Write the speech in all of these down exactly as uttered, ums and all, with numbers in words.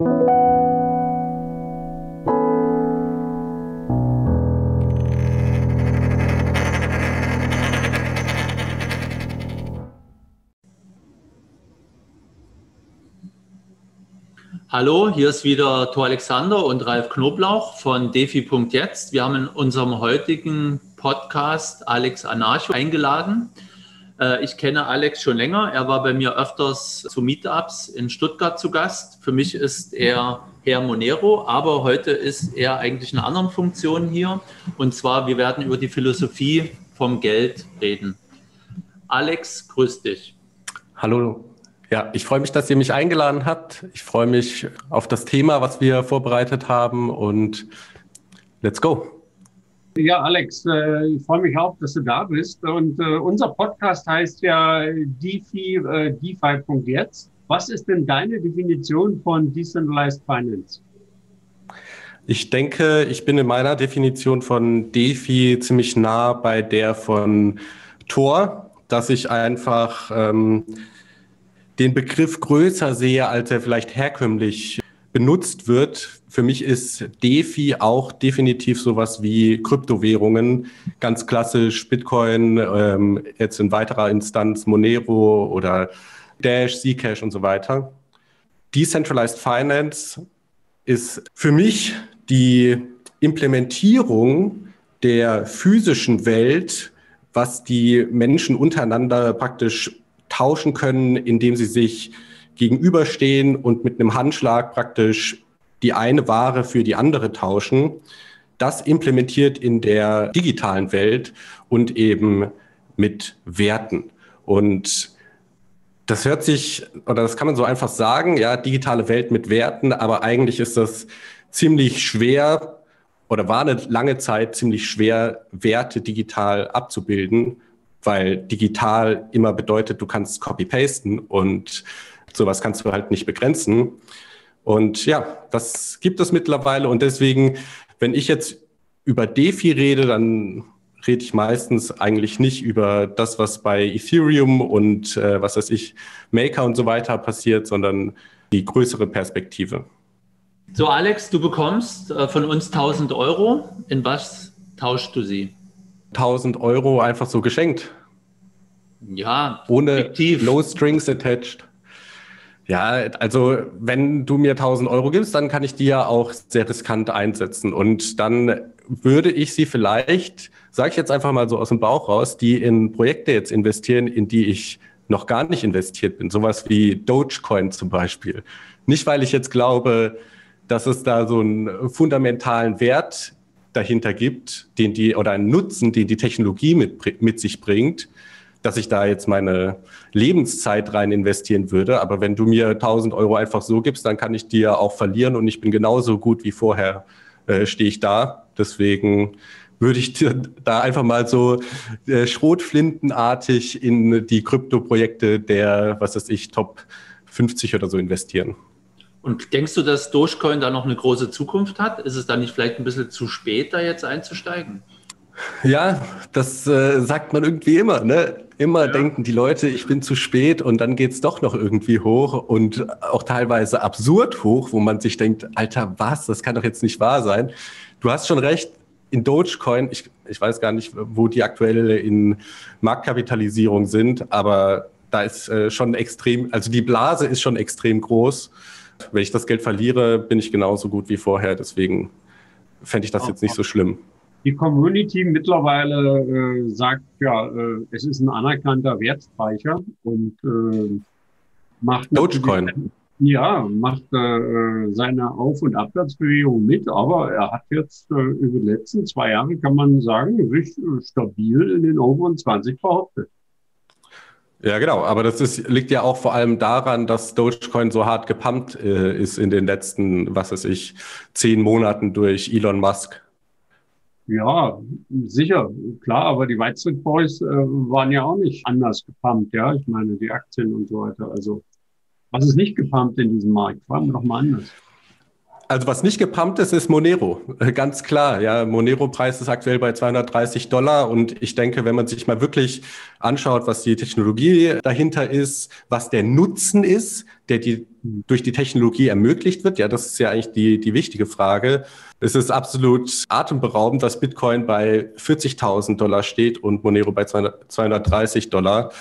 Hallo, hier ist wieder Thor Alexander und Ralf Knoblauch von defi Punkt jetzt. Wir haben in unserem heutigen Podcast Alex Anarcho eingeladen. Ich kenne Alex schon länger. Er war bei mir öfters zu Meetups in Stuttgart zu Gast. Für mich ist er Herr Monero, aber heute ist er eigentlich in einer anderen Funktion hier. Und zwar, wir werden über die Philosophie vom Geld reden. Alex, grüß dich. Hallo. Ja, ich freue mich, dass ihr mich eingeladen habt. Ich freue mich auf das Thema, was wir vorbereitet haben, und let's go. Ja, Alex, äh, ich freue mich auch, dass du da bist. Und äh, unser Podcast heißt ja DeFi, äh, DeFi Punkt jetzt. Was ist denn deine Definition von Decentralized Finance? Ich denke, ich bin in meiner Definition von DeFi ziemlich nah bei der von Thor, dass ich einfach ähm, den Begriff größer sehe, als er vielleicht herkömmlich benutzt wird. Für mich ist DeFi auch definitiv sowas wie Kryptowährungen, ganz klassisch Bitcoin, ähm, jetzt in weiterer Instanz Monero oder Dash, Zcash und so weiter. Decentralized Finance ist für mich die Implementierung der physischen Welt, was die Menschen untereinander praktisch tauschen können, indem sie sich gegenüberstehen und mit einem Handschlag praktisch die eine Ware für die andere tauschen. Das implementiert in der digitalen Welt und eben mit Werten. Und das hört sich, oder das kann man so einfach sagen, ja, digitale Welt mit Werten, aber eigentlich ist das ziemlich schwer oder war eine lange Zeit ziemlich schwer, Werte digital abzubilden, weil digital immer bedeutet, du kannst copy-pasten und sowas kannst du halt nicht begrenzen. Und ja, das gibt es mittlerweile, und deswegen, wenn ich jetzt über DeFi rede, dann rede ich meistens eigentlich nicht über das, was bei Ethereum und äh, was weiß ich, Maker und so weiter passiert, sondern die größere Perspektive. So, Alex, du bekommst äh, von uns tausend Euro. In was tauschst du sie? tausend Euro einfach so geschenkt. Ja, ohne fiktiv. No strings attached. Ja, also wenn du mir tausend Euro gibst, dann kann ich die ja auch sehr riskant einsetzen. Und dann würde ich sie vielleicht, sage ich jetzt einfach mal so aus dem Bauch raus, die in Projekte jetzt investieren, in die ich noch gar nicht investiert bin. Sowas wie Dogecoin zum Beispiel. Nicht, weil ich jetzt glaube, dass es da so einen fundamentalen Wert dahinter gibt, den die, oder einen Nutzen, den die Technologie mit, mit sich bringt, dass ich da jetzt meine Lebenszeit rein investieren würde. Aber wenn du mir tausend Euro einfach so gibst, dann kann ich dir auch verlieren und ich bin genauso gut wie vorher, äh, stehe ich da. Deswegen würde ich dir da einfach mal so äh, schrotflintenartig in die Kryptoprojekte der, was weiß ich, Top fünfzig oder so investieren. Und denkst du, dass Dogecoin da noch eine große Zukunft hat? Ist es da nicht vielleicht ein bisschen zu spät, da jetzt einzusteigen? Ja, das äh, sagt man irgendwie immer, ne? Immer ja. Denken die Leute, ich bin zu spät, und dann geht's doch noch irgendwie hoch und auch teilweise absurd hoch, wo man sich denkt, Alter, was? Das kann doch jetzt nicht wahr sein. Du hast schon recht, in Dogecoin, ich, ich weiß gar nicht, wo die aktuell in Marktkapitalisierung sind, aber da ist äh, schon extrem, also die Blase ist schon extrem groß. Wenn ich das Geld verliere, bin ich genauso gut wie vorher. Deswegen fände ich das jetzt nicht so schlimm. Die Community mittlerweile äh, sagt, ja, äh, es ist ein anerkannter Wertspeicher und äh, macht Dogecoin. Ja, macht äh, seine Auf- und Abwärtsbewegung mit, aber er hat jetzt äh, über die letzten zwei Jahre, kann man sagen, sich äh, stabil in den oberen zwanzig behauptet. Ja, genau. Aber das ist, liegt ja auch vor allem daran, dass Dogecoin so hart gepumpt äh, ist in den letzten, was weiß ich, zehn Monaten durch Elon Musk. Ja, sicher, klar, aber die Wall Street Boys äh, waren ja auch nicht anders gepumpt, ja. Ich meine, die Aktien und so weiter. Also, was ist nicht gepumpt in diesem Markt? Fragen wir doch mal anders. Also was nicht gepumpt ist, ist Monero. Ganz klar. Ja, Monero-Preis ist aktuell bei zweihundertdreißig Dollar. Und ich denke, wenn man sich mal wirklich anschaut, was die Technologie dahinter ist, was der Nutzen ist, der die, durch die Technologie ermöglicht wird, ja, das ist ja eigentlich die, die wichtige Frage. Es ist absolut atemberaubend, dass Bitcoin bei vierzigtausend Dollar steht und Monero bei zweihundertdreißig Dollar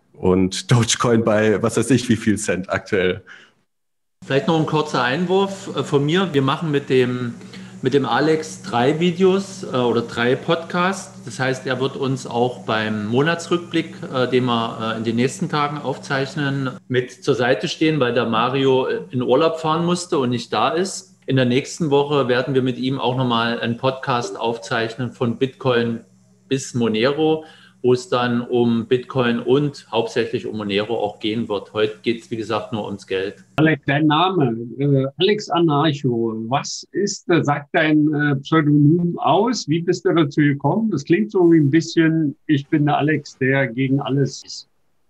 und Dogecoin bei, was weiß ich, wie viel Cent aktuell. Vielleicht noch ein kurzer Einwurf von mir. Wir machen mit dem, mit dem Alex drei Videos äh, oder drei Podcasts. Das heißt, er wird uns auch beim Monatsrückblick, äh, den wir äh, in den nächsten Tagen aufzeichnen, mit zur Seite stehen, weil der Mario in Urlaub fahren musste und nicht da ist. In der nächsten Woche werden wir mit ihm auch nochmal einen Podcast aufzeichnen von Bitcoin bis Monero, wo es dann um Bitcoin und hauptsächlich um Monero auch gehen wird. Heute geht es, wie gesagt, nur ums Geld. Alex, dein Name, äh, Alex Anarcho, was ist, äh, sagt dein äh, Pseudonym aus? Wie bist du dazu gekommen? Das klingt so wie ein bisschen, ich bin der Alex, der gegen alles ist.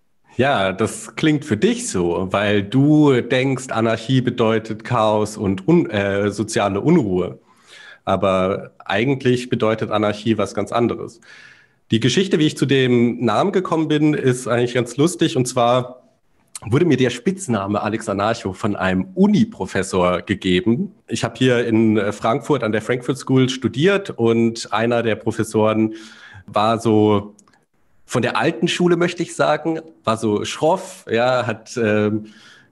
Ja, das klingt für dich so, weil du denkst, Anarchie bedeutet Chaos und un, äh, soziale Unruhe. Aber eigentlich bedeutet Anarchie was ganz anderes. Die Geschichte, wie ich zu dem Namen gekommen bin, ist eigentlich ganz lustig. Und zwar wurde mir der Spitzname Alex Anarcho von einem Uni-Professor gegeben. Ich habe hier in Frankfurt an der Frankfurt School studiert und einer der Professoren war so von der alten Schule, möchte ich sagen, war so schroff, ja, hat ähm,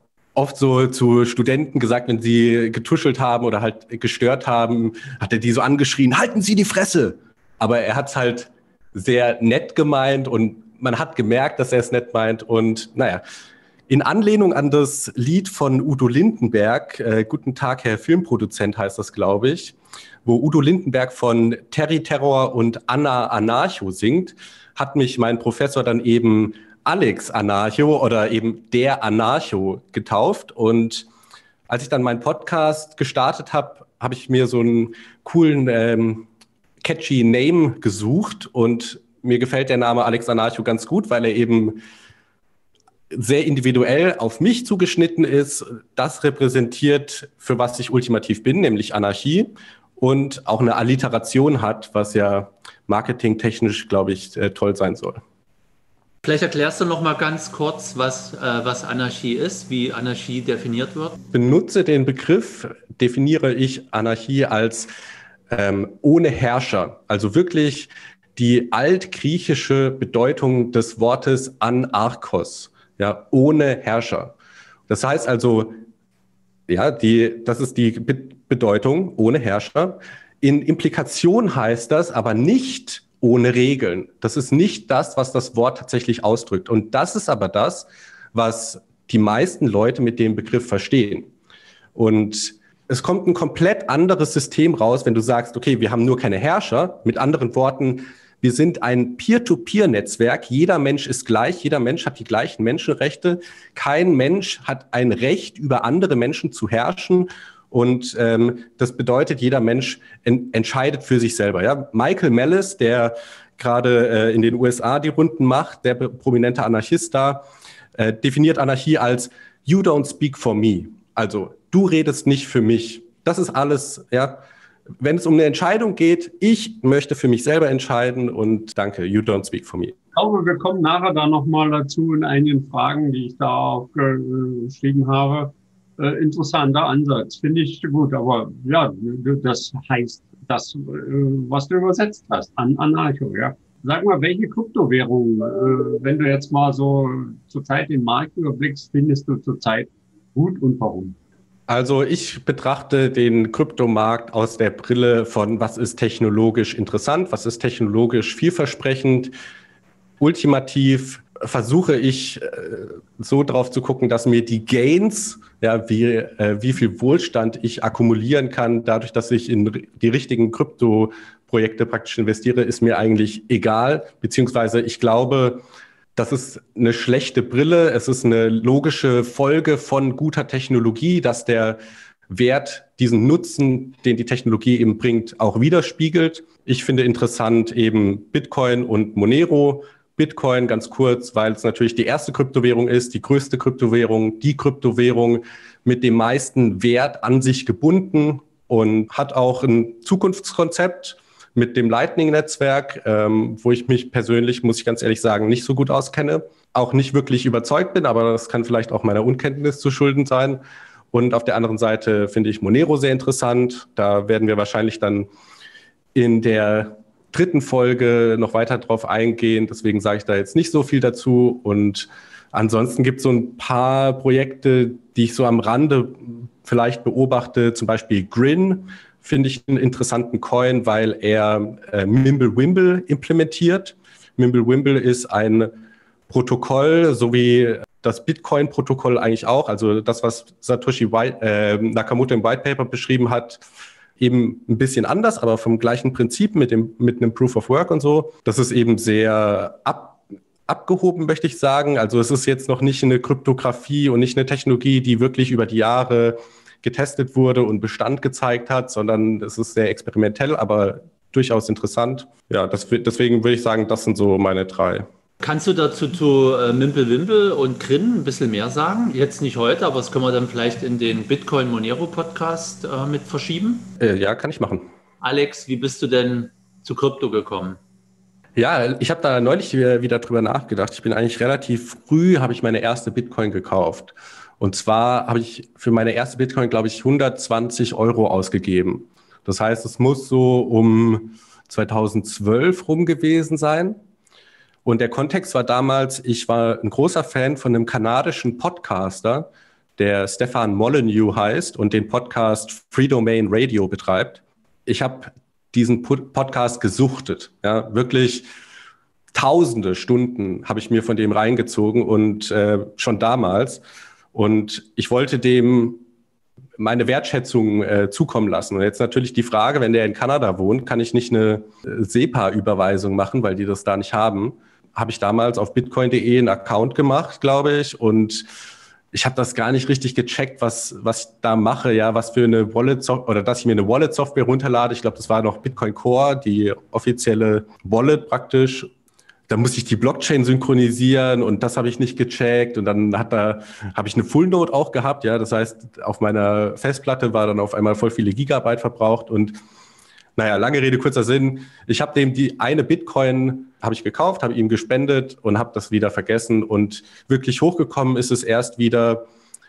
oft so zu Studenten gesagt, wenn sie getuschelt haben oder halt gestört haben, hat er die so angeschrien, halten Sie die Fresse! Aber er hat es halt sehr nett gemeint und man hat gemerkt, dass er es nett meint. Und naja, in Anlehnung an das Lied von Udo Lindenberg, äh, Guten Tag, Herr Filmproduzent heißt das, glaube ich, wo Udo Lindenberg von Terry Terror und Anna Anarcho singt, hat mich mein Professor dann eben Alex Anarcho oder eben der Anarcho getauft. Und als ich dann meinen Podcast gestartet habe, habe ich mir so einen coolen ähm, catchy Name gesucht und mir gefällt der Name Alex Anarcho ganz gut, weil er eben sehr individuell auf mich zugeschnitten ist. Das repräsentiert, für was ich ultimativ bin, nämlich Anarchie und auch eine Alliteration hat, was ja marketingtechnisch, glaube ich, toll sein soll. Vielleicht erklärst du noch mal ganz kurz, was, äh, was Anarchie ist, wie Anarchie definiert wird. Benutze den Begriff, definiere ich Anarchie als Ähm, ohne Herrscher, also wirklich die altgriechische Bedeutung des Wortes Anarchos, ja, ohne Herrscher. Das heißt also, ja, die, das ist die Be- Bedeutung, ohne Herrscher. In Implikation heißt das aber nicht ohne Regeln. Das ist nicht das, was das Wort tatsächlich ausdrückt. Und das ist aber das, was die meisten Leute mit dem Begriff verstehen. Und es kommt ein komplett anderes System raus, wenn du sagst, okay, wir haben nur keine Herrscher. Mit anderen Worten, wir sind ein Peer-to-Peer-Netzwerk. Jeder Mensch ist gleich, jeder Mensch hat die gleichen Menschenrechte. Kein Mensch hat ein Recht, über andere Menschen zu herrschen. Und ähm, das bedeutet, jeder Mensch en- entscheidet für sich selber. Ja? Michael Malice, der gerade äh, in den U S A die Runden macht, der prominente Anarchist da, äh, definiert Anarchie als "You don't speak for me". Also du redest nicht für mich. Das ist alles, ja. Wenn es um eine Entscheidung geht, ich möchte für mich selber entscheiden und danke, you don't speak for me. Ich glaube, wir kommen nachher da nochmal dazu in einigen Fragen, die ich da auch äh, geschrieben habe. Äh, interessanter Ansatz, finde ich gut. Aber ja, das heißt das, äh, was du übersetzt hast, an Anarcho, ja. Sag mal, welche Kryptowährungen, äh, wenn du jetzt mal so zurzeit den Markt überblickst, findest du zurzeit gut und warum? Also ich betrachte den Kryptomarkt aus der Brille von, was ist technologisch interessant, was ist technologisch vielversprechend. Ultimativ versuche ich äh, so drauf zu gucken, dass mir die Gains, ja, wie, äh, wie viel Wohlstand ich akkumulieren kann, dadurch, dass ich in die richtigen Kryptoprojekte praktisch investiere, ist mir eigentlich egal. Beziehungsweise ich glaube, das ist eine schlechte Brille. Es ist eine logische Folge von guter Technologie, dass der Wert diesen Nutzen, den die Technologie eben bringt, auch widerspiegelt. Ich finde interessant eben Bitcoin und Monero. Bitcoin ganz kurz, weil es natürlich die erste Kryptowährung ist, die größte Kryptowährung, die Kryptowährung mit dem meisten Wert an sich gebunden und hat auch ein Zukunftskonzept mit dem Lightning-Netzwerk, ähm, wo ich mich persönlich, muss ich ganz ehrlich sagen, nicht so gut auskenne, auch nicht wirklich überzeugt bin, aber das kann vielleicht auch meiner Unkenntnis zu schulden sein. Und auf der anderen Seite finde ich Monero sehr interessant. Da werden wir wahrscheinlich dann in der dritten Folge noch weiter drauf eingehen. Deswegen sage ich da jetzt nicht so viel dazu. Und ansonsten gibt es so ein paar Projekte, die ich so am Rande vielleicht beobachte. Zum Beispiel Grin finde ich einen interessanten Coin, weil er äh, Mimblewimble implementiert. Mimblewimble ist ein Protokoll, so wie das Bitcoin-Protokoll eigentlich auch, also das, was Satoshi White, äh, Nakamoto im White Paper beschrieben hat, eben ein bisschen anders, aber vom gleichen Prinzip mit dem mit einem Proof of Work und so. Das ist eben sehr ab, abgehoben, möchte ich sagen. Also es ist jetzt noch nicht eine Kryptographie und nicht eine Technologie, die wirklich über die Jahre getestet wurde und Bestand gezeigt hat, sondern es ist sehr experimentell, aber durchaus interessant. Ja, das, deswegen würde ich sagen, das sind so meine drei. Kannst du dazu zu äh, Mimblewimble und Grin ein bisschen mehr sagen? Jetzt nicht heute, aber das können wir dann vielleicht in den Bitcoin Monero Podcast äh, mit verschieben. Äh, ja, kann ich machen. Alex, wie bist du denn zu Krypto gekommen? Ja, ich habe da neulich wieder, wieder drüber nachgedacht. Ich bin eigentlich relativ früh, habe ich meine erste Bitcoin gekauft. Und zwar habe ich für meine erste Bitcoin, glaube ich, hundertzwanzig Euro ausgegeben. Das heißt, es muss so um zweitausendzwölf rum gewesen sein. Und der Kontext war damals, ich war ein großer Fan von einem kanadischen Podcaster, der Stefan Molyneux heißt und den Podcast Free Domain Radio betreibt. Ich habe diesen Podcast gesuchtet, ja, wirklich tausende Stunden habe ich mir von dem reingezogen und äh, schon damals. Und ich wollte dem meine Wertschätzung äh, zukommen lassen. Und jetzt natürlich die Frage, wenn der in Kanada wohnt, kann ich nicht eine äh, SEPA-Überweisung machen, weil die das da nicht haben. Habe ich damals auf bitcoin punkt de einen Account gemacht, glaube ich. Und ich habe das gar nicht richtig gecheckt, was, was ich da mache, ja, was für eine Wallet, oder dass ich mir eine Wallet-Software runterlade. Ich glaube, das war noch Bitcoin Core, die offizielle Wallet praktisch. Da musste ich die Blockchain synchronisieren und das habe ich nicht gecheckt. Und dann hat da, habe ich eine Full Node auch gehabt, ja. Das heißt, auf meiner Festplatte war dann auf einmal voll viele Gigabyte verbraucht. Und naja, lange Rede, kurzer Sinn. Ich habe dem die eine Bitcoin habe ich gekauft, habe ihm gespendet und habe das wieder vergessen. Und wirklich hochgekommen ist es erst wieder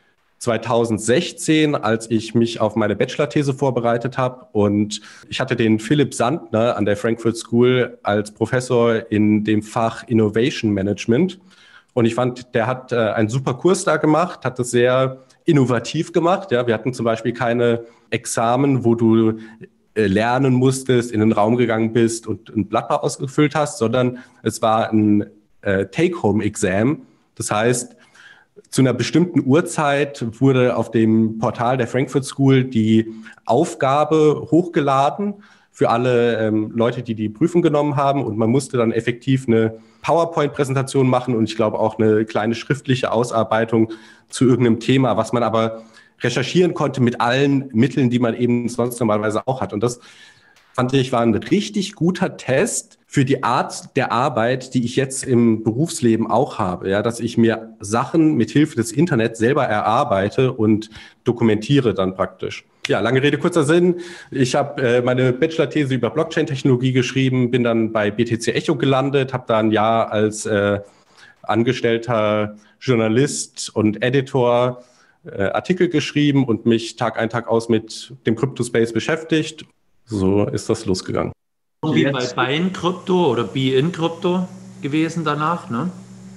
zweitausendsechzehn, als ich mich auf meine Bachelor-These vorbereitet habe. Und ich hatte den Philipp Sandner an der Frankfurt School als Professor in dem Fach Innovation Management. Und ich fand, der hat äh, einen super Kurs da gemacht, hat das sehr innovativ gemacht. Ja, wir hatten zum Beispiel keine Examen, wo du äh, lernen musstest, in den Raum gegangen bist und ein Blatt ausgefüllt hast, sondern es war ein äh, Take-Home-Exam. Das heißt, zu einer bestimmten Uhrzeit wurde auf dem Portal der Frankfurt School die Aufgabe hochgeladen für alle ähm, Leute, die die Prüfung genommen haben. Und man musste dann effektiv eine PowerPoint-Präsentation machen und ich glaube auch eine kleine schriftliche Ausarbeitung zu irgendeinem Thema, was man aber recherchieren konnte mit allen Mitteln, die man eben sonst normalerweise auch hat. Und das fand ich, war ein richtig guter Test für die Art der Arbeit, die ich jetzt im Berufsleben auch habe. Ja, dass ich mir Sachen mit Hilfe des Internets selber erarbeite und dokumentiere dann praktisch. Ja, lange Rede, kurzer Sinn. Ich habe äh, meine Bachelor-These über Blockchain-Technologie geschrieben, bin dann bei B T C Echo gelandet, habe da ein Jahr als äh, angestellter Journalist und Editor äh, Artikel geschrieben und mich Tag ein, Tag aus mit dem Crypto-Space beschäftigt. So ist das losgegangen. Wie bei Bein Krypto oder Be-in Krypto gewesen danach, ne?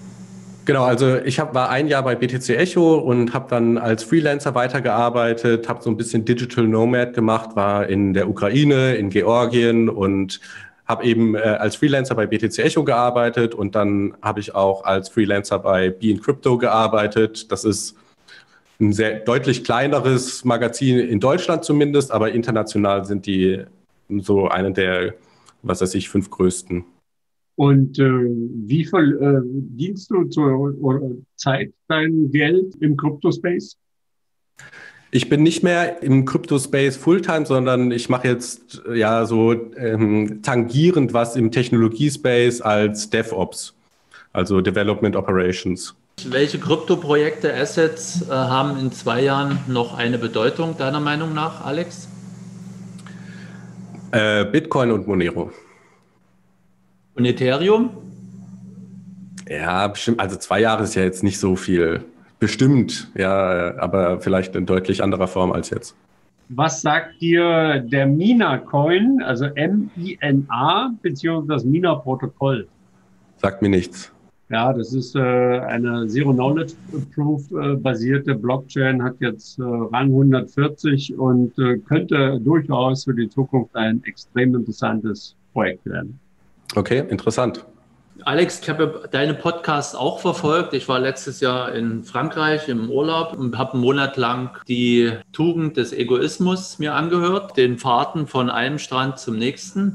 Genau, also ich hab, war ein Jahr bei B T C Echo und habe dann als Freelancer weitergearbeitet, habe so ein bisschen Digital Nomad gemacht, war in der Ukraine, in Georgien und habe eben äh, als Freelancer bei B T C Echo gearbeitet und dann habe ich auch als Freelancer bei Be-in Crypto gearbeitet. Das ist ein sehr deutlich kleineres Magazin in Deutschland zumindest, aber international sind die so eine der, was weiß ich, fünf größten. Und äh, wie verdienst äh, du zur Zeit dein Geld im Crypto-Space? Ich bin nicht mehr im Crypto-Space Fulltime, sondern ich mache jetzt ja so ähm, tangierend was im Technologie-Space als DevOps. also Development Operations. Welche Kryptoprojekte, Assets äh, haben in zwei Jahren noch eine Bedeutung, deiner Meinung nach, Alex? Äh, Bitcoin und Monero. Und Ethereum? Ja, bestimmt. Also zwei Jahre ist ja jetzt nicht so viel. Bestimmt, ja, aber vielleicht in deutlich anderer Form als jetzt. Was sagt dir der Mina-Coin, also M I N A, beziehungsweise das Mina-Protokoll? Sagt mir nichts. Ja, das ist äh, eine Zero-Knowledge-Proof-basierte Blockchain, hat jetzt äh, Rang hundertvierzig und äh, könnte durchaus für die Zukunft ein extrem interessantes Projekt werden. Okay, interessant. Alex, ich habe deine Podcasts auch verfolgt. Ich war letztes Jahr in Frankreich im Urlaub und habe einen Monat lang die Tugend des Egoismus mir angehört, den Fahrten von einem Strand zum nächsten.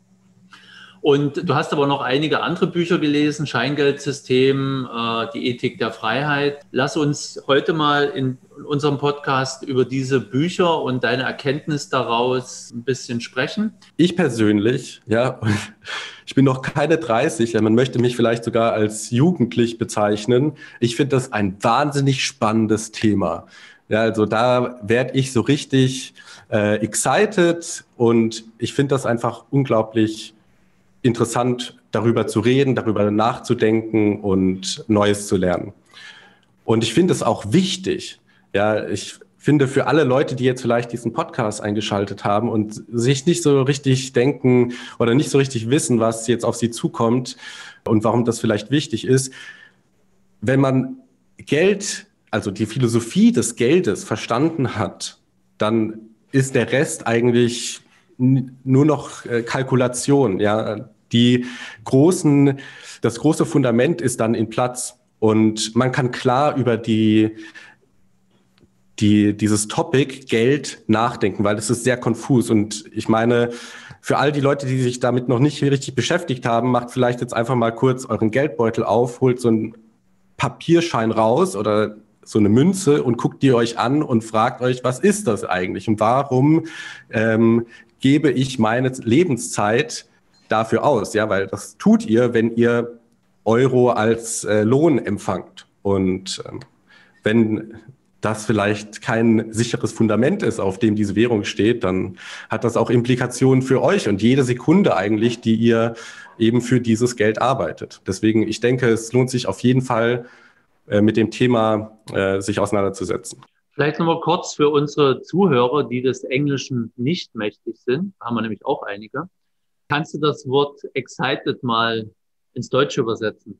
Und du hast aber noch einige andere Bücher gelesen, Scheingeldsystem, äh, die Ethik der Freiheit. Lass uns heute mal in unserem Podcast über diese Bücher und deine Erkenntnis daraus ein bisschen sprechen. Ich persönlich, ja, ich bin noch keine dreißig, ja, man möchte mich vielleicht sogar als jugendlich bezeichnen. Ich finde das ein wahnsinnig spannendes Thema. Ja, also da werde ich so richtig äh, excited und ich finde das einfach unglaublich interessant, darüber zu reden, darüber nachzudenken und Neues zu lernen. Und ich finde es auch wichtig, ja, ich finde für alle Leute, die jetzt vielleicht diesen Podcast eingeschaltet haben und sich nicht so richtig denken oder nicht so richtig wissen, was jetzt auf sie zukommt und warum das vielleicht wichtig ist, wenn man Geld, also die Philosophie des Geldes verstanden hat, dann ist der Rest eigentlich nur noch Kalkulation, ja. Die großen, das große Fundament ist dann in Platz und man kann klar über die, die, dieses Topic Geld nachdenken, weil es ist sehr konfus. Und ich meine, für all die Leute, die sich damit noch nicht richtig beschäftigt haben, macht vielleicht jetzt einfach mal kurz euren Geldbeutel auf, holt so einen Papierschein raus oder so eine Münze und guckt die euch an und fragt euch, was ist das eigentlich und warum ähm, gebe ich meine Lebenszeit dafür aus, ja, weil das tut ihr, wenn ihr Euro als äh, Lohn empfangt. Und ähm, wenn das vielleicht kein sicheres Fundament ist, auf dem diese Währung steht, dann hat das auch Implikationen für euch und jede Sekunde eigentlich, die ihr eben für dieses Geld arbeitet. Deswegen, ich denke, es lohnt sich auf jeden Fall, äh, mit dem Thema äh, sich auseinanderzusetzen. Vielleicht nochmal kurz für unsere Zuhörer, die des Englischen nicht mächtig sind, haben wir nämlich auch einige. Kannst du das Wort excited mal ins Deutsche übersetzen?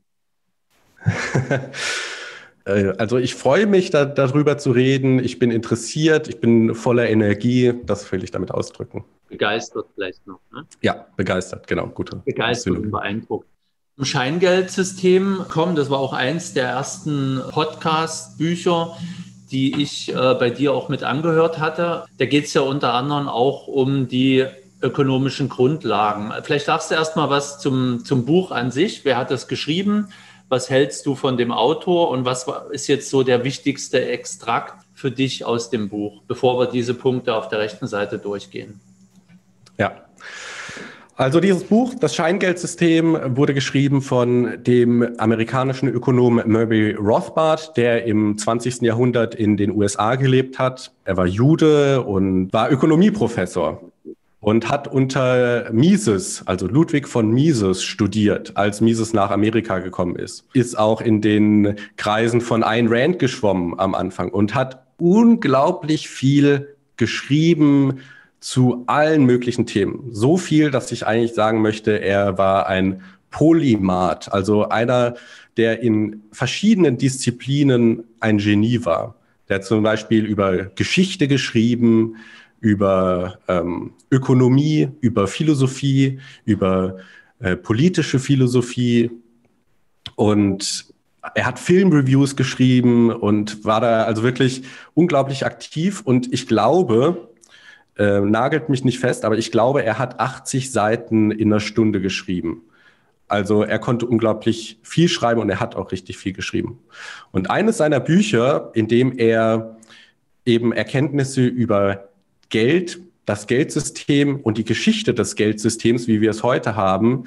Also ich freue mich, da, darüber zu reden. Ich bin interessiert, ich bin voller Energie. Das will ich damit ausdrücken. Begeistert vielleicht noch, ne? Ja, begeistert, genau. Gute begeistert und beeindruckt. Im Scheingeldsystem kommen, das war auch eins der ersten Podcast-Bücher, die ich äh, bei dir auch mit angehört hatte. Da geht es ja unter anderem auch um die ökonomischen Grundlagen. Vielleicht sagst du erst mal was zum, zum Buch an sich. Wer hat das geschrieben? Was hältst du von dem Autor? Und was ist jetzt so der wichtigste Extrakt für dich aus dem Buch, bevor wir diese Punkte auf der rechten Seite durchgehen? Ja. Also dieses Buch, das Scheingeldsystem, wurde geschrieben von dem amerikanischen Ökonom Murray Rothbard, der im zwanzigsten Jahrhundert in den U S A gelebt hat. Er war Jude und war Ökonomieprofessor und hat unter Mises, also Ludwig von Mises, studiert, als Mises nach Amerika gekommen ist. Ist auch in den Kreisen von Ayn Rand geschwommen am Anfang und hat unglaublich viel geschrieben zu allen möglichen Themen. So viel, dass ich eigentlich sagen möchte, er war ein Polymath, also einer, der in verschiedenen Disziplinen ein Genie war. Der hat zum Beispiel über Geschichte geschrieben, über ähm, Ökonomie, über Philosophie, über äh, politische Philosophie und er hat Filmreviews geschrieben und war da also wirklich unglaublich aktiv und ich glaube, Äh, nagelt mich nicht fest, aber ich glaube, er hat achtzig Seiten in einer Stunde geschrieben. Also er konnte unglaublich viel schreiben und er hat auch richtig viel geschrieben. Und eines seiner Bücher, in dem er eben Erkenntnisse über Geld, das Geldsystem und die Geschichte des Geldsystems, wie wir es heute haben,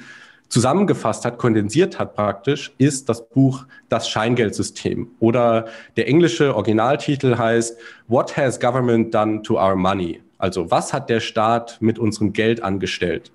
zusammengefasst hat, kondensiert hat praktisch, ist das Buch Das Scheingeldsystem. Oder der englische Originaltitel heißt What has government done to our money? Also was hat der Staat mit unserem Geld angestellt?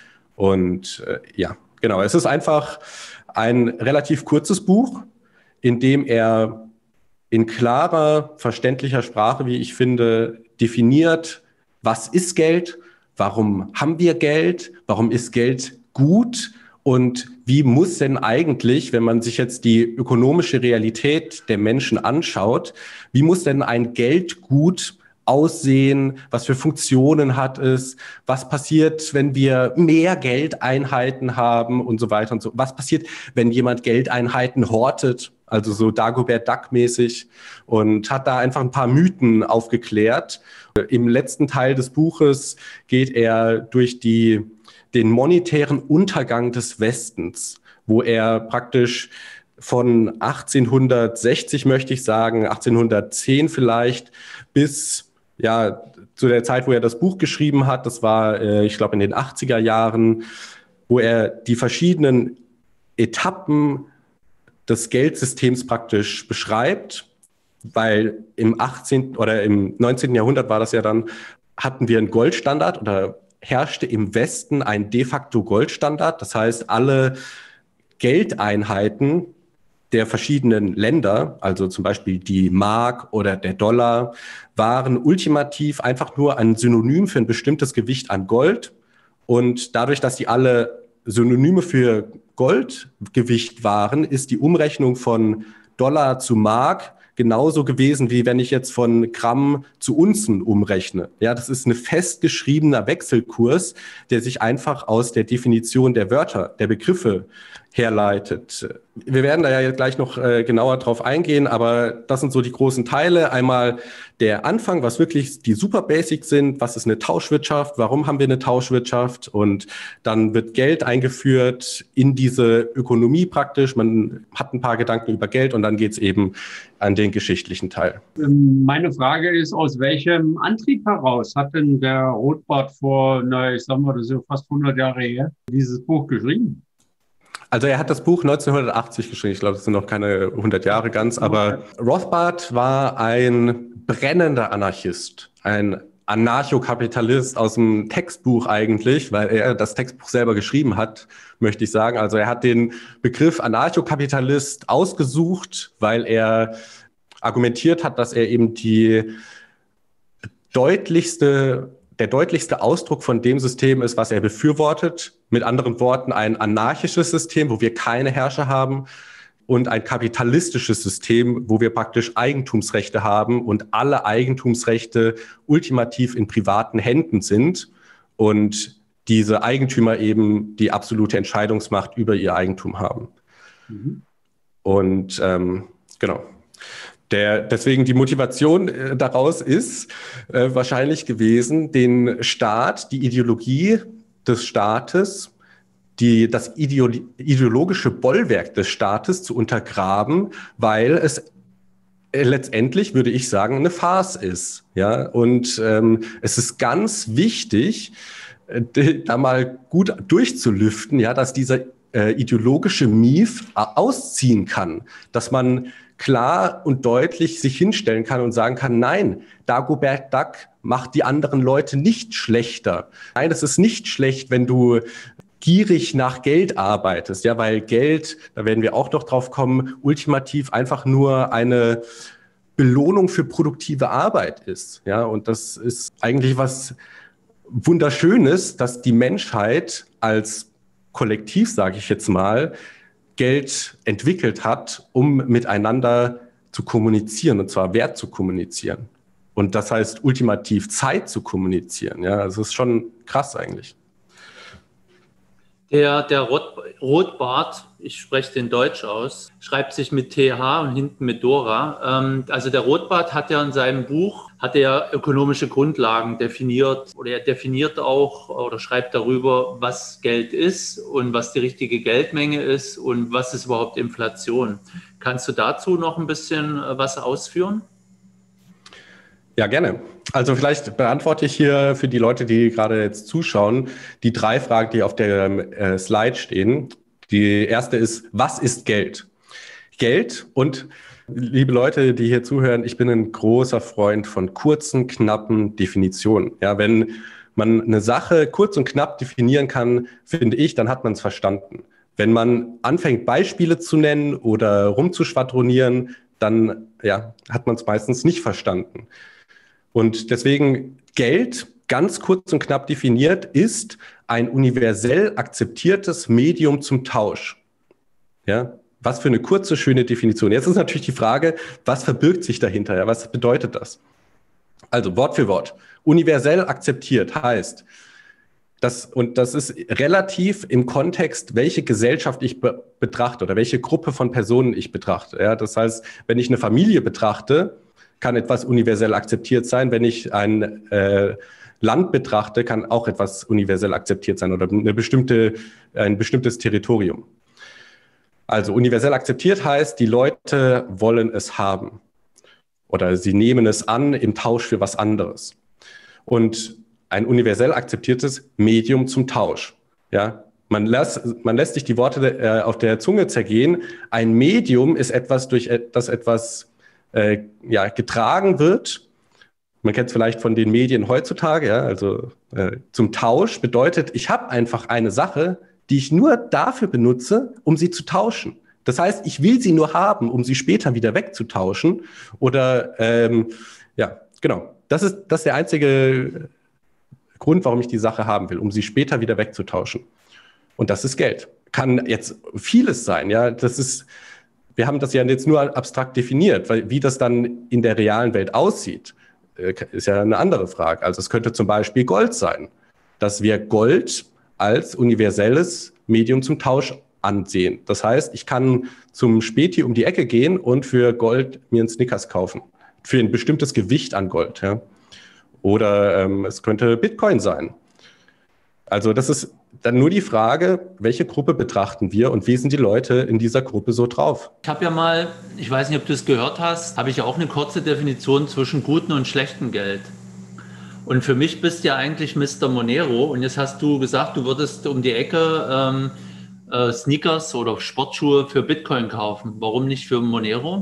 Und äh, ja, genau, es ist einfach ein relativ kurzes Buch, in dem er in klarer, verständlicher Sprache, wie ich finde, definiert, was ist Geld, warum haben wir Geld, warum ist Geld gut und wie muss denn eigentlich, wenn man sich jetzt die ökonomische Realität der Menschen anschaut, wie muss denn ein Geldgut aussehen, was für Funktionen hat es, was passiert, wenn wir mehr Geldeinheiten haben und so weiter und so. Was passiert, wenn jemand Geldeinheiten hortet, also so Dagobert Duck-mäßig, und hat da einfach ein paar Mythen aufgeklärt. Im letzten Teil des Buches geht er durch die, den monetären Untergang des Westens, wo er praktisch von achtzehnhundertsechzig, möchte ich sagen, achtzehnhundertzehn vielleicht, bis ja, zu der Zeit, wo er das Buch geschrieben hat, das war, äh, ich glaube, in den achtziger Jahren, wo er die verschiedenen Etappen des Geldsystems praktisch beschreibt, weil im achtzehnten oder im neunzehnten Jahrhundert war das ja dann, hatten wir einen Goldstandard oder herrschte im Westen ein de facto Goldstandard. Das heißt, alle Geldeinheiten der verschiedenen Länder, also zum Beispiel die Mark oder der Dollar, waren ultimativ einfach nur ein Synonym für ein bestimmtes Gewicht an Gold. Und dadurch, dass die alle Synonyme für Goldgewicht waren, ist die Umrechnung von Dollar zu Mark genauso gewesen, wie wenn ich jetzt von Gramm zu Unzen umrechne. Ja, das ist ein festgeschriebener Wechselkurs, der sich einfach aus der Definition der Wörter, der Begriffe herleitet. Wir werden da ja gleich noch äh, genauer drauf eingehen, aber das sind so die großen Teile. Einmal der Anfang, was wirklich die super Basics sind. Was ist eine Tauschwirtschaft? Warum haben wir eine Tauschwirtschaft? Und dann wird Geld eingeführt in diese Ökonomie praktisch. Man hat ein paar Gedanken über Geld und dann geht es eben an den geschichtlichen Teil. Meine Frage ist, aus welchem Antrieb heraus hat denn der Rothbard vor, na, ich sag mal, das ist ja fast hundert Jahre her, dieses Buch geschrieben? Also er hat das Buch neunzehnhundertachtzig geschrieben. Ich glaube, das sind noch keine hundert Jahre ganz. Aber Rothbard war ein brennender Anarchist, ein Anarchokapitalist aus dem Textbuch eigentlich, weil er das Textbuch selber geschrieben hat, möchte ich sagen. Also er hat den Begriff Anarchokapitalist ausgesucht, weil er argumentiert hat, dass er eben die deutlichste der deutlichste Ausdruck von dem System ist, was er befürwortet. Mit anderen Worten, ein anarchisches System, wo wir keine Herrscher haben, und ein kapitalistisches System, wo wir praktisch Eigentumsrechte haben und alle Eigentumsrechte ultimativ in privaten Händen sind und diese Eigentümer eben die absolute Entscheidungsmacht über ihr Eigentum haben. Mhm. Und ähm, genau. Der, deswegen die Motivation äh, daraus ist äh, wahrscheinlich gewesen, den Staat, die Ideologie des Staates, die, das Ideolo- ideologische Bollwerk des Staates zu untergraben, weil es äh, letztendlich, würde ich sagen, eine Farce ist. Ja? Und ähm, es ist ganz wichtig, äh, da mal gut durchzulüften, ja, dass dieser äh, ideologische Mief ausziehen kann, dass man klar und deutlich sich hinstellen kann und sagen kann, nein, Dagobert Duck macht die anderen Leute nicht schlechter. Nein, es ist nicht schlecht, wenn du gierig nach Geld arbeitest, ja, weil Geld, da werden wir auch noch drauf kommen, ultimativ einfach nur eine Belohnung für produktive Arbeit ist, ja, und das ist eigentlich was Wunderschönes, dass die Menschheit als Kollektiv, sage ich jetzt mal, Geld entwickelt hat, um miteinander zu kommunizieren, und zwar Wert zu kommunizieren. Und das heißt ultimativ Zeit zu kommunizieren. Ja, das ist schon krass eigentlich. Der, der Roth, Rothbard, ich spreche den Deutsch aus, schreibt sich mit T H und hinten mit Dora. Ähm, also der Rothbard hat ja in seinem Buch, hat er ökonomische Grundlagen definiert, oder er definiert auch oder schreibt darüber, was Geld ist und was die richtige Geldmenge ist und was ist überhaupt Inflation. Kannst du dazu noch ein bisschen was ausführen? Ja, gerne. Also vielleicht beantworte ich hier für die Leute, die gerade jetzt zuschauen, die drei Fragen, die auf der äh, Slide stehen. Die erste ist, was ist Geld? Geld und liebe Leute, die hier zuhören, ich bin ein großer Freund von kurzen, knappen Definitionen. Ja, wenn man eine Sache kurz und knapp definieren kann, finde ich, dann hat man es verstanden. Wenn man anfängt, Beispiele zu nennen oder rumzuschwadronieren, dann ja, hat man es meistens nicht verstanden. Und deswegen Geld, ganz kurz und knapp definiert, ist ein universell akzeptiertes Medium zum Tausch. Ja, was für eine kurze, schöne Definition. Jetzt ist natürlich die Frage, was verbirgt sich dahinter? Ja, was bedeutet das? Also Wort für Wort. Universell akzeptiert heißt, das, und das ist relativ im Kontext, welche Gesellschaft ich be- betrachte oder welche Gruppe von Personen ich betrachte. Ja, das heißt, wenn ich eine Familie betrachte, kann etwas universell akzeptiert sein. Wenn ich ein äh, Land betrachte, kann auch etwas universell akzeptiert sein oder eine bestimmte, ein bestimmtes Territorium. Also universell akzeptiert heißt, die Leute wollen es haben oder sie nehmen es an im Tausch für was anderes. Und ein universell akzeptiertes Medium zum Tausch. Ja, man lässt, man lässt sich die Worte äh, auf der Zunge zergehen. Ein Medium ist etwas, durch das etwas äh, ja, getragen wird. Man kennt es vielleicht von den Medien heutzutage. Ja, also äh, zum Tausch bedeutet, ich habe einfach eine Sache, die ich nur dafür benutze, um sie zu tauschen. Das heißt, ich will sie nur haben, um sie später wieder wegzutauschen. Oder ähm, ja, genau. Das ist, das ist der einzige Grund, warum ich die Sache haben will, um sie später wieder wegzutauschen. Und das ist Geld. Kann jetzt vieles sein. Ja, das ist. Wir haben das ja jetzt nur abstrakt definiert, weil wie das dann in der realen Welt aussieht, ist ja eine andere Frage. Also es könnte zum Beispiel Gold sein, dass wir Gold als universelles Medium zum Tausch ansehen. Das heißt, ich kann zum Späti um die Ecke gehen und für Gold mir einen Snickers kaufen. Für ein bestimmtes Gewicht an Gold. Ja. Oder ähm, es könnte Bitcoin sein. Also das ist dann nur die Frage, welche Gruppe betrachten wir und wie sind die Leute in dieser Gruppe so drauf? Ich habe ja mal, ich weiß nicht, ob du es gehört hast, habe ich ja auch eine kurze Definition zwischen gutem und schlechtem Geld. Und für mich bist du ja eigentlich Mister Monero. Und jetzt hast du gesagt, du würdest um die Ecke ähm, äh, Sneakers oder Sportschuhe für Bitcoin kaufen. Warum nicht für Monero?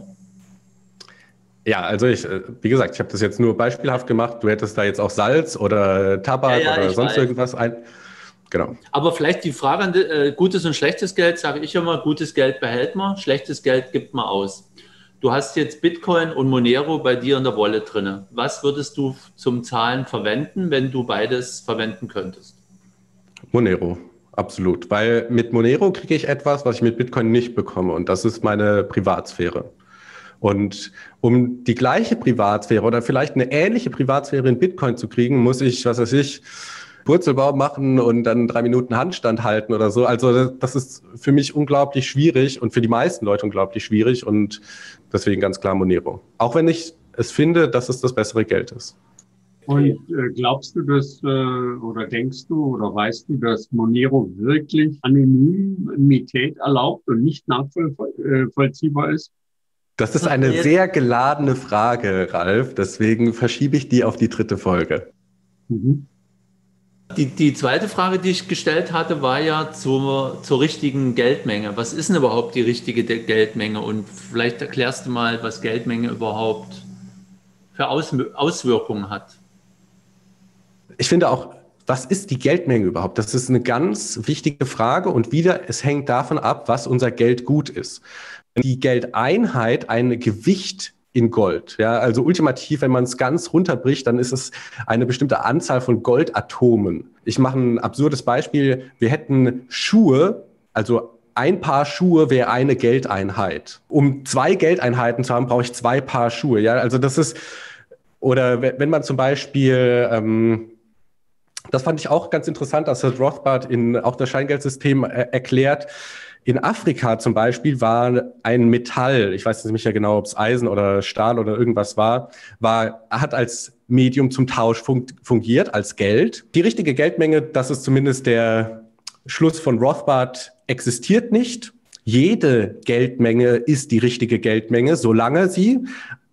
Ja, also ich, wie gesagt, ich habe das jetzt nur beispielhaft gemacht. Du hättest da jetzt auch Salz oder Tabak ja, ja, oder sonst weiß. irgendwas ein. Genau. Aber vielleicht die Frage an äh, gutes und schlechtes Geld, sage ich immer, gutes Geld behält man, schlechtes Geld gibt man aus. Du hast jetzt Bitcoin und Monero bei dir in der Wallet drin. Was würdest du zum Zahlen verwenden, wenn du beides verwenden könntest? Monero, absolut. Weil mit Monero kriege ich etwas, was ich mit Bitcoin nicht bekomme. Und das ist meine Privatsphäre. Und um die gleiche Privatsphäre oder vielleicht eine ähnliche Privatsphäre in Bitcoin zu kriegen, muss ich, was weiß ich, Purzelbaum machen und dann drei Minuten Handstand halten oder so. Also das ist für mich unglaublich schwierig und für die meisten Leute unglaublich schwierig und deswegen ganz klar Monero. Auch wenn ich es finde, dass es das bessere Geld ist. Und äh, glaubst du, dass äh, oder denkst du oder weißt du, dass Monero wirklich Anonymität erlaubt und nicht nachvollziehbar ist? Das ist eine sehr geladene Frage, Ralf. Deswegen verschiebe ich die auf die dritte Folge. Mhm. Die, die zweite Frage, die ich gestellt hatte, war ja zur, zur richtigen Geldmenge. Was ist denn überhaupt die richtige Geldmenge? Und vielleicht erklärst du mal, was Geldmenge überhaupt für Aus, Auswirkungen hat. Ich finde auch, was ist die Geldmenge überhaupt? Das ist eine ganz wichtige Frage und wieder, es hängt davon ab, was unser Geldgut ist. Die Geldeinheit ein Gewicht in Gold. Ja, also ultimativ, wenn man es ganz runterbricht, dann ist es eine bestimmte Anzahl von Goldatomen. Ich mache ein absurdes Beispiel. Wir hätten Schuhe, also ein Paar Schuhe wäre eine Geldeinheit. Um zwei Geldeinheiten zu haben, brauche ich zwei Paar Schuhe. Ja, also das ist, oder wenn man zum Beispiel, ähm, das fand ich auch ganz interessant, dass das Rothbard in auch das Scheingeldsystem äh, erklärt. In Afrika zum Beispiel war ein Metall, ich weiß nicht mehr genau, ob es Eisen oder Stahl oder irgendwas war, war, hat als Medium zum Tausch fungiert, als Geld. Die richtige Geldmenge, das ist zumindest der Schluss von Rothbard, existiert nicht. Jede Geldmenge ist die richtige Geldmenge, solange sie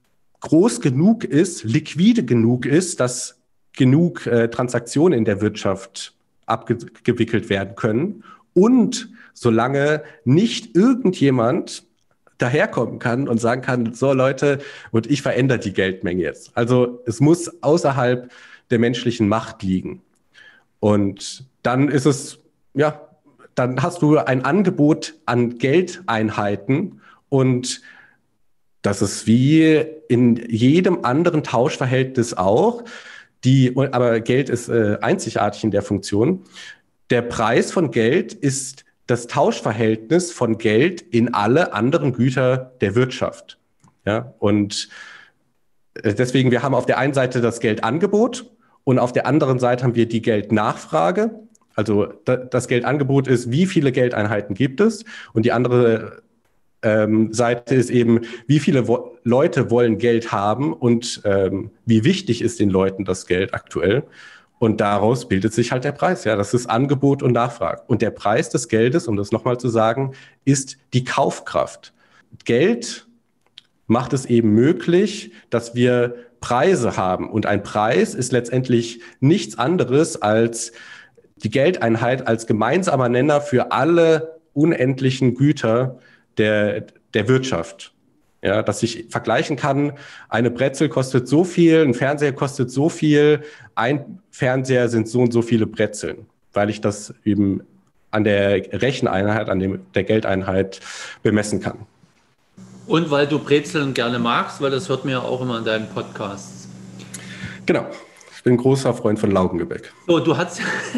groß genug ist, liquide genug ist, dass genug äh, Transaktionen in der Wirtschaft abgewickelt werden können und solange nicht irgendjemand daherkommen kann und sagen kann, so Leute, und ich verändere die Geldmenge jetzt. Also es muss außerhalb der menschlichen Macht liegen. Und dann ist es, ja, dann hast du ein Angebot an Geldeinheiten und das ist wie in jedem anderen Tauschverhältnis auch. Die, aber Geld ist äh, einzigartig in der Funktion. Der Preis von Geld ist das Tauschverhältnis von Geld in alle anderen Güter der Wirtschaft. Ja, und deswegen, wir haben auf der einen Seite das Geldangebot und auf der anderen Seite haben wir die Geldnachfrage. Also das Geldangebot ist, wie viele Geldeinheiten gibt es? Und die andere ähm, Seite ist eben, wie viele wo- Leute wollen Geld haben und ähm, wie wichtig ist den Leuten das Geld aktuell? Und daraus bildet sich halt der Preis. Ja, das ist Angebot und Nachfrage. Und der Preis des Geldes, um das nochmal zu sagen, ist die Kaufkraft. Geld macht es eben möglich, dass wir Preise haben. Und ein Preis ist letztendlich nichts anderes als die Geldeinheit als gemeinsamer Nenner für alle unendlichen Güter der, der Wirtschaft. Ja, dass ich vergleichen kann, eine Brezel kostet so viel, ein Fernseher kostet so viel, ein Fernseher sind so und so viele Brezeln, weil ich das eben an der Recheneinheit, an dem, der Geldeinheit bemessen kann. Und weil du Brezeln gerne magst, weil das hört mir ja auch immer in deinen Podcasts. Genau, ich bin ein großer Freund von Laugengebäck. So, du hast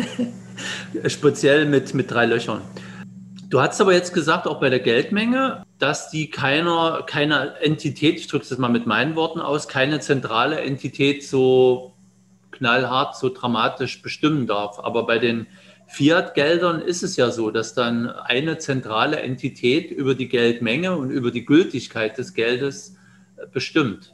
speziell mit, mit drei Löchern. Du hast aber jetzt gesagt, auch bei der Geldmenge, dass die keiner, keine Entität, ich drücke es mal mit meinen Worten aus, keine zentrale Entität so knallhart, so dramatisch bestimmen darf. Aber bei den Fiat-Geldern ist es ja so, dass dann eine zentrale Entität über die Geldmenge und über die Gültigkeit des Geldes bestimmt.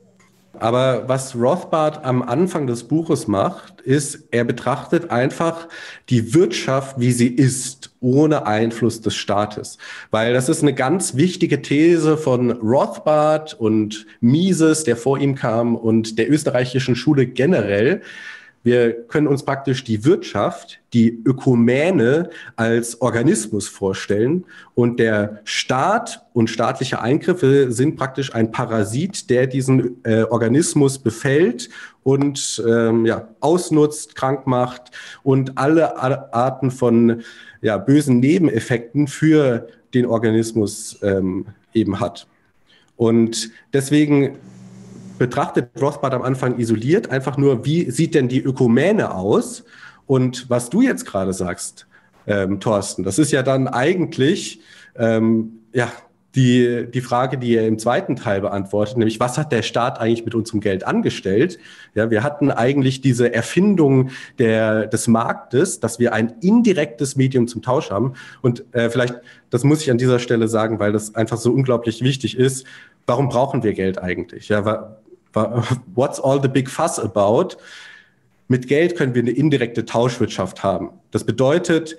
Aber was Rothbard am Anfang des Buches macht, ist, er betrachtet einfach die Wirtschaft, wie sie ist, ohne Einfluss des Staates. Weil das ist eine ganz wichtige These von Rothbard und Mises, der vor ihm kam, und der österreichischen Schule generell. Wir können uns praktisch die Wirtschaft, die Ökumene als Organismus vorstellen und der Staat und staatliche Eingriffe sind praktisch ein Parasit, der diesen äh, Organismus befällt und ähm, ja, ausnutzt, krank macht und alle Arten von ja, bösen Nebeneffekten für den Organismus ähm, eben hat. Und deswegen betrachtet Rothbard am Anfang isoliert, einfach nur, wie sieht denn die Ökumene aus? Und was du jetzt gerade sagst, ähm, Thorsten, das ist ja dann eigentlich ähm, ja, die, die Frage, die er im zweiten Teil beantwortet, nämlich was hat der Staat eigentlich mit unserem Geld angestellt? Ja, wir hatten eigentlich diese Erfindung der, des Marktes, dass wir ein indirektes Medium zum Tausch haben. Und äh, vielleicht, das muss ich an dieser Stelle sagen, weil das einfach so unglaublich wichtig ist, warum brauchen wir Geld eigentlich? Ja, what's all the big fuss about? Mit Geld können wir eine indirekte Tauschwirtschaft haben. Das bedeutet,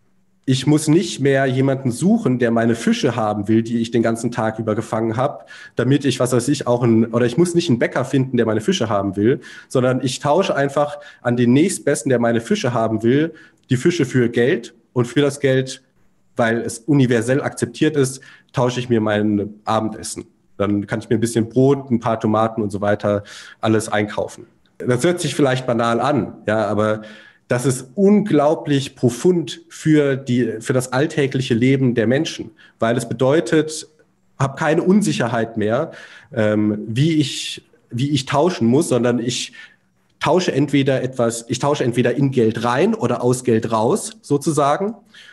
ich muss nicht mehr jemanden suchen, der meine Fische haben will, die ich den ganzen Tag über gefangen habe, damit ich, was weiß ich, auch ein, oder ich muss nicht einen Bäcker finden, der meine Fische haben will, sondern ich tausche einfach an den nächstbesten, der meine Fische haben will, die Fische für Geld und für das Geld, weil es universell akzeptiert ist, tausche ich mir mein Abendessen. Dann kann ich mir ein bisschen Brot, ein paar Tomaten und so weiter alles einkaufen. Das hört sich vielleicht banal an, ja, aber das ist unglaublich profund für die, für das alltägliche Leben der Menschen, weil es bedeutet, habe keine Unsicherheit mehr, ähm, wie ich, wie ich tauschen muss, sondern ich tausche entweder etwas, ich tausche entweder in Geld rein oder aus Geld raus, sozusagen.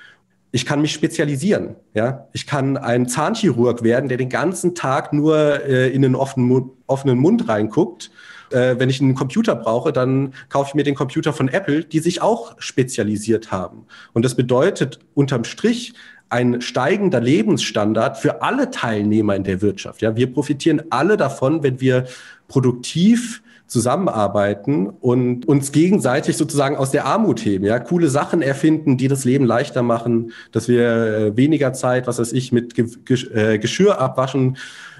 Ich kann mich spezialisieren. Ja? Ich kann ein Zahnchirurg werden, der den ganzen Tag nur äh, in einen offenen Mund, offenen Mund reinguckt. Äh, wenn ich einen Computer brauche, dann kaufe ich mir den Computer von Apple, die sich auch spezialisiert haben. Und das bedeutet unterm Strich ein steigender Lebensstandard für alle Teilnehmer in der Wirtschaft. Ja? Wir profitieren alle davon, wenn wir produktiv zusammenarbeiten und uns gegenseitig sozusagen aus der Armut heben, ja, coole Sachen erfinden, die das Leben leichter machen, dass wir weniger Zeit, was weiß ich, mit Ge- Ge- äh, Geschirr abwaschen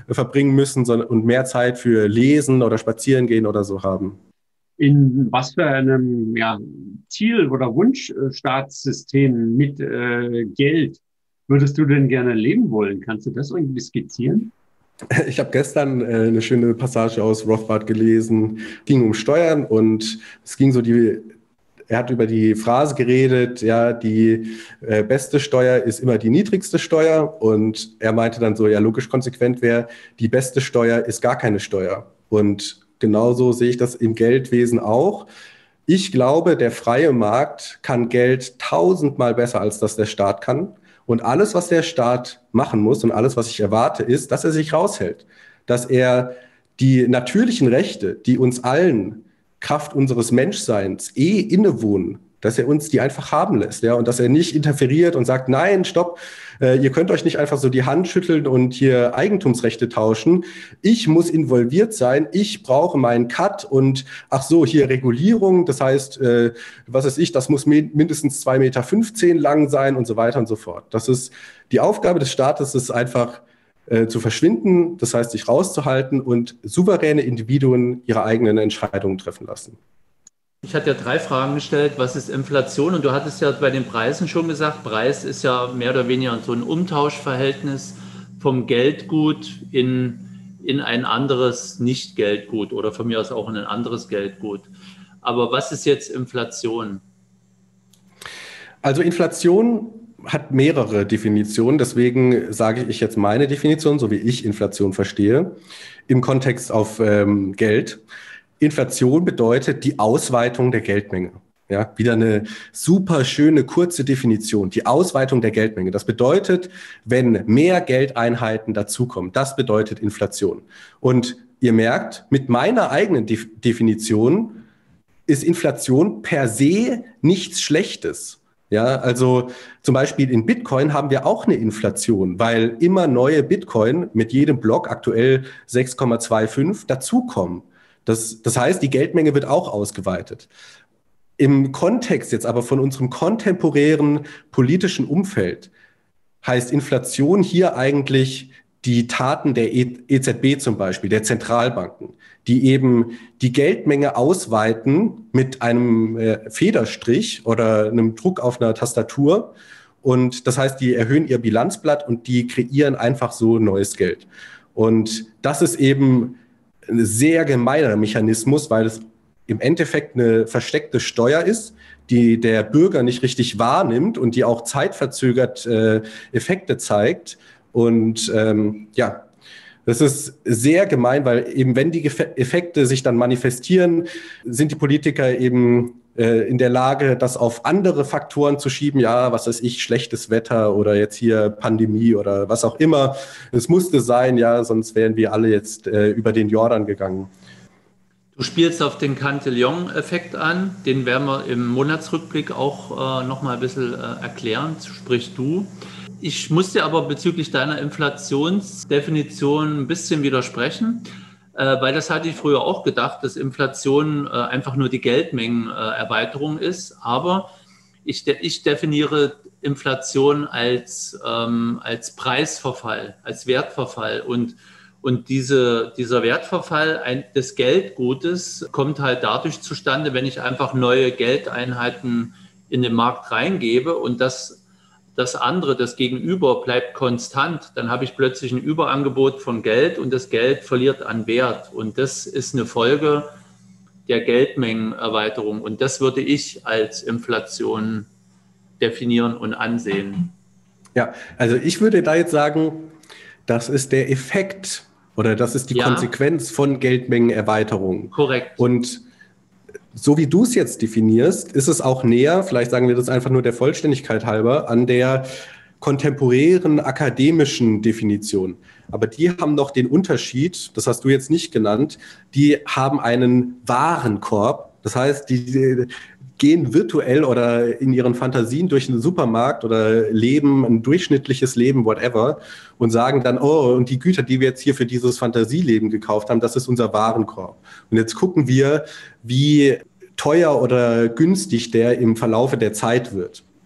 verbringen müssen sondern, und mehr Zeit für Lesen oder Spazierengehen oder so haben. In was für einem ja, Ziel- oder Wunschstaatssystem mit äh, Geld würdest du denn gerne leben wollen? Kannst du das irgendwie skizzieren? Ich habe gestern äh, eine schöne Passage aus Rothbard gelesen, ging um Steuern und es ging so die, er hat über die Phrase geredet, ja, die äh, beste Steuer ist immer die niedrigste Steuer und er meinte dann so, ja, logisch konsequent wäre, die beste Steuer ist gar keine Steuer. Und genauso sehe ich das im Geldwesen auch. Ich glaube, der freie Markt kann Geld tausendmal besser, als das der Staat kann. Und alles, was der Staat machen muss und alles, was ich erwarte, ist, dass er sich raushält. Dass er die natürlichen Rechte, die uns allen Kraft unseres Menschseins eh innewohnen, dass er uns die einfach haben lässt, ja, und dass er nicht interferiert und sagt, nein, stopp, äh, ihr könnt euch nicht einfach so die Hand schütteln und hier Eigentumsrechte tauschen. Ich muss involviert sein, ich brauche meinen Cut und ach so, hier Regulierung, das heißt, äh, was weiß ich, das muss mindestens zwei Meter fünfzehn lang sein und so weiter und so fort. Das ist die Aufgabe des Staates, ist einfach äh, zu verschwinden, das heißt, sich rauszuhalten und souveräne Individuen ihre eigenen Entscheidungen treffen lassen. Ich hatte ja drei Fragen gestellt. Was ist Inflation? Und du hattest ja bei den Preisen schon gesagt, Preis ist ja mehr oder weniger so ein Umtauschverhältnis vom Geldgut in, in ein anderes Nicht-Geldgut oder von mir aus auch in ein anderes Geldgut. Aber was ist jetzt Inflation? Also Inflation hat mehrere Definitionen. Deswegen sage ich jetzt meine Definition, so wie ich Inflation verstehe, im Kontext auf ähm, Geld. Inflation bedeutet die Ausweitung der Geldmenge. Ja, wieder eine super schöne, kurze Definition. Die Ausweitung der Geldmenge. Das bedeutet, wenn mehr Geldeinheiten dazukommen, das bedeutet Inflation. Und ihr merkt, mit meiner eigenen De- Definition ist Inflation per se nichts Schlechtes. Ja, also zum Beispiel in Bitcoin haben wir auch eine Inflation, weil immer neue Bitcoin mit jedem Block, aktuell sechs Komma fünfundzwanzig, dazukommen. Das, das heißt, die Geldmenge wird auch ausgeweitet. Im Kontext jetzt aber von unserem kontemporären politischen Umfeld heißt Inflation hier eigentlich die Taten der E Z B zum Beispiel, der Zentralbanken, die eben die Geldmenge ausweiten mit einem äh, Federstrich oder einem Druck auf einer Tastatur. Und das heißt, die erhöhen ihr Bilanzblatt und die kreieren einfach so neues Geld. Und das ist eben ein sehr gemeiner Mechanismus, weil es im Endeffekt eine versteckte Steuer ist, die der Bürger nicht richtig wahrnimmt und die auch zeitverzögert äh, Effekte zeigt. Und ähm, ja, das ist sehr gemein, weil eben wenn die Effekte sich dann manifestieren, sind die Politiker eben äh, in der Lage, das auf andere Faktoren zu schieben. Ja, was weiß ich, schlechtes Wetter oder jetzt hier Pandemie oder was auch immer. Es musste sein, ja, sonst wären wir alle jetzt äh, über den Jordan gegangen. Du spielst auf den Cantillon-Effekt an, den werden wir im Monatsrückblick auch äh, noch mal ein bisschen äh, erklären, sprich du. Ich muss dir aber bezüglich deiner Inflationsdefinition ein bisschen widersprechen, äh, weil das hatte ich früher auch gedacht, dass Inflation äh, einfach nur die Geldmengenerweiterung äh, ist, aber ich, de- ich definiere Inflation als, ähm, als Preisverfall, als Wertverfall und Und diese, dieser Wertverfall ein, des Geldgutes kommt halt dadurch zustande, wenn ich einfach neue Geldeinheiten in den Markt reingebe und das, das andere, das Gegenüber bleibt konstant, dann habe ich plötzlich ein Überangebot von Geld und das Geld verliert an Wert. Und das ist eine Folge der Geldmengenerweiterung. Und das würde ich als Inflation definieren und ansehen. Ja, also ich würde da jetzt sagen, das ist der Effekt oder das ist die ja. Konsequenz von Geldmengenerweiterung. Korrekt. Und so wie du es jetzt definierst, ist es auch näher, vielleicht sagen wir das einfach nur der Vollständigkeit halber, an der kontemporären akademischen Definition. Aber die haben noch den Unterschied, das hast du jetzt nicht genannt, die haben einen Warenkorb. Das heißt, die, die gehen virtuell oder in ihren Fantasien durch einen Supermarkt oder leben ein durchschnittliches Leben, whatever, und sagen dann, oh, und die Güter, die wir jetzt hier für dieses Fantasieleben gekauft haben, das ist unser Warenkorb. Und jetzt gucken wir, wie teuer oder günstig der im Verlaufe der Zeit wird.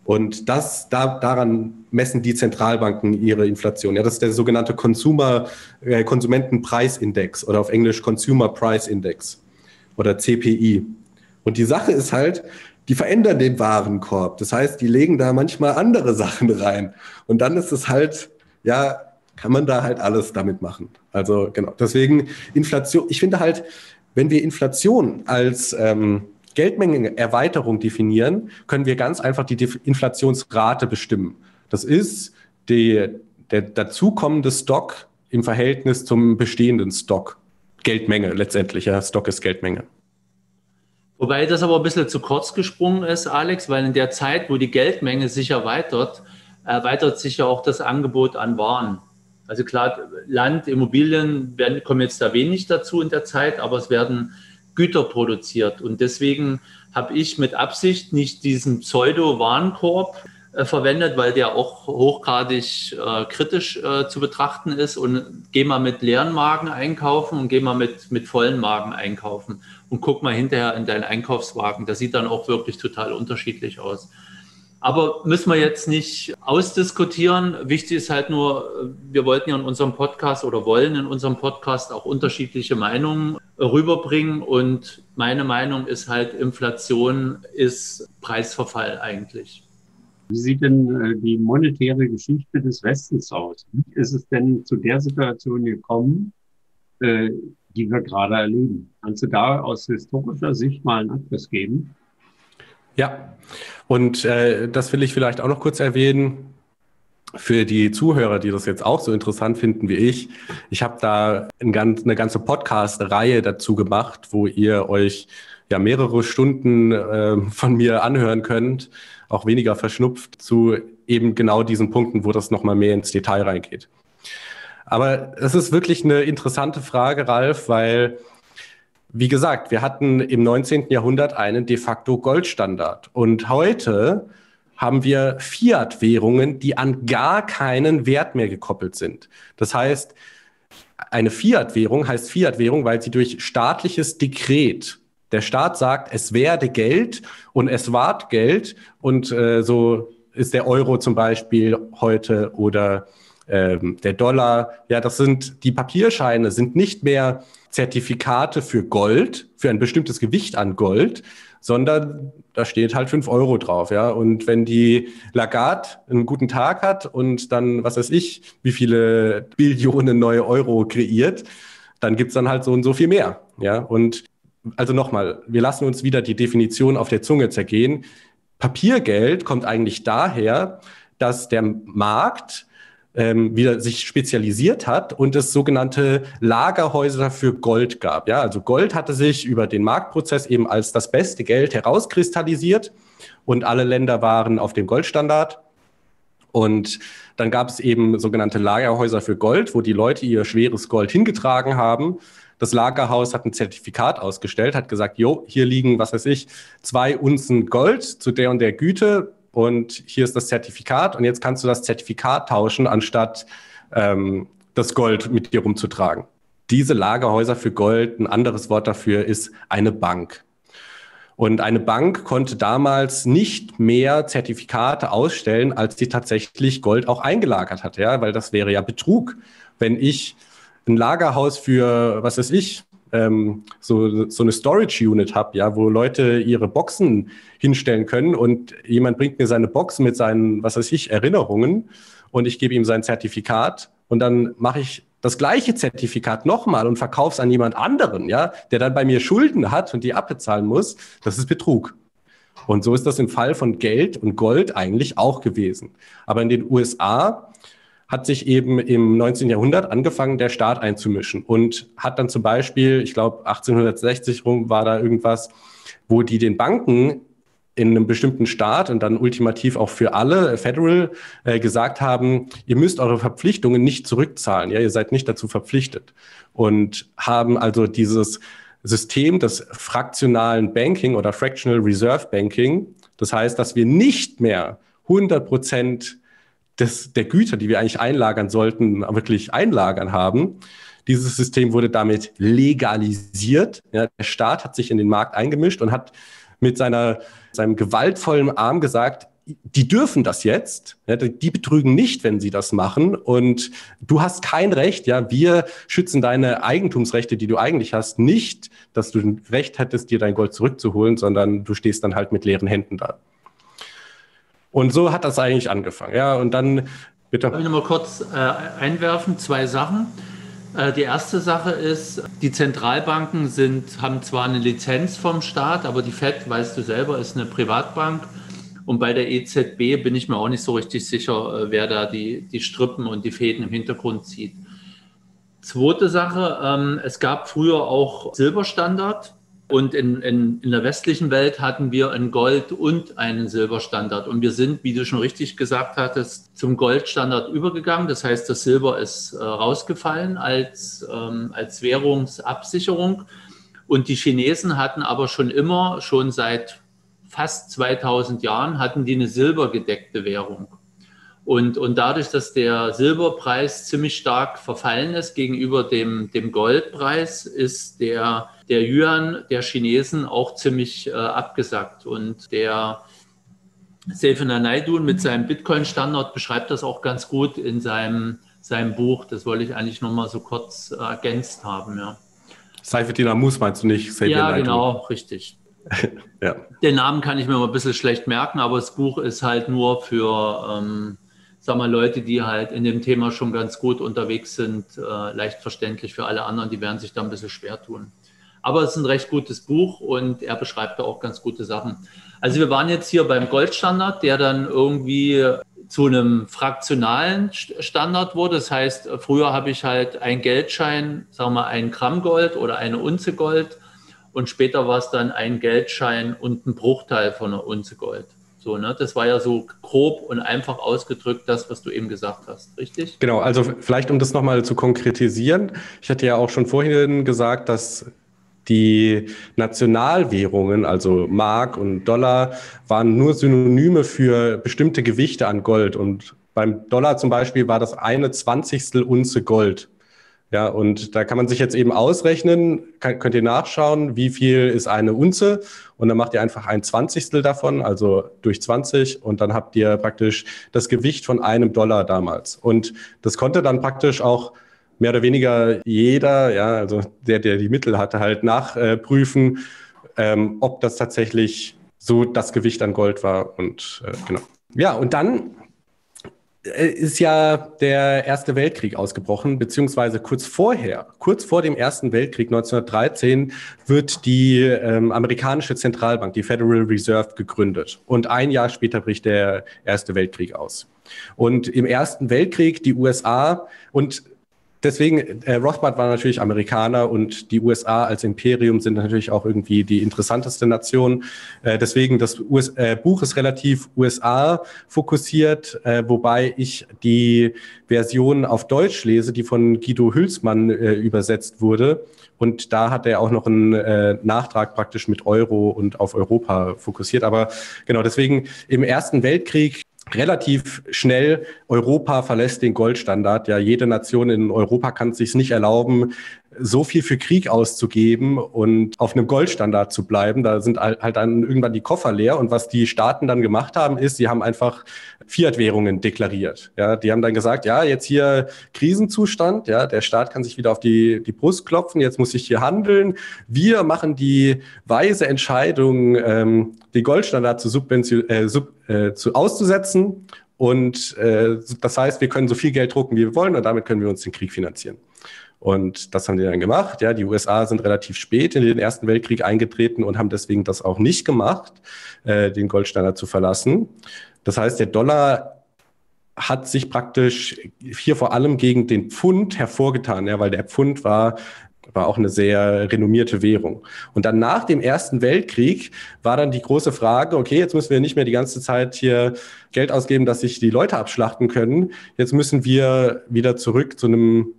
Und das, da, daran messen die Zentralbanken ihre Inflation. Ja, das ist der sogenannte Consumer, äh, Konsumentenpreisindex oder auf Englisch Consumer Price Index oder C P I. Und die Sache ist halt, die verändern den Warenkorb. Das heißt, die legen da manchmal andere Sachen rein. Und dann ist es halt, ja, kann man da halt alles damit machen. Also genau, deswegen Inflation, ich finde halt, wenn wir Inflation als ähm, Geldmengenerweiterung definieren, können wir ganz einfach die Inflationsrate bestimmen. Das ist die, der dazukommende Stock im Verhältnis zum bestehenden Stock. Geldmenge letztendlich, ja, Stock ist Geldmenge. Wobei das aber ein bisschen zu kurz gesprungen ist, Alex, weil in der Zeit, wo die Geldmenge sich erweitert, erweitert sich ja auch das Angebot an Waren. Also klar, Land, Immobilien werden, kommen jetzt da wenig dazu in der Zeit, aber es werden Güter produziert. Und deswegen habe ich mit Absicht nicht diesen Pseudo-Warenkorb äh, verwendet, weil der auch hochgradig äh, kritisch äh, zu betrachten ist. Und geh mal mit leeren Magen einkaufen und geh mal mit, mit vollen Magen einkaufen. Und guck mal hinterher in deinen Einkaufswagen. Das sieht dann auch wirklich total unterschiedlich aus. Aber müssen wir jetzt nicht ausdiskutieren. Wichtig ist halt nur, wir wollten ja in unserem Podcast oder wollen in unserem Podcast auch unterschiedliche Meinungen rüberbringen. Und meine Meinung ist halt, Inflation ist Preisverfall eigentlich. Wie sieht denn die monetäre Geschichte des Westens aus? Wie ist es denn zu der Situation gekommen, die wir gerade erleben? Kannst du da aus historischer Sicht mal einen Abriss geben? Ja, und äh, das will ich vielleicht auch noch kurz erwähnen für die Zuhörer, die das jetzt auch so interessant finden wie ich. Ich habe da ein ganz, eine ganze Podcast-Reihe dazu gemacht, wo ihr euch ja mehrere Stunden äh, von mir anhören könnt, auch weniger verschnupft, zu eben genau diesen Punkten, wo das nochmal mehr ins Detail reingeht. Aber es ist wirklich eine interessante Frage, Ralf, weil wie gesagt, wir hatten im neunzehnten Jahrhundert einen de facto Goldstandard. Und heute haben wir Fiat-Währungen, die an gar keinen Wert mehr gekoppelt sind. Das heißt, eine Fiat-Währung heißt Fiat-Währung, weil sie durch staatliches Dekret, der Staat sagt, es werde Geld und es ward Geld. Und äh, so ist der Euro zum Beispiel heute oder ähm, der Dollar. Ja, das sind die Papierscheine, sind nicht mehr Zertifikate für Gold, für ein bestimmtes Gewicht an Gold, sondern da steht halt fünf Euro drauf, ja. Und wenn die Lagarde einen guten Tag hat und dann, was weiß ich, wie viele Billionen neue Euro kreiert, dann gibt's dann halt so und so viel mehr, ja. Und also nochmal, wir lassen uns wieder die Definition auf der Zunge zergehen. Papiergeld kommt eigentlich daher, dass der Markt Ähm, wieder sich spezialisiert hat und es sogenannte Lagerhäuser für Gold gab. Ja, also Gold hatte sich über den Marktprozess eben als das beste Geld herauskristallisiert und alle Länder waren auf dem Goldstandard. Und dann gab es eben sogenannte Lagerhäuser für Gold, wo die Leute ihr schweres Gold hingetragen haben. Das Lagerhaus hat ein Zertifikat ausgestellt, hat gesagt, jo, hier liegen, was weiß ich, zwei Unzen Gold zu der und der Güte. Und hier ist das Zertifikat und jetzt kannst du das Zertifikat tauschen, anstatt ähm, das Gold mit dir rumzutragen. Diese Lagerhäuser für Gold, ein anderes Wort dafür ist eine Bank. Und eine Bank konnte damals nicht mehr Zertifikate ausstellen, als die tatsächlich Gold auch eingelagert hat, ja, weil das wäre ja Betrug. Wenn ich ein Lagerhaus für, was weiß ich, ähm, so, so eine Storage-Unit habe, ja, wo Leute ihre Boxen hinstellen können und jemand bringt mir seine Box mit seinen, was weiß ich, Erinnerungen und ich gebe ihm sein Zertifikat und dann mache ich das gleiche Zertifikat nochmal und verkaufe es an jemand anderen, ja, der dann bei mir Schulden hat und die abbezahlen muss. Das ist Betrug. Und so ist das im Fall von Geld und Gold eigentlich auch gewesen. Aber in den U S A hat sich eben im neunzehnten Jahrhundert angefangen, der Staat einzumischen und hat dann zum Beispiel, ich glaube achtzehnhundertsechzig rum war da irgendwas, wo die den Banken in einem bestimmten Staat und dann ultimativ auch für alle Federal äh, gesagt haben, ihr müsst eure Verpflichtungen nicht zurückzahlen, ja, ihr seid nicht dazu verpflichtet und haben also dieses System des fraktionalen Banking oder Fractional Reserve Banking, das heißt, dass wir nicht mehr hundert Prozent Des, der Güter, die wir eigentlich einlagern sollten, wirklich einlagern haben. Dieses System wurde damit legalisiert. Ja, der Staat hat sich in den Markt eingemischt und hat mit seiner, seinem gewaltvollen Arm gesagt, die dürfen das jetzt, ja, die betrügen nicht, wenn sie das machen und du hast kein Recht, ja, wir schützen deine Eigentumsrechte, die du eigentlich hast, nicht, dass du ein Recht hättest, dir dein Gold zurückzuholen, sondern du stehst dann halt mit leeren Händen da. Und so hat das eigentlich angefangen, ja, und dann, bitte. Darf ich noch mal kurz äh, einwerfen, zwei Sachen. Äh, die erste Sache ist, die Zentralbanken sind, haben zwar eine Lizenz vom Staat, aber die Fed, weißt du selber, ist eine Privatbank. Und bei der E Z B bin ich mir auch nicht so richtig sicher, wer da die, die Strippen und die Fäden im Hintergrund zieht. Zweite Sache, ähm, es gab früher auch Silberstandard und in, in, in der westlichen Welt hatten wir einen Gold- und einen Silberstandard. Und wir sind, wie du schon richtig gesagt hattest, zum Goldstandard übergegangen. Das heißt, das Silber ist äh, rausgefallen als, ähm, als Währungsabsicherung. Und die Chinesen hatten aber schon immer, schon seit fast zweitausend Jahren hatten die eine silbergedeckte Währung. Und, und dadurch, dass der Silberpreis ziemlich stark verfallen ist gegenüber dem, dem Goldpreis, ist der, der Yuan der Chinesen auch ziemlich äh, abgesackt. Und der Seyfen Naidoo mit seinem Bitcoin-Standard beschreibt das auch ganz gut in seinem, seinem Buch. Das wollte ich eigentlich noch mal so kurz äh, ergänzt haben. Ja. Seyfettin Ammous meinst du nicht? Seyfen ja, Naidoo. genau, richtig. Ja. Den Namen kann ich mir mal ein bisschen schlecht merken, aber das Buch ist halt nur für ähm, sag mal, Leute, die halt in dem Thema schon ganz gut unterwegs sind, äh, leicht verständlich. Für alle anderen, die werden sich da ein bisschen schwer tun. Aber es ist ein recht gutes Buch und er beschreibt da auch ganz gute Sachen. Also wir waren jetzt hier beim Goldstandard, der dann irgendwie zu einem fraktionalen Standard wurde. Das heißt, früher habe ich halt einen Geldschein, sagen wir mal ein Gramm Gold oder eine Unze Gold. Und später war es dann ein Geldschein und ein Bruchteil von einer Unze Gold. So, ne? Das war ja so grob und einfach ausgedrückt das, was du eben gesagt hast, richtig? Genau, also vielleicht um das nochmal zu konkretisieren. Ich hatte ja auch schon vorhin gesagt, dass die Nationalwährungen, also Mark und Dollar, waren nur Synonyme für bestimmte Gewichte an Gold. Und beim Dollar zum Beispiel war das eine Zwanzigstel Unze Gold. Ja, und da kann man sich jetzt eben ausrechnen, kann, könnt ihr nachschauen, wie viel ist eine Unze und dann macht ihr einfach ein Zwanzigstel davon, also durch zwanzig und dann habt ihr praktisch das Gewicht von einem Dollar damals. Und das konnte dann praktisch auch mehr oder weniger jeder, ja, also der, der die Mittel hatte, halt nachprüfen, äh, ähm, ob das tatsächlich so das Gewicht an Gold war und äh, genau. Ja, und dann ist ja der Erste Weltkrieg ausgebrochen, beziehungsweise kurz vorher, kurz vor dem Ersten Weltkrieg neunzehnhundertdreizehn wird die ähm, amerikanische Zentralbank, die Federal Reserve, gegründet. Und ein Jahr später bricht der Erste Weltkrieg aus. Und im Ersten Weltkrieg die U S A und Deswegen, äh, Rothbard war natürlich Amerikaner und die U S A als Imperium sind natürlich auch irgendwie die interessanteste Nation. Äh, deswegen, das U S, äh, Buch ist relativ U S A fokussiert, äh, wobei ich die Version auf Deutsch lese, die von Guido Hülsmann äh, übersetzt wurde. Und da hat er auch noch einen äh, Nachtrag praktisch mit Euro und auf Europa fokussiert. Aber genau, deswegen im Ersten Weltkrieg relativ schnell, Europa verlässt den Goldstandard. Ja, jede Nation in Europa kann es sich nicht erlauben, so viel für Krieg auszugeben und auf einem Goldstandard zu bleiben. Da sind halt dann irgendwann die Koffer leer. Und was die Staaten dann gemacht haben, ist, sie haben einfach Fiat-Währungen deklariert. Ja, die haben dann gesagt, ja, jetzt hier Krisenzustand. Ja, der Staat kann sich wieder auf die, die Brust klopfen. Jetzt muss ich hier handeln. Wir machen die weise Entscheidung, ähm, den Goldstandard zu, subvention, äh, sub, äh, zu auszusetzen. Und äh, das heißt, wir können so viel Geld drucken, wie wir wollen. Und damit können wir uns den Krieg finanzieren. Und das haben die dann gemacht. Ja, die U S A sind relativ spät in den Ersten Weltkrieg eingetreten und haben deswegen das auch nicht gemacht, äh, den Goldstandard zu verlassen. Das heißt, der Dollar hat sich praktisch hier vor allem gegen den Pfund hervorgetan, ja, weil der Pfund war war auch eine sehr renommierte Währung. Und dann nach dem Ersten Weltkrieg war dann die große Frage, okay, jetzt müssen wir nicht mehr die ganze Zeit hier Geld ausgeben, dass sich die Leute abschlachten können. Jetzt müssen wir wieder zurück zu einem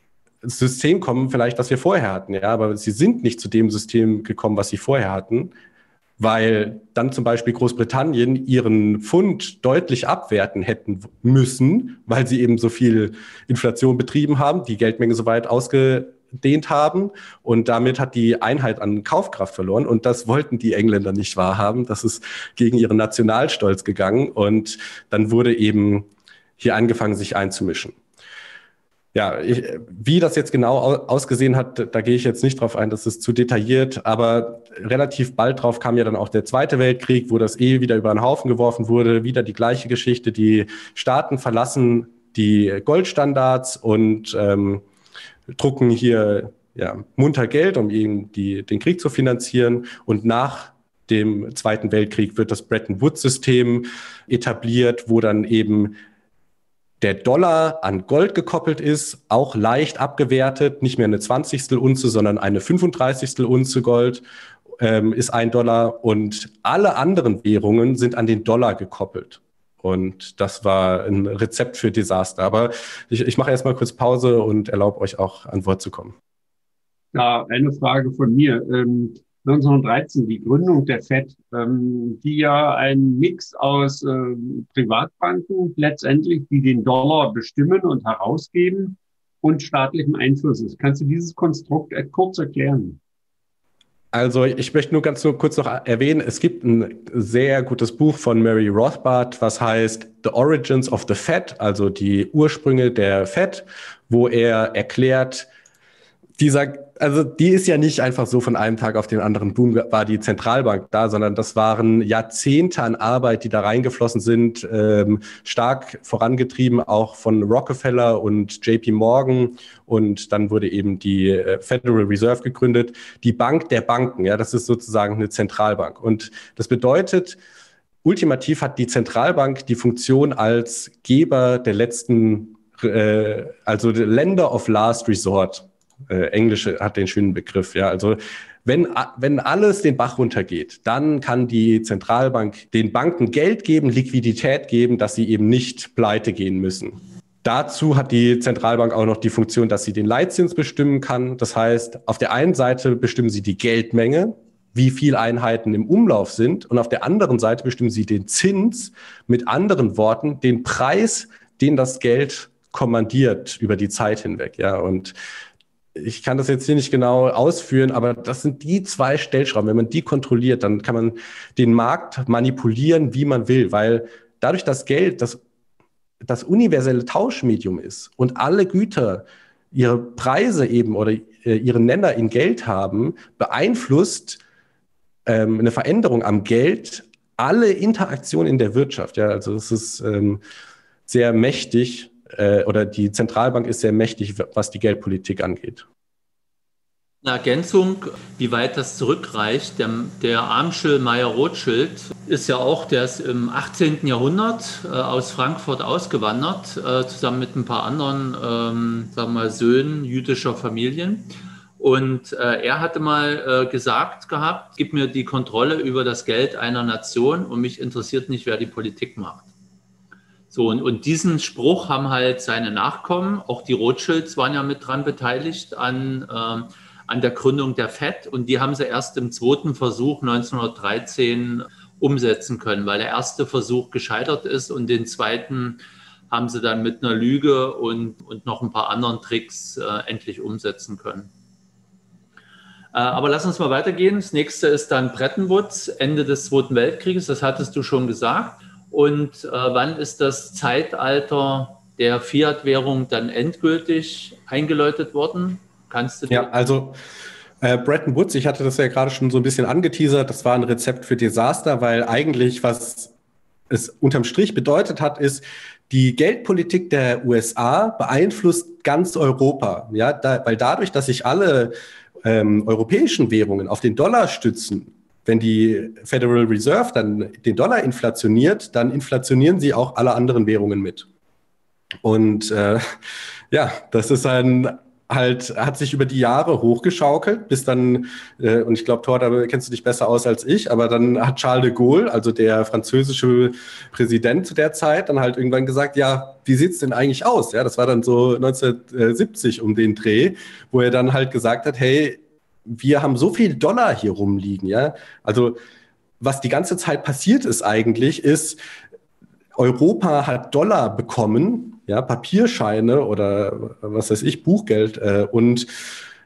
System kommen, vielleicht, was wir vorher hatten. Ja, aber sie sind nicht zu dem System gekommen, was sie vorher hatten, weil dann zum Beispiel Großbritannien ihren Pfund deutlich abwerten hätten müssen, weil sie eben so viel Inflation betrieben haben, die Geldmenge so weit ausge ausgedehnt haben und damit hat die Einheit an Kaufkraft verloren und das wollten die Engländer nicht wahrhaben. Das ist gegen ihren Nationalstolz gegangen und dann wurde eben hier angefangen, sich einzumischen. Ja, ich, wie das jetzt genau ausgesehen hat, da gehe ich jetzt nicht drauf ein, das ist zu detailliert, aber relativ bald drauf kam ja dann auch der Zweite Weltkrieg, wo das eh wieder über den Haufen geworfen wurde, wieder die gleiche Geschichte, die Staaten verlassen die Goldstandards und ähm, drucken hier ja, munter Geld, um eben die, den Krieg zu finanzieren und nach dem Zweiten Weltkrieg wird das Bretton Woods-System etabliert, wo dann eben der Dollar an Gold gekoppelt ist, auch leicht abgewertet, nicht mehr eine zwanzigstel Unze, sondern eine fünfunddreißigstel Unze Gold ähm, ist ein Dollar und alle anderen Währungen sind an den Dollar gekoppelt. Und das war ein Rezept für Desaster. Aber ich, ich mache erst mal kurz Pause und erlaube euch auch an Wort zu kommen. Ja, eine Frage von mir. Ähm neunzehnhundertdreizehn, die Gründung der Fed, ähm, die ja ein Mix aus äh, Privatbanken letztendlich, die den Dollar bestimmen und herausgeben und staatlichem Einfluss ist. Kannst du dieses Konstrukt äh, kurz erklären? Also ich möchte nur ganz nur kurz noch erwähnen, es gibt ein sehr gutes Buch von Murray Rothbard, was heißt The Origins of the Fed, also die Ursprünge der Fed, wo er erklärt, dieser, also die ist ja nicht einfach so von einem Tag auf den anderen, boom, war die Zentralbank da, sondern das waren Jahrzehnte an Arbeit, die da reingeflossen sind, ähm, stark vorangetrieben auch von Rockefeller und J P Morgan und dann wurde eben die äh, Federal Reserve gegründet, die Bank der Banken, ja, das ist sozusagen eine Zentralbank und das bedeutet, ultimativ hat die Zentralbank die Funktion als Geber der letzten, äh, also der Lender of Last Resort. Äh, Englische hat den schönen Begriff, ja. Also wenn, wenn alles den Bach runtergeht, dann kann die Zentralbank den Banken Geld geben, Liquidität geben, dass sie eben nicht pleite gehen müssen. Dazu hat die Zentralbank auch noch die Funktion, dass sie den Leitzins bestimmen kann. Das heißt, auf der einen Seite bestimmen sie die Geldmenge, wie viel Einheiten im Umlauf sind, und auf der anderen Seite bestimmen sie den Zins, mit anderen Worten, den Preis, den das Geld kommandiert über die Zeit hinweg, ja. Und ich kann das jetzt hier nicht genau ausführen, aber das sind die zwei Stellschrauben. Wenn man die kontrolliert, dann kann man den Markt manipulieren, wie man will, weil dadurch, dass Geld das, das universelle Tauschmedium ist und alle Güter ihre Preise eben oder äh, ihren Nenner in Geld haben, beeinflusst ähm, eine Veränderung am Geld alle Interaktionen in der Wirtschaft. Ja, also es ist ähm, sehr mächtig. Oder die Zentralbank ist sehr mächtig, was die Geldpolitik angeht. Eine Ergänzung, wie weit das zurückreicht. Der, der Amschel Meyer-Rothschild ist ja auch, der ist im achtzehnten Jahrhundert äh, aus Frankfurt ausgewandert, äh, zusammen mit ein paar anderen, ähm, sagen wir mal, Söhnen jüdischer Familien. Und äh, er hatte mal äh, gesagt gehabt, gib mir die Kontrolle über das Geld einer Nation und mich interessiert nicht, wer die Politik macht. So, und, und diesen Spruch haben halt seine Nachkommen, auch die Rothschilds waren ja mit dran beteiligt an, ähm, an der Gründung der Fed und die haben sie erst im zweiten Versuch neunzehnhundertdreizehn umsetzen können, weil der erste Versuch gescheitert ist und den zweiten haben sie dann mit einer Lüge und, und noch ein paar anderen Tricks äh, endlich umsetzen können. Äh, aber lass uns mal weitergehen. Das nächste ist dann Bretton Woods, Ende des Zweiten Weltkrieges, das hattest du schon gesagt. Und äh, wann ist das Zeitalter der Fiat-Währung dann endgültig eingeläutet worden? Kannst du Ja, also äh, Bretton Woods, ich hatte das ja gerade schon so ein bisschen angeteasert, das war ein Rezept für Desaster, weil eigentlich, was es unterm Strich bedeutet hat, ist, die Geldpolitik der U S A beeinflusst ganz Europa. Ja, da, weil dadurch, dass sich alle ähm, europäischen Währungen auf den Dollar stützen, wenn die Federal Reserve dann den Dollar inflationiert, dann inflationieren sie auch alle anderen Währungen mit. Und äh, ja, das ist ein halt, hat sich über die Jahre hochgeschaukelt, bis dann, äh, und ich glaube, Thor, da kennst du dich besser aus als ich, aber dann hat Charles de Gaulle, also der französische Präsident zu der Zeit, dann halt irgendwann gesagt, ja, wie sieht's denn eigentlich aus? Ja, das war dann so neunzehnhundertsiebzig um den Dreh, wo er dann halt gesagt hat, hey, wir haben so viel Dollar hier rumliegen, ja. Also was die ganze Zeit passiert ist eigentlich, ist, Europa hat Dollar bekommen, ja, Papierscheine oder was weiß ich, Buchgeld, äh, und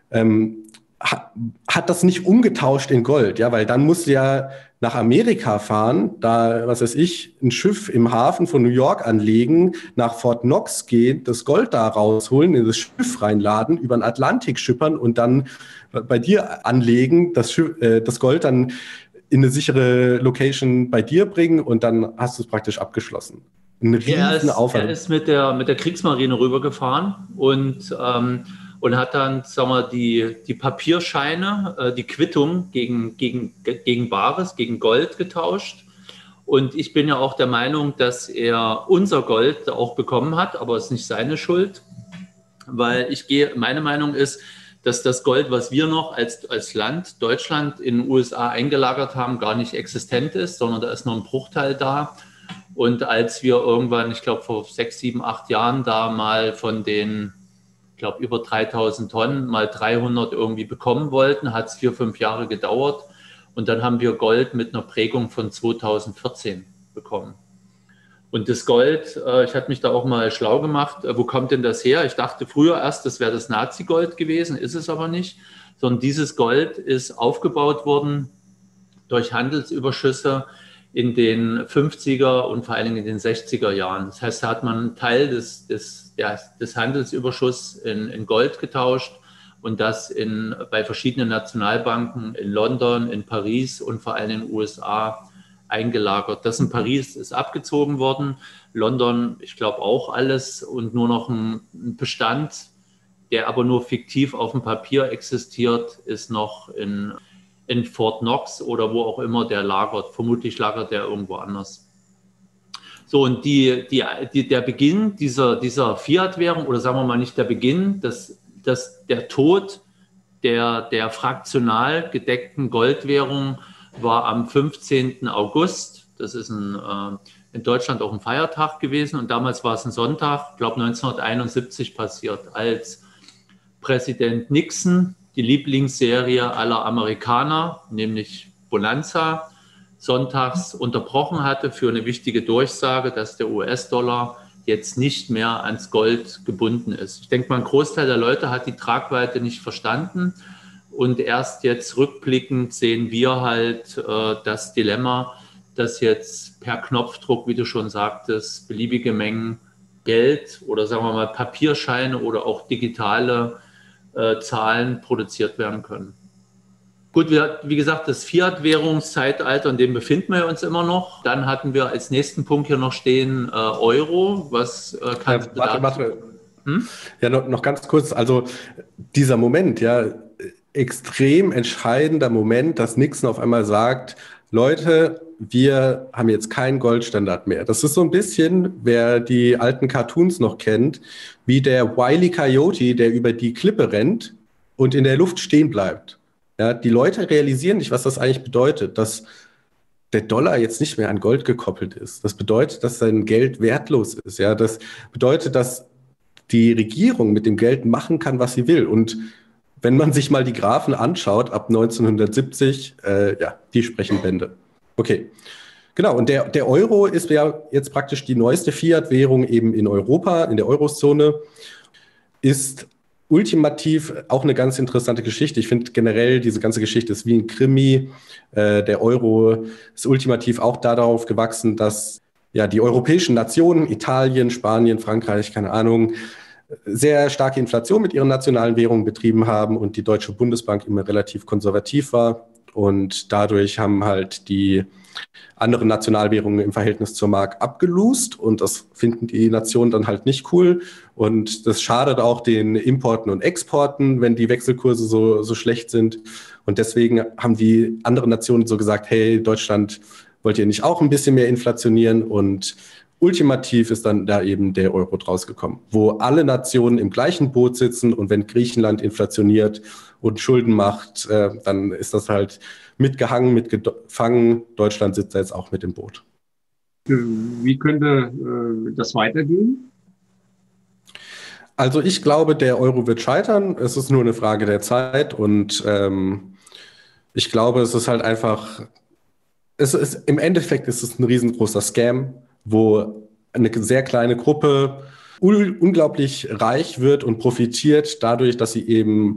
ähm, hat, hat das nicht umgetauscht in Gold, ja, weil dann musst du ja nach Amerika fahren, da, was weiß ich, ein Schiff im Hafen von New York anlegen, nach Fort Knox gehen, das Gold da rausholen, in das Schiff reinladen, über den Atlantik schippern und dann bei dir anlegen, das, Schiff, äh, das Gold dann in eine sichere Location bei dir bringen und dann hast du es praktisch abgeschlossen. Ein riesen Aufwand. Er ist mit der, mit der Kriegsmarine rübergefahren und ähm, und hat dann, sagen wir, die, die Papierscheine, äh, die Quittung gegen, gegen, gegen Bares, gegen Gold getauscht. Und ich bin ja auch der Meinung, dass er unser Gold auch bekommen hat, aber es ist nicht seine Schuld, weil ich gehe, meine Meinung ist, dass das Gold, was wir noch als, als Land, Deutschland, in den U S A eingelagert haben, gar nicht existent ist, sondern da ist noch ein Bruchteil da. Und als wir irgendwann, ich glaube vor sechs, sieben, acht Jahren da mal von den ich glaube, über dreitausend Tonnen, mal dreihundert irgendwie bekommen wollten, hat es vier, fünf Jahre gedauert. Und dann haben wir Gold mit einer Prägung von zweitausendvierzehn bekommen. Und das Gold, äh, ich hatte mich da auch mal schlau gemacht, äh, wo kommt denn das her? Ich dachte früher erst, das wäre das Nazi-Gold gewesen, ist es aber nicht. Sondern dieses Gold ist aufgebaut worden durch Handelsüberschüsse in den fünfziger und vor allen Dingen in den sechziger Jahren. Das heißt, da hat man einen Teil des, des, ja, des Handelsüberschusses in, in Gold getauscht und das in, bei verschiedenen Nationalbanken in London, in Paris und vor allem in den U S A eingelagert. Das in Paris ist abgezogen worden, London, ich glaube auch alles und nur noch ein, ein Bestand, der aber nur fiktiv auf dem Papier existiert, ist noch in in Fort Knox oder wo auch immer der lagert. Vermutlich lagert der irgendwo anders. So, und die, die, die, der Beginn dieser, dieser Fiat-Währung, oder sagen wir mal nicht der Beginn, das, das, der Tod der, der fraktional gedeckten Goldwährung war am fünfzehnten August. Das ist ein, äh, in Deutschland auch ein Feiertag gewesen und damals war es ein Sonntag, ich glaube neunzehnhunderteinundsiebzig passiert, als Präsident Nixon die Lieblingsserie aller Amerikaner, nämlich Bonanza, sonntags unterbrochen hatte für eine wichtige Durchsage, dass der U S-Dollar jetzt nicht mehr ans Gold gebunden ist. Ich denke mal, ein Großteil der Leute hat die Tragweite nicht verstanden und erst jetzt rückblickend sehen wir halt äh, das Dilemma, dass jetzt per Knopfdruck, wie du schon sagtest, beliebige Mengen Geld oder sagen wir mal Papierscheine oder auch digitale Äh, Zahlen produziert werden können. Gut, wir, wie gesagt, das Fiat-Währungszeitalter, in dem befinden wir uns immer noch. Dann hatten wir als nächsten Punkt hier noch stehen äh, Euro. Was äh, kannst äh, du warte, warte. Hm? Ja, noch, noch ganz kurz. Also dieser Moment, ja, extrem entscheidender Moment, dass Nixon auf einmal sagt, Leute, wir haben jetzt keinen Goldstandard mehr. Das ist so ein bisschen, wer die alten Cartoons noch kennt, wie der Wile E. Coyote, der über die Klippe rennt und in der Luft stehen bleibt. Ja, die Leute realisieren nicht, was das eigentlich bedeutet, dass der Dollar jetzt nicht mehr an Gold gekoppelt ist. Das bedeutet, dass sein Geld wertlos ist. Ja, das bedeutet, dass die Regierung mit dem Geld machen kann, was sie will. Und wenn man sich mal die Graphen anschaut, ab neunzehnhundertsiebzig, äh, ja, die sprechen Bände. Okay, genau. Und der, der Euro ist ja jetzt praktisch die neueste Fiat-Währung eben in Europa, in der Eurozone, ist ultimativ auch eine ganz interessante Geschichte. Ich finde generell, diese ganze Geschichte ist wie ein Krimi. Äh, der Euro ist ultimativ auch darauf gewachsen, dass ja die europäischen Nationen, Italien, Spanien, Frankreich, keine Ahnung, sehr starke Inflation mit ihren nationalen Währungen betrieben haben und die Deutsche Bundesbank immer relativ konservativ war. Und dadurch haben halt die anderen Nationalwährungen im Verhältnis zur Mark abgelost. Und das finden die Nationen dann halt nicht cool. Und das schadet auch den Importen und Exporten, wenn die Wechselkurse so, so schlecht sind. Und deswegen haben die anderen Nationen so gesagt, hey, Deutschland, wollt ihr nicht auch ein bisschen mehr inflationieren? Und ultimativ ist dann da eben der Euro draus gekommen, wo alle Nationen im gleichen Boot sitzen und wenn Griechenland inflationiert und Schulden macht, äh, dann ist das halt mitgehangen, mitgefangen. Deutschland sitzt da jetzt auch mit im Boot. Wie könnte äh, das weitergehen? Also ich glaube, der Euro wird scheitern. Es ist nur eine Frage der Zeit und ähm, ich glaube, es ist halt einfach, es ist, im Endeffekt ist es ein riesengroßer Scam, wo eine sehr kleine Gruppe un- unglaublich reich wird und profitiert dadurch, dass sie eben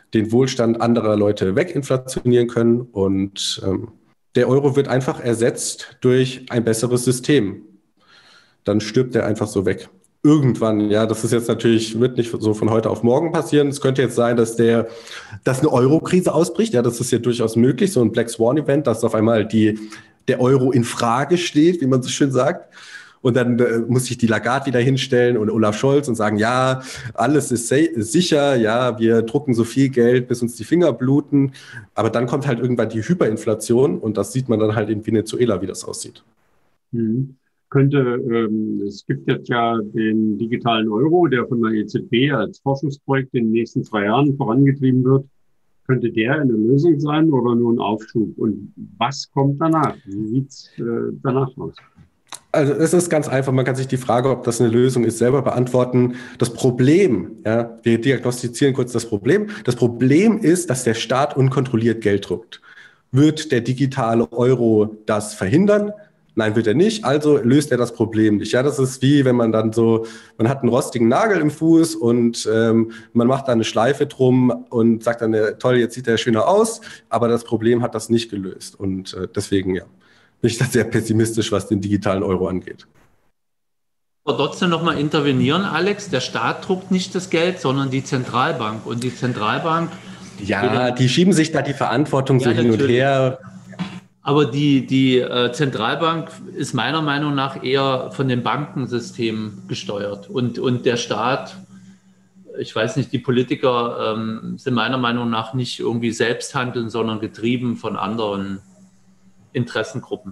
den Wohlstand anderer Leute weginflationieren können. Und ähm, der Euro wird einfach ersetzt durch ein besseres System. Dann stirbt er einfach so weg. Irgendwann, ja, das ist jetzt natürlich, wird nicht so von heute auf morgen passieren. Es könnte jetzt sein, dass der, dass eine Euro-Krise ausbricht. Ja, das ist ja durchaus möglich, so ein Black Swan-Event, dass auf einmal die, der Euro in Frage steht, wie man so schön sagt. Und dann äh, muss sich die Lagarde wieder hinstellen und Olaf Scholz und sagen, ja, alles ist sicher, ja, wir drucken so viel Geld, bis uns die Finger bluten. Aber dann kommt halt irgendwann die Hyperinflation und das sieht man dann halt in Venezuela, wie das aussieht. Mhm. Könnte, ähm, es gibt jetzt ja den digitalen Euro, der von der E Z B als Forschungsprojekt in den nächsten zwei Jahren vorangetrieben wird. Könnte der eine Lösung sein oder nur ein Aufschub? Und was kommt danach? Wie sieht's äh, danach aus? Also es ist ganz einfach, man kann sich die Frage, ob das eine Lösung ist, selber beantworten. Das Problem, ja, wir diagnostizieren kurz das Problem. Das Problem ist, dass der Staat unkontrolliert Geld druckt. Wird der digitale Euro das verhindern? Nein, wird er nicht, also löst er das Problem nicht. Ja, das ist wie, wenn man dann so, man hat einen rostigen Nagel im Fuß und ähm, man macht da eine Schleife drum und sagt dann, toll, jetzt sieht er schöner aus, aber das Problem hat das nicht gelöst. Und äh, deswegen, ja, bin ich da sehr pessimistisch, was den digitalen Euro angeht. Aber trotzdem nochmal intervenieren, Alex. Der Staat druckt nicht das Geld, sondern die Zentralbank. Und die Zentralbank... Ja, die schieben sich da die Verantwortung ja, so hin natürlich. und her. Aber die, die äh, Zentralbank ist meiner Meinung nach eher von dem Bankensystem gesteuert. Und, und der Staat, ich weiß nicht, die Politiker ähm, sind meiner Meinung nach nicht irgendwie selbst handeln, sondern getrieben von anderen Interessengruppen.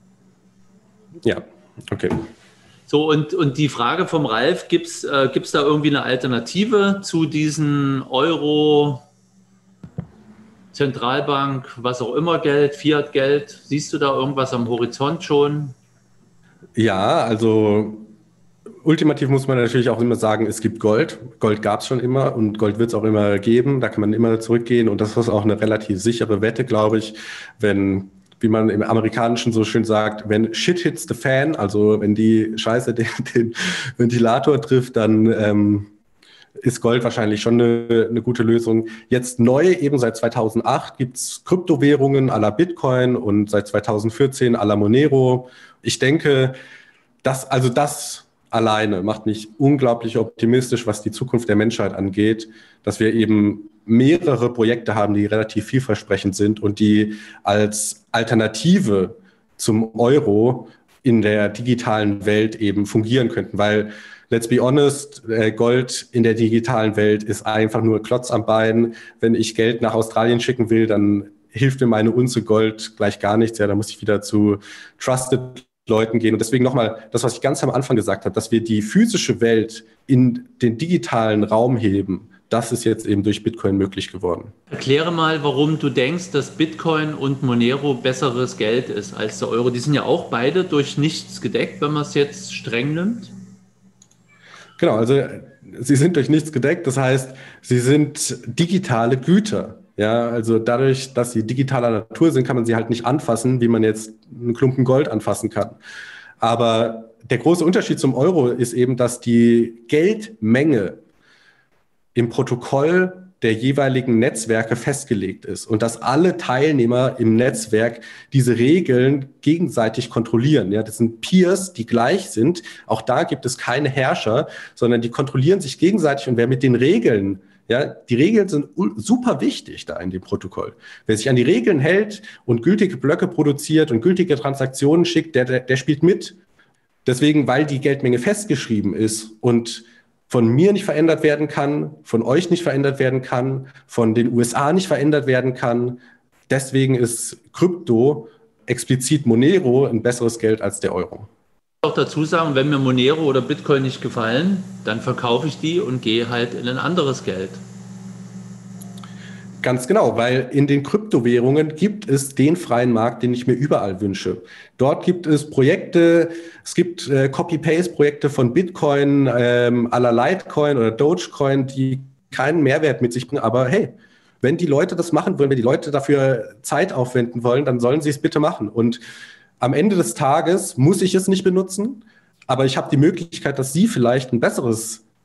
Ja, okay. So, und, und die Frage vom Ralf, gibt es äh, gibt's da irgendwie eine Alternative zu diesen Euro, Zentralbank, was auch immer Geld, Fiat-Geld? Siehst du da irgendwas am Horizont schon? Ja, also ultimativ muss man natürlich auch immer sagen, es gibt Gold. Gold gab es schon immer und Gold wird es auch immer geben. Da kann man immer zurückgehen und das ist auch eine relativ sichere Wette, glaube ich, wenn, wie man im Amerikanischen so schön sagt, wenn shit hits the fan, also wenn die Scheiße den, den Ventilator trifft, dann ähm, ist Gold wahrscheinlich schon eine, eine gute Lösung. Jetzt neu, eben seit zweitausendacht, gibt es Kryptowährungen à la Bitcoin und seit zweitausendvierzehn à la Monero. Ich denke, das, also das alleine macht mich unglaublich optimistisch, was die Zukunft der Menschheit angeht, dass wir eben mehrere Projekte haben, die relativ vielversprechend sind und die als Alternative zum Euro in der digitalen Welt eben fungieren könnten, weil let's be honest, Gold in der digitalen Welt ist einfach nur Klotz am Bein. Wenn ich Geld nach Australien schicken will, dann hilft mir meine Unze Gold gleich gar nichts. Ja, da muss ich wieder zu Trusted Leuten gehen. Und deswegen nochmal das, was ich ganz am Anfang gesagt habe, dass wir die physische Welt in den digitalen Raum heben, das ist jetzt eben durch Bitcoin möglich geworden. Erkläre mal, warum du denkst, dass Bitcoin und Monero besseres Geld ist als der Euro. Die sind ja auch beide durch nichts gedeckt, wenn man es jetzt streng nimmt. Genau, also sie sind durch nichts gedeckt. Das heißt, sie sind digitale Güter. Ja, also dadurch, dass sie digitaler Natur sind, kann man sie halt nicht anfassen, wie man jetzt einen Klumpen Gold anfassen kann. Aber der große Unterschied zum Euro ist eben, dass die Geldmenge im Protokoll der jeweiligen Netzwerke festgelegt ist und dass alle Teilnehmer im Netzwerk diese Regeln gegenseitig kontrollieren. Ja, das sind Peers, die gleich sind. Auch da gibt es keine Herrscher, sondern die kontrollieren sich gegenseitig und wer mit den Regeln, ja, die Regeln sind super wichtig da in dem Protokoll. Wer sich an die Regeln hält und gültige Blöcke produziert und gültige Transaktionen schickt, der, der, der spielt mit. Deswegen, weil die Geldmenge festgeschrieben ist und von mir nicht verändert werden kann, von euch nicht verändert werden kann, von den U S A nicht verändert werden kann. Deswegen ist Krypto, explizit Monero, ein besseres Geld als der Euro. Ich muss auch dazu sagen, wenn mir Monero oder Bitcoin nicht gefallen, dann verkaufe ich die und gehe halt in ein anderes Geld. Ganz genau, weil in den Kryptowährungen gibt es den freien Markt, den ich mir überall wünsche. Dort gibt es Projekte, es gibt äh, Copy-Paste-Projekte von Bitcoin, ähm, à la Litecoin oder Dogecoin, die keinen Mehrwert mit sich bringen. Aber hey, wenn die Leute das machen wollen, wenn die Leute dafür Zeit aufwenden wollen, dann sollen sie es bitte machen. Und am Ende des Tages muss ich es nicht benutzen, aber ich habe die Möglichkeit, dass Sie vielleicht ein besseres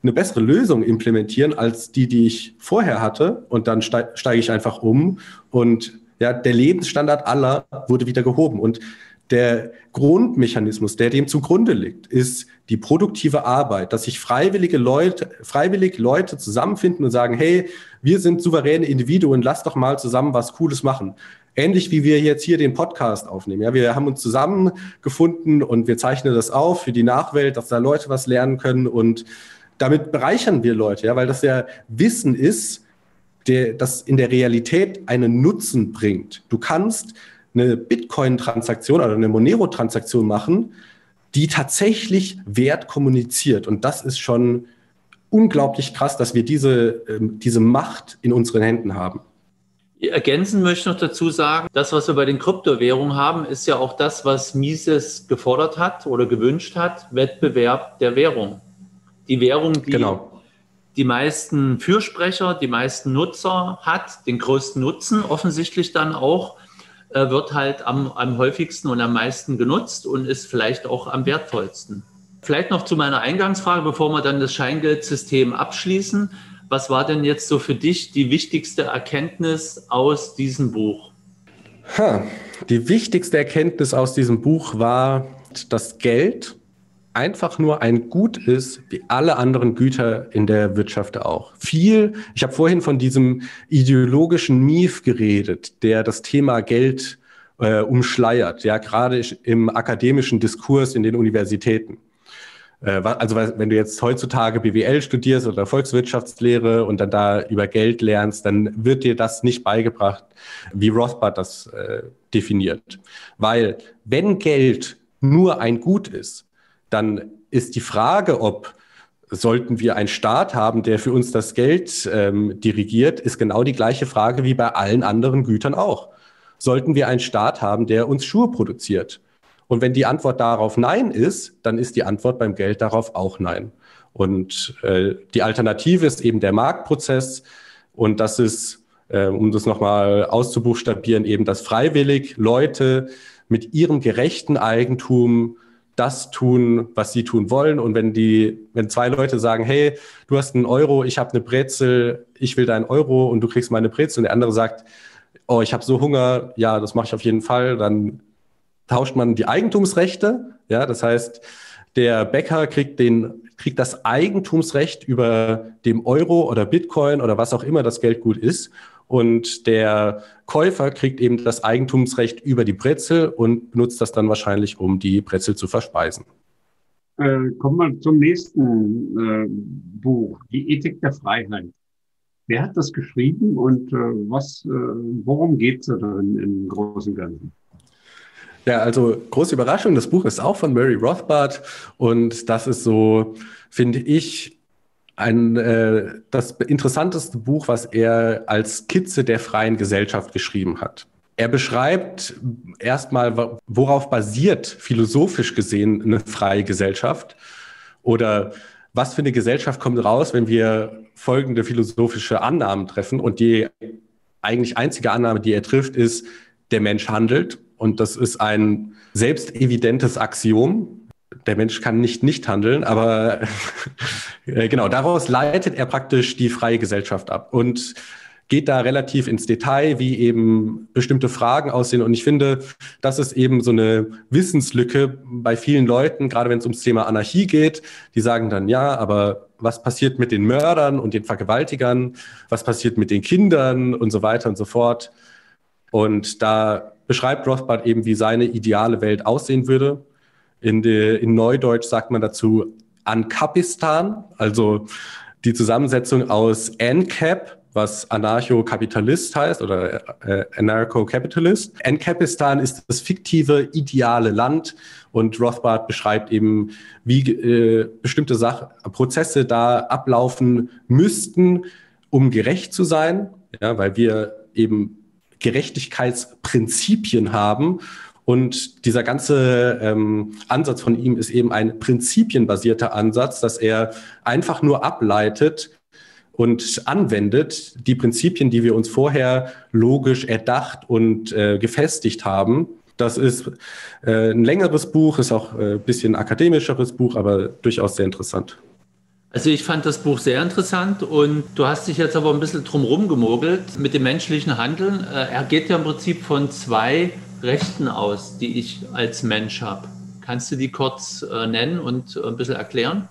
eine bessere Lösung implementieren als die, die ich vorher hatte. Und dann steige steig ich einfach um. Und ja, der Lebensstandard aller wurde wieder gehoben. Und der Grundmechanismus, der dem zugrunde liegt, ist die produktive Arbeit, dass sich freiwillige Leute, freiwillig Leute zusammenfinden und sagen, hey, wir sind souveräne Individuen, lass doch mal zusammen was Cooles machen. Ähnlich wie wir jetzt hier den Podcast aufnehmen. Ja, wir haben uns zusammengefunden und wir zeichnen das auf für die Nachwelt, dass da Leute was lernen können und damit bereichern wir Leute, ja, weil das ja Wissen ist, der, das in der Realität einen Nutzen bringt. Du kannst eine Bitcoin-Transaktion oder eine Monero-Transaktion machen, die tatsächlich Wert kommuniziert. Und das ist schon unglaublich krass, dass wir diese, diese Macht in unseren Händen haben. Ergänzen möchte ich noch dazu sagen, das, was wir bei den Kryptowährungen haben, ist ja auch das, was Mises gefordert hat oder gewünscht hat, Wettbewerb der Währung. Die Währung, die genau. die meisten Fürsprecher, die meisten Nutzer hat, den größten Nutzen offensichtlich dann auch, äh, wird halt am, am häufigsten und am meisten genutzt und ist vielleicht auch am wertvollsten. Vielleicht noch zu meiner Eingangsfrage, bevor wir dann das Scheingeldsystem abschließen. Was war denn jetzt so für dich die wichtigste Erkenntnis aus diesem Buch? Ha, die wichtigste Erkenntnis aus diesem Buch war, dass Geld einfach nur ein Gut ist, wie alle anderen Güter in der Wirtschaft auch. Viel, ich habe vorhin von diesem ideologischen Mief geredet, der das Thema Geld äh, umschleiert, ja, gerade im akademischen Diskurs in den Universitäten. Also wenn du jetzt heutzutage B W L studierst oder Volkswirtschaftslehre und dann da über Geld lernst, dann wird dir das nicht beigebracht, wie Rothbard das äh, definiert. Weil wenn Geld nur ein Gut ist, dann ist die Frage, ob sollten wir einen Staat haben, der für uns das Geld ähm, dirigiert, ist genau die gleiche Frage wie bei allen anderen Gütern auch. Sollten wir einen Staat haben, der uns Schuhe produziert? Und wenn die Antwort darauf Nein ist, dann ist die Antwort beim Geld darauf auch Nein. Und äh, die Alternative ist eben der Marktprozess. Und das ist, äh, um das nochmal auszubuchstabieren, eben, dass freiwillig Leute mit ihrem gerechten Eigentum das tun, was sie tun wollen. Und wenn die, wenn zwei Leute sagen, hey, du hast einen Euro, ich habe eine Brezel, ich will deinen Euro und du kriegst meine Brezel, und der andere sagt, oh, ich habe so Hunger, ja, das mache ich auf jeden Fall, dann tauscht man die Eigentumsrechte, ja, das heißt, der Bäcker kriegt den, kriegt das Eigentumsrecht über dem Euro oder Bitcoin oder was auch immer das Geldgut ist, und der Käufer kriegt eben das Eigentumsrecht über die Brezel und benutzt das dann wahrscheinlich, um die Brezel zu verspeisen. Äh, kommen wir zum nächsten äh, Buch, Die Ethik der Freiheit. Wer hat das geschrieben und äh, was, äh, worum geht es da drin im Großen und Ganzen? Ja, also große Überraschung, das Buch ist auch von Murray Rothbard und das ist so, finde ich, ein äh, das interessanteste Buch, was er als Skizze der freien Gesellschaft geschrieben hat. Er beschreibt erstmal, worauf basiert philosophisch gesehen eine freie Gesellschaft oder was für eine Gesellschaft kommt raus, wenn wir folgende philosophische Annahmen treffen, und die eigentlich einzige Annahme, die er trifft, ist, der Mensch handelt. Und das ist ein selbstevidentes Axiom. Der Mensch kann nicht nicht handeln, aber genau, daraus leitet er praktisch die freie Gesellschaft ab und geht da relativ ins Detail, wie eben bestimmte Fragen aussehen. Und ich finde, das ist eben so eine Wissenslücke bei vielen Leuten, gerade wenn es ums Thema Anarchie geht. Die sagen dann, ja, aber was passiert mit den Mördern und den Vergewaltigern? Was passiert mit den Kindern und so weiter und so fort? Und da beschreibt Rothbard eben, wie seine ideale Welt aussehen würde. In, de, in Neudeutsch sagt man dazu Ankapistan, also die Zusammensetzung aus ANCAP, was Anarcho-Kapitalist heißt oder äh, Anarcho-Capitalist. Ancapistan ist das fiktive, ideale Land, und Rothbard beschreibt eben, wie äh, bestimmte Sach- Prozesse da ablaufen müssten, um gerecht zu sein, ja, weil wir eben Gerechtigkeitsprinzipien haben. Und dieser ganze ähm, Ansatz von ihm ist eben ein prinzipienbasierter Ansatz, dass er einfach nur ableitet und anwendet die Prinzipien, die wir uns vorher logisch erdacht und äh, gefestigt haben. Das ist äh, ein längeres Buch, ist auch ein äh, bisschen akademischeres Buch, aber durchaus sehr interessant. Also ich fand das Buch sehr interessant und du hast dich jetzt aber ein bisschen drumherum gemogelt mit dem menschlichen Handeln. Er geht ja im Prinzip von zwei Rechten aus, die ich als Mensch habe. Kannst du die kurz nennen und ein bisschen erklären?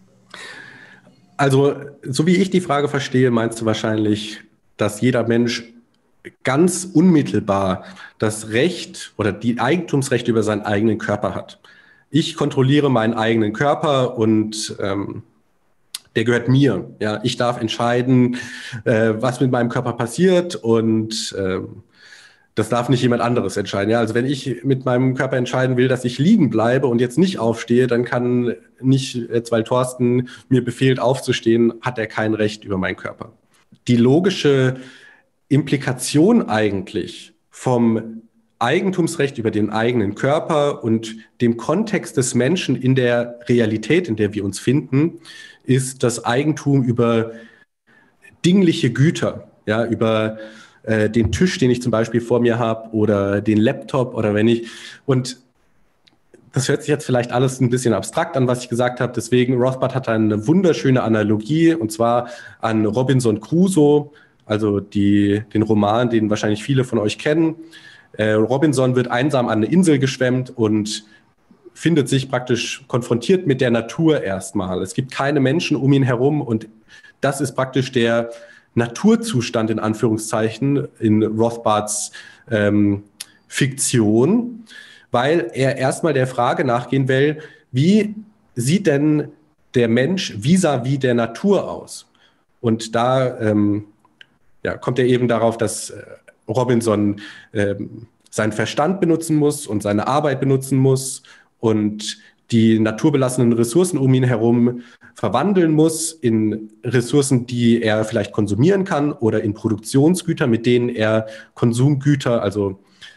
Also, so wie ich die Frage verstehe, meinst du wahrscheinlich, dass jeder Mensch ganz unmittelbar das Recht oder die Eigentumsrechte über seinen eigenen Körper hat. Ich kontrolliere meinen eigenen Körper und ähm, der gehört mir. Ja, ich darf entscheiden, äh, was mit meinem Körper passiert und ähm, das darf nicht jemand anderes entscheiden. Ja, also wenn ich mit meinem Körper entscheiden will, dass ich liegen bleibe und jetzt nicht aufstehe, dann kann nicht, jetzt weil Thorsten mir befehlt aufzustehen, hat er kein Recht über meinen Körper. Die logische Implikation eigentlich vom Eigentumsrecht über den eigenen Körper und dem Kontext des Menschen in der Realität, in der wir uns finden, ist das Eigentum über dingliche Güter, ja, über äh, den Tisch, den ich zum Beispiel vor mir habe oder den Laptop oder wenn ich, und das hört sich jetzt vielleicht alles ein bisschen abstrakt an, was ich gesagt habe, deswegen Rothbard hat eine wunderschöne Analogie und zwar an Robinson Crusoe, also die, den Roman, den wahrscheinlich viele von euch kennen. Äh, Robinson wird einsam an eine Insel geschwemmt und findet sich praktisch konfrontiert mit der Natur erstmal. Es gibt keine Menschen um ihn herum und das ist praktisch der Naturzustand in Anführungszeichen in Rothbards ähm, Fiktion, weil er erstmal der Frage nachgehen will, wie sieht denn der Mensch vis-à-vis der Natur aus? Und da ähm, ja, kommt er eben darauf, dass äh, Robinson äh, seinen Verstand benutzen muss und seine Arbeit benutzen muss und die naturbelassenen Ressourcen um ihn herum verwandeln muss in Ressourcen, die er vielleicht konsumieren kann oder in Produktionsgüter, mit denen er Konsumgüter, also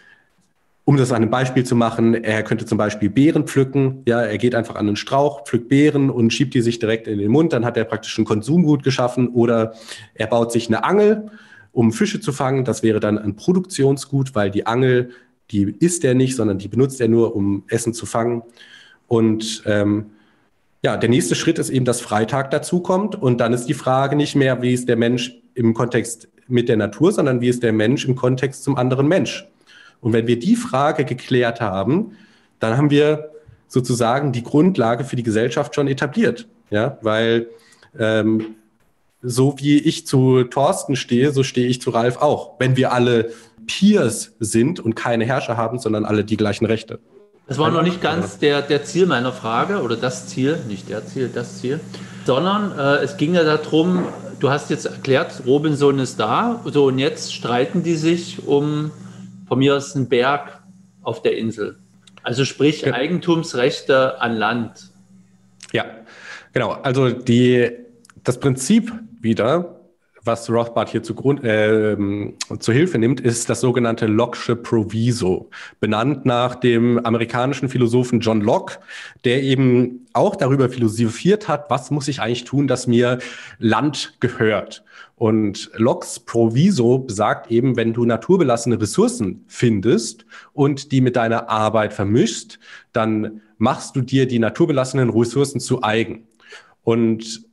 um das an einem Beispiel zu machen, er könnte zum Beispiel Beeren pflücken. Ja, er geht einfach an einen Strauch, pflückt Beeren und schiebt die sich direkt in den Mund. Dann hat er praktisch ein Konsumgut geschaffen. Oder er baut sich eine Angel, um Fische zu fangen. Das wäre dann ein Produktionsgut, weil die Angel, die isst er nicht, sondern die benutzt er nur, um Essen zu fangen. Und ähm, ja, der nächste Schritt ist eben, dass Freitag dazukommt. Und dann ist die Frage nicht mehr, wie ist der Mensch im Kontext mit der Natur, sondern wie ist der Mensch im Kontext zum anderen Mensch. Und wenn wir die Frage geklärt haben, dann haben wir sozusagen die Grundlage für die Gesellschaft schon etabliert. Ja, weil ähm, so wie ich zu Thorsten stehe, so stehe ich zu Ralf auch. Wenn wir alle Peers sind und keine Herrscher haben, sondern alle die gleichen Rechte. Das war noch nicht ganz der, der Ziel meiner Frage oder das Ziel, nicht der Ziel, das Ziel, sondern äh, es ging ja darum, du hast jetzt erklärt, Robinson ist da, so und jetzt streiten die sich um, von mir aus, einen Berg auf der Insel. Also sprich ja. Eigentumsrechte an Land. Ja, genau. Also die, das Prinzip wieder, was Rothbard hier zu, Grund, äh, zur Hilfe nimmt, ist das sogenannte Locke'sche Proviso, benannt nach dem amerikanischen Philosophen John Locke, der eben auch darüber philosophiert hat, was muss ich eigentlich tun, dass mir Land gehört. Und Locke's Proviso besagt eben, wenn du naturbelassene Ressourcen findest und die mit deiner Arbeit vermischst, dann machst du dir die naturbelassenen Ressourcen zu eigen. Und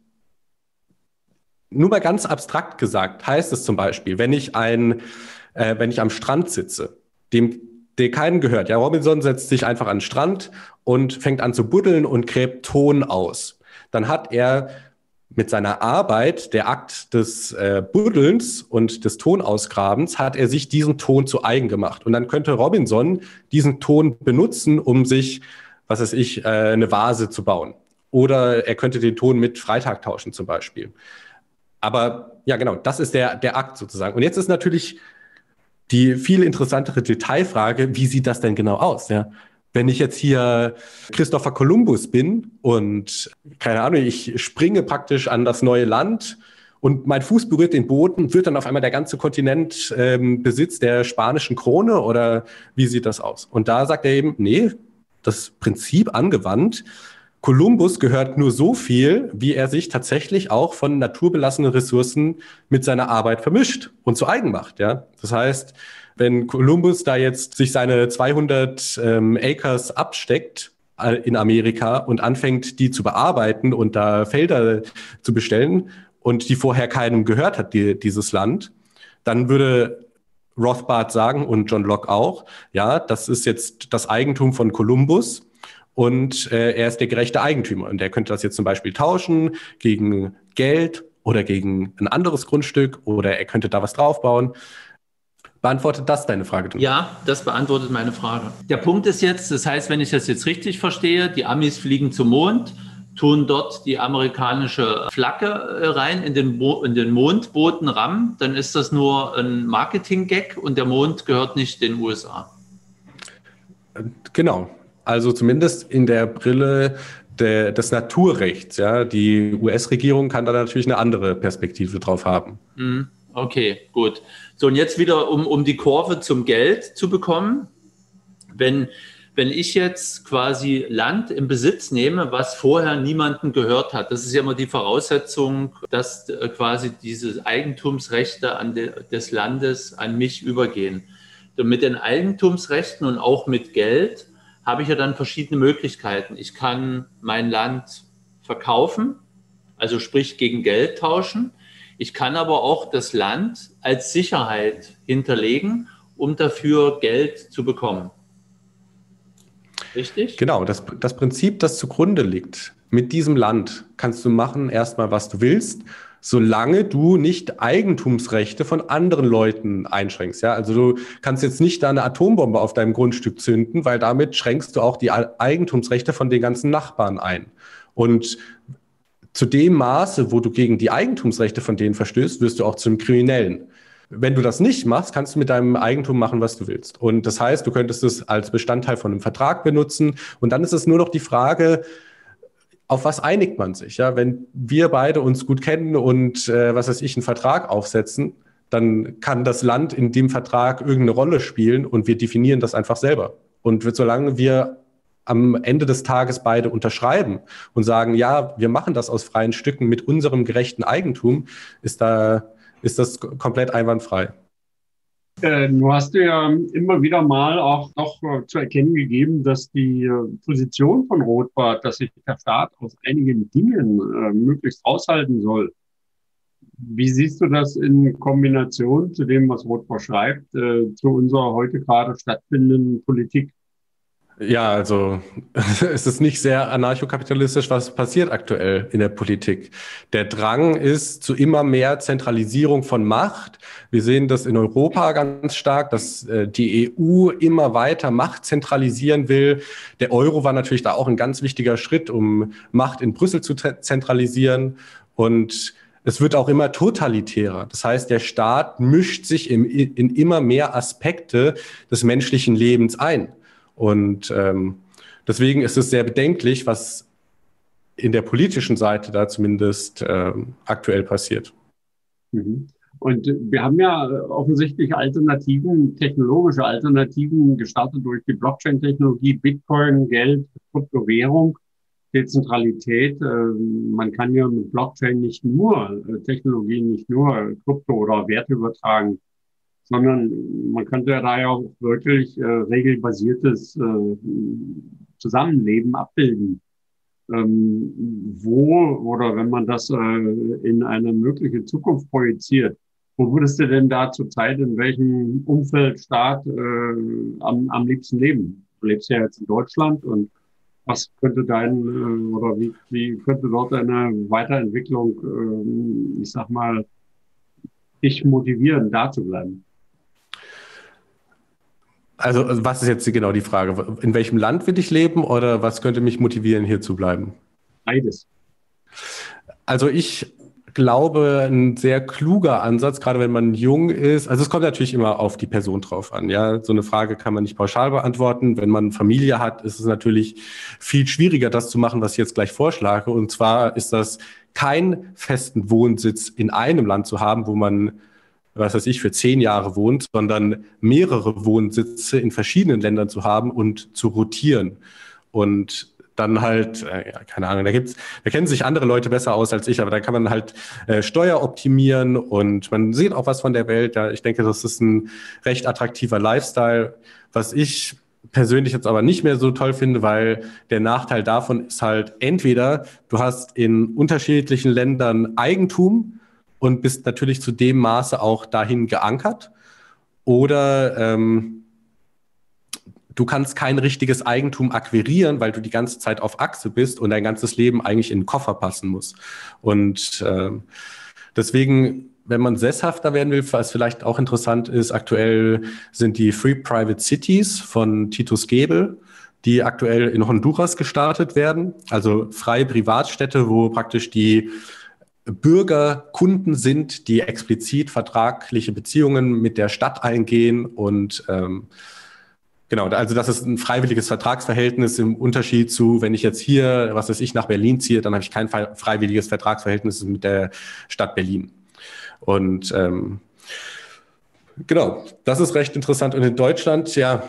nur mal ganz abstrakt gesagt heißt es zum Beispiel, wenn ich ein, äh, wenn ich am Strand sitze, dem, der keinen gehört. Ja, Robinson setzt sich einfach an den Strand und fängt an zu buddeln und gräbt Ton aus. Dann hat er mit seiner Arbeit, der Akt des äh, Buddelns und des Tonausgrabens, hat er sich diesen Ton zu eigen gemacht. Und dann könnte Robinson diesen Ton benutzen, um sich, was weiß ich, äh, eine Vase zu bauen. Oder er könnte den Ton mit Freitag tauschen zum Beispiel. Aber ja, genau, das ist der, der Akt sozusagen. Und jetzt ist natürlich die viel interessantere Detailfrage, wie sieht das denn genau aus? Ja? Wenn ich jetzt hier Christopher Columbus bin und, keine Ahnung, ich springe praktisch an das neue Land und mein Fuß berührt den Boden, wird dann auf einmal der ganze Kontinent ähm, Besitz der spanischen Krone oder wie sieht das aus? Und da sagt er eben, nee, das Prinzip angewandt, Kolumbus gehört nur so viel, wie er sich tatsächlich auch von naturbelassenen Ressourcen mit seiner Arbeit vermischt und zu eigen macht. Ja? Das heißt, wenn Kolumbus da jetzt sich seine zweihundert ähm, Acres absteckt in Amerika und anfängt, die zu bearbeiten und da Felder zu bestellen und die vorher keinem gehört hat, die, dieses Land, dann würde Rothbard sagen und John Locke auch, ja, das ist jetzt das Eigentum von Kolumbus und äh, er ist der gerechte Eigentümer und er könnte das jetzt zum Beispiel tauschen gegen Geld oder gegen ein anderes Grundstück oder er könnte da was draufbauen. Beantwortet das deine Frage? Ja, das beantwortet meine Frage. Der Punkt ist jetzt, das heißt, wenn ich das jetzt richtig verstehe, die Amis fliegen zum Mond, tun dort die amerikanische Flagge rein in den, Mo- in den Mondbodenrahmen, dann ist das nur ein Marketing-Gag und der Mond gehört nicht den U S A. Genau, also zumindest in der Brille der, des Naturrechts. Ja? Die U S-Regierung kann da natürlich eine andere Perspektive drauf haben. Mhm. Okay, gut. So, und jetzt wieder, um, um die Kurve zum Geld zu bekommen. Wenn, wenn ich jetzt quasi Land im Besitz nehme, was vorher niemandem gehört hat, das ist ja immer die Voraussetzung, dass äh, quasi diese Eigentumsrechte an de, des Landes an mich übergehen. Und mit den Eigentumsrechten und auch mit Geld habe ich ja dann verschiedene Möglichkeiten. Ich kann mein Land verkaufen, also sprich gegen Geld tauschen. Ich kann aber auch das Land als Sicherheit hinterlegen, um dafür Geld zu bekommen. Richtig? Genau, das, das Prinzip, das zugrunde liegt. Mit diesem Land kannst du machen erstmal, was du willst, solange du nicht Eigentumsrechte von anderen Leuten einschränkst. Ja? Also du kannst jetzt nicht da eine Atombombe auf deinem Grundstück zünden, weil damit schränkst du auch die Eigentumsrechte von den ganzen Nachbarn ein. Und zu dem Maße, wo du gegen die Eigentumsrechte von denen verstößt, wirst du auch zum Kriminellen. Wenn du das nicht machst, kannst du mit deinem Eigentum machen, was du willst. Und das heißt, du könntest es als Bestandteil von einem Vertrag benutzen. Und dann ist es nur noch die Frage, auf was einigt man sich? Ja, wenn wir beide uns gut kennen und äh, was weiß ich, einen Vertrag aufsetzen, dann kann das Land in dem Vertrag irgendeine Rolle spielen und wir definieren das einfach selber. Und solange wir am Ende des Tages beide unterschreiben und sagen, ja, wir machen das aus freien Stücken mit unserem gerechten Eigentum, ist da, ist das komplett einwandfrei. Äh, du hast ja immer wieder mal auch noch äh, zu erkennen gegeben, dass die äh, Position von Rothbard, dass sich der Staat aus einigen Dingen äh, möglichst raushalten soll. Wie siehst du das in Kombination zu dem, was Rothbard schreibt, äh, zu unserer heute gerade stattfindenden Politik? Ja, also es ist nicht sehr anarchokapitalistisch, was passiert aktuell in der Politik. Der Drang ist zu immer mehr Zentralisierung von Macht. Wir sehen das in Europa ganz stark, dass äh, die E U immer weiter Macht zentralisieren will. Der Euro war natürlich da auch ein ganz wichtiger Schritt, um Macht in Brüssel zu zentralisieren. Und es wird auch immer totalitärer. Das heißt, der Staat mischt sich im, in immer mehr Aspekte des menschlichen Lebens ein. Und ähm, deswegen ist es sehr bedenklich, was in der politischen Seite da zumindest ähm, aktuell passiert. Mhm. Und wir haben ja offensichtlich Alternativen, technologische Alternativen gestartet durch die Blockchain-Technologie, Bitcoin, Geld, Kryptowährung, Dezentralität. Man kann ja mit Blockchain nicht nur Technologien, nicht nur Krypto oder Werte übertragen, sondern man könnte ja da ja auch wirklich äh, regelbasiertes äh, Zusammenleben abbilden. Ähm, wo oder wenn man das äh, in eine mögliche Zukunft projiziert, wo würdest du denn da zurzeit in welchem Umfeld, Staat äh, am, am liebsten leben? Du lebst ja jetzt in Deutschland und was könnte dein äh, oder wie, wie könnte dort eine Weiterentwicklung, äh, ich sag mal, dich motivieren, da zu bleiben? Also was ist jetzt genau die Frage? In welchem Land will ich leben oder was könnte mich motivieren, hier zu bleiben? Beides. Also ich glaube, ein sehr kluger Ansatz, gerade wenn man jung ist, also es kommt natürlich immer auf die Person drauf an. Ja, so eine Frage kann man nicht pauschal beantworten. Wenn man Familie hat, ist es natürlich viel schwieriger, das zu machen, was ich jetzt gleich vorschlage. Und zwar ist das, keinen festen Wohnsitz in einem Land zu haben, wo man, was weiß ich, für zehn Jahre wohnt, sondern mehrere Wohnsitze in verschiedenen Ländern zu haben und zu rotieren. Und dann halt, äh, keine Ahnung, da gibt's, da kennen sich andere Leute besser aus als ich, aber da kann man halt äh, Steuer optimieren und man sieht auch was von der Welt. Ja, ich denke, das ist ein recht attraktiver Lifestyle. Was ich persönlich jetzt aber nicht mehr so toll finde, weil der Nachteil davon ist halt entweder du hast in unterschiedlichen Ländern Eigentum und bist natürlich zu dem Maße auch dahin geankert, oder ähm, du kannst kein richtiges Eigentum akquirieren, weil du die ganze Zeit auf Achse bist und dein ganzes Leben eigentlich in den Koffer passen muss. Und äh, deswegen, wenn man sesshafter werden will, was vielleicht auch interessant ist, aktuell sind die Free Private Cities von Titus Gebel, die aktuell in Honduras gestartet werden. Also freie Privatstädte, wo praktisch die Bürger Kunden sind, die explizit vertragliche Beziehungen mit der Stadt eingehen. Und ähm, genau, also das ist ein freiwilliges Vertragsverhältnis im Unterschied zu, wenn ich jetzt hier, was weiß ich, nach Berlin ziehe, dann habe ich kein freiwilliges Vertragsverhältnis mit der Stadt Berlin. Und ähm, genau, das ist recht interessant. Und in Deutschland, ja,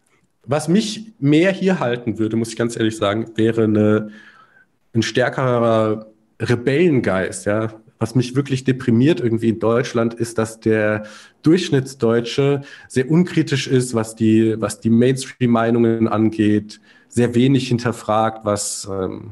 was mich mehr hier halten würde, muss ich ganz ehrlich sagen, wäre eine, ein stärkerer Rebellengeist. Ja. Was mich wirklich deprimiert irgendwie in Deutschland ist, dass der Durchschnittsdeutsche sehr unkritisch ist, was die, was die Mainstream-Meinungen angeht, sehr wenig hinterfragt, was... Ähm,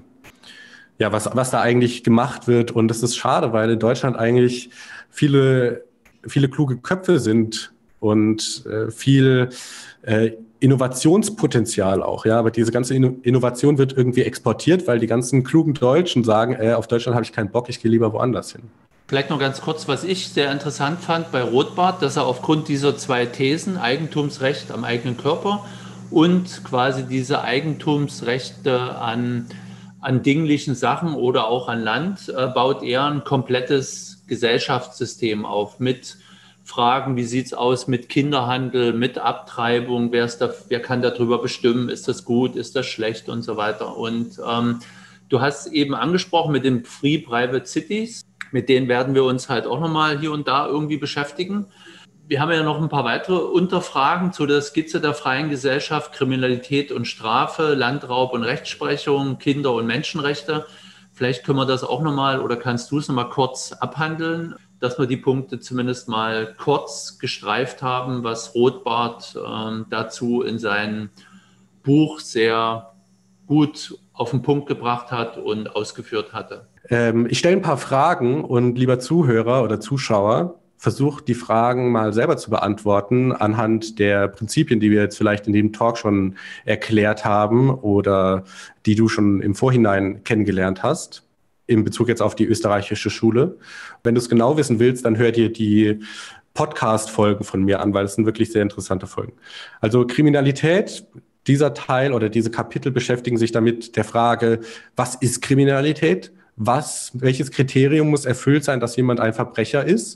Ja, was, was da eigentlich gemacht wird. Und das ist schade, weil in Deutschland eigentlich viele, viele kluge Köpfe sind und äh, viel äh, Innovationspotenzial auch. Ja, aber diese ganze Inno- Innovation wird irgendwie exportiert, weil die ganzen klugen Deutschen sagen, äh, auf Deutschland habe ich keinen Bock, ich gehe lieber woanders hin. Vielleicht noch ganz kurz, was ich sehr interessant fand bei Rothbard, dass er aufgrund dieser zwei Thesen, Eigentumsrecht am eigenen Körper und quasi diese Eigentumsrechte an an dinglichen Sachen oder auch an Land, äh, baut er ein komplettes Gesellschaftssystem auf mit Fragen, wie sieht es aus mit Kinderhandel, mit Abtreibung, wer, ist da, wer kann darüber bestimmen, ist das gut, ist das schlecht und so weiter. Und ähm, du hast eben angesprochen mit den Free Private Cities, mit denen werden wir uns halt auch nochmal hier und da irgendwie beschäftigen. Wir haben ja noch ein paar weitere Unterfragen zu der Skizze der freien Gesellschaft, Kriminalität und Strafe, Landraub und Rechtsprechung, Kinder- und Menschenrechte. Vielleicht können wir das auch nochmal, oder kannst du es nochmal kurz abhandeln, dass wir die Punkte zumindest mal kurz gestreift haben, was Rothbard ähm, dazu in seinem Buch sehr gut auf den Punkt gebracht hat und ausgeführt hatte. Ähm, ich stelle ein paar Fragen und lieber Zuhörer oder Zuschauer, versucht die Fragen mal selber zu beantworten anhand der Prinzipien, die wir jetzt vielleicht in dem Talk schon erklärt haben oder die du schon im Vorhinein kennengelernt hast, in Bezug jetzt auf die österreichische Schule. Wenn du es genau wissen willst, dann hör dir die Podcast-Folgen von mir an, weil es sind wirklich sehr interessante Folgen. Also Kriminalität, dieser Teil oder diese Kapitel beschäftigen sich damit der Frage, was ist Kriminalität? Was, welches Kriterium muss erfüllt sein, dass jemand ein Verbrecher ist?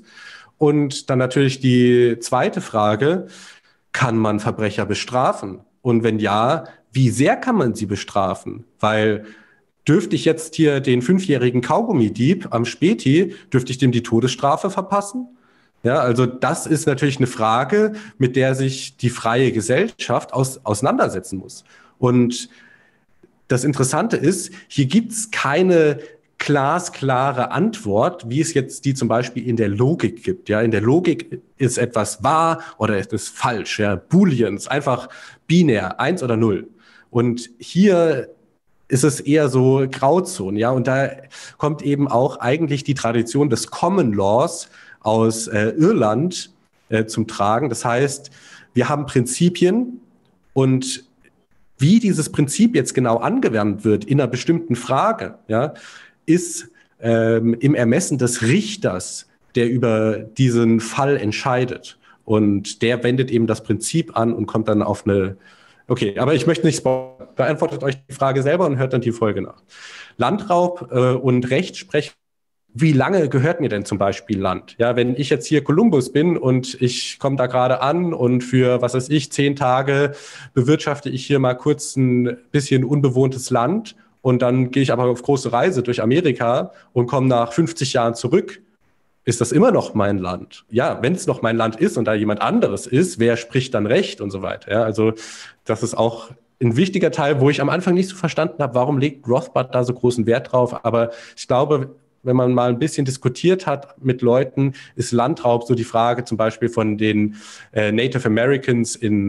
Und dann natürlich die zweite Frage, kann man Verbrecher bestrafen? Und wenn ja, wie sehr kann man sie bestrafen? Weil dürfte ich jetzt hier den fünfjährigen Kaugummidieb am Späti, dürfte ich dem die Todesstrafe verpassen? Ja, also das ist natürlich eine Frage, mit der sich die freie Gesellschaft aus, auseinandersetzen muss. Und das Interessante ist, hier gibt es keine glasklare Antwort, wie es jetzt die zum Beispiel in der Logik gibt. Ja, in der Logik ist etwas wahr oder ist es falsch. Ja, Booleans, einfach binär, eins oder null. Und hier ist es eher so Grauzonen. Ja, und da kommt eben auch eigentlich die Tradition des Common Laws aus äh, Irland äh, zum Tragen. Das heißt, wir haben Prinzipien und wie dieses Prinzip jetzt genau angewandt wird in einer bestimmten Frage, ja, ist ähm, im Ermessen des Richters, der über diesen Fall entscheidet. Und der wendet eben das Prinzip an und kommt dann auf eine... Okay, aber ich möchte nicht spoilern. Beantwortet euch die Frage selber und hört dann die Folge nach. Landraub äh, und Rechtsprechung. Wie lange gehört mir denn zum Beispiel Land? Ja, wenn ich jetzt hier Kolumbus bin und ich komme da gerade an und für, was weiß ich, zehn Tage bewirtschafte ich hier mal kurz ein bisschen unbewohntes Land und dann gehe ich aber auf große Reise durch Amerika und komme nach fünfzig Jahren zurück, ist das immer noch mein Land? Ja, wenn es noch mein Land ist und da jemand anderes ist, wer spricht dann Recht und so weiter? Ja, also das ist auch ein wichtiger Teil, wo ich am Anfang nicht so verstanden habe, warum legt Rothbard da so großen Wert drauf? Aber ich glaube, wenn man mal ein bisschen diskutiert hat mit Leuten, ist Landraub so die Frage zum Beispiel von den äh, Native Americans in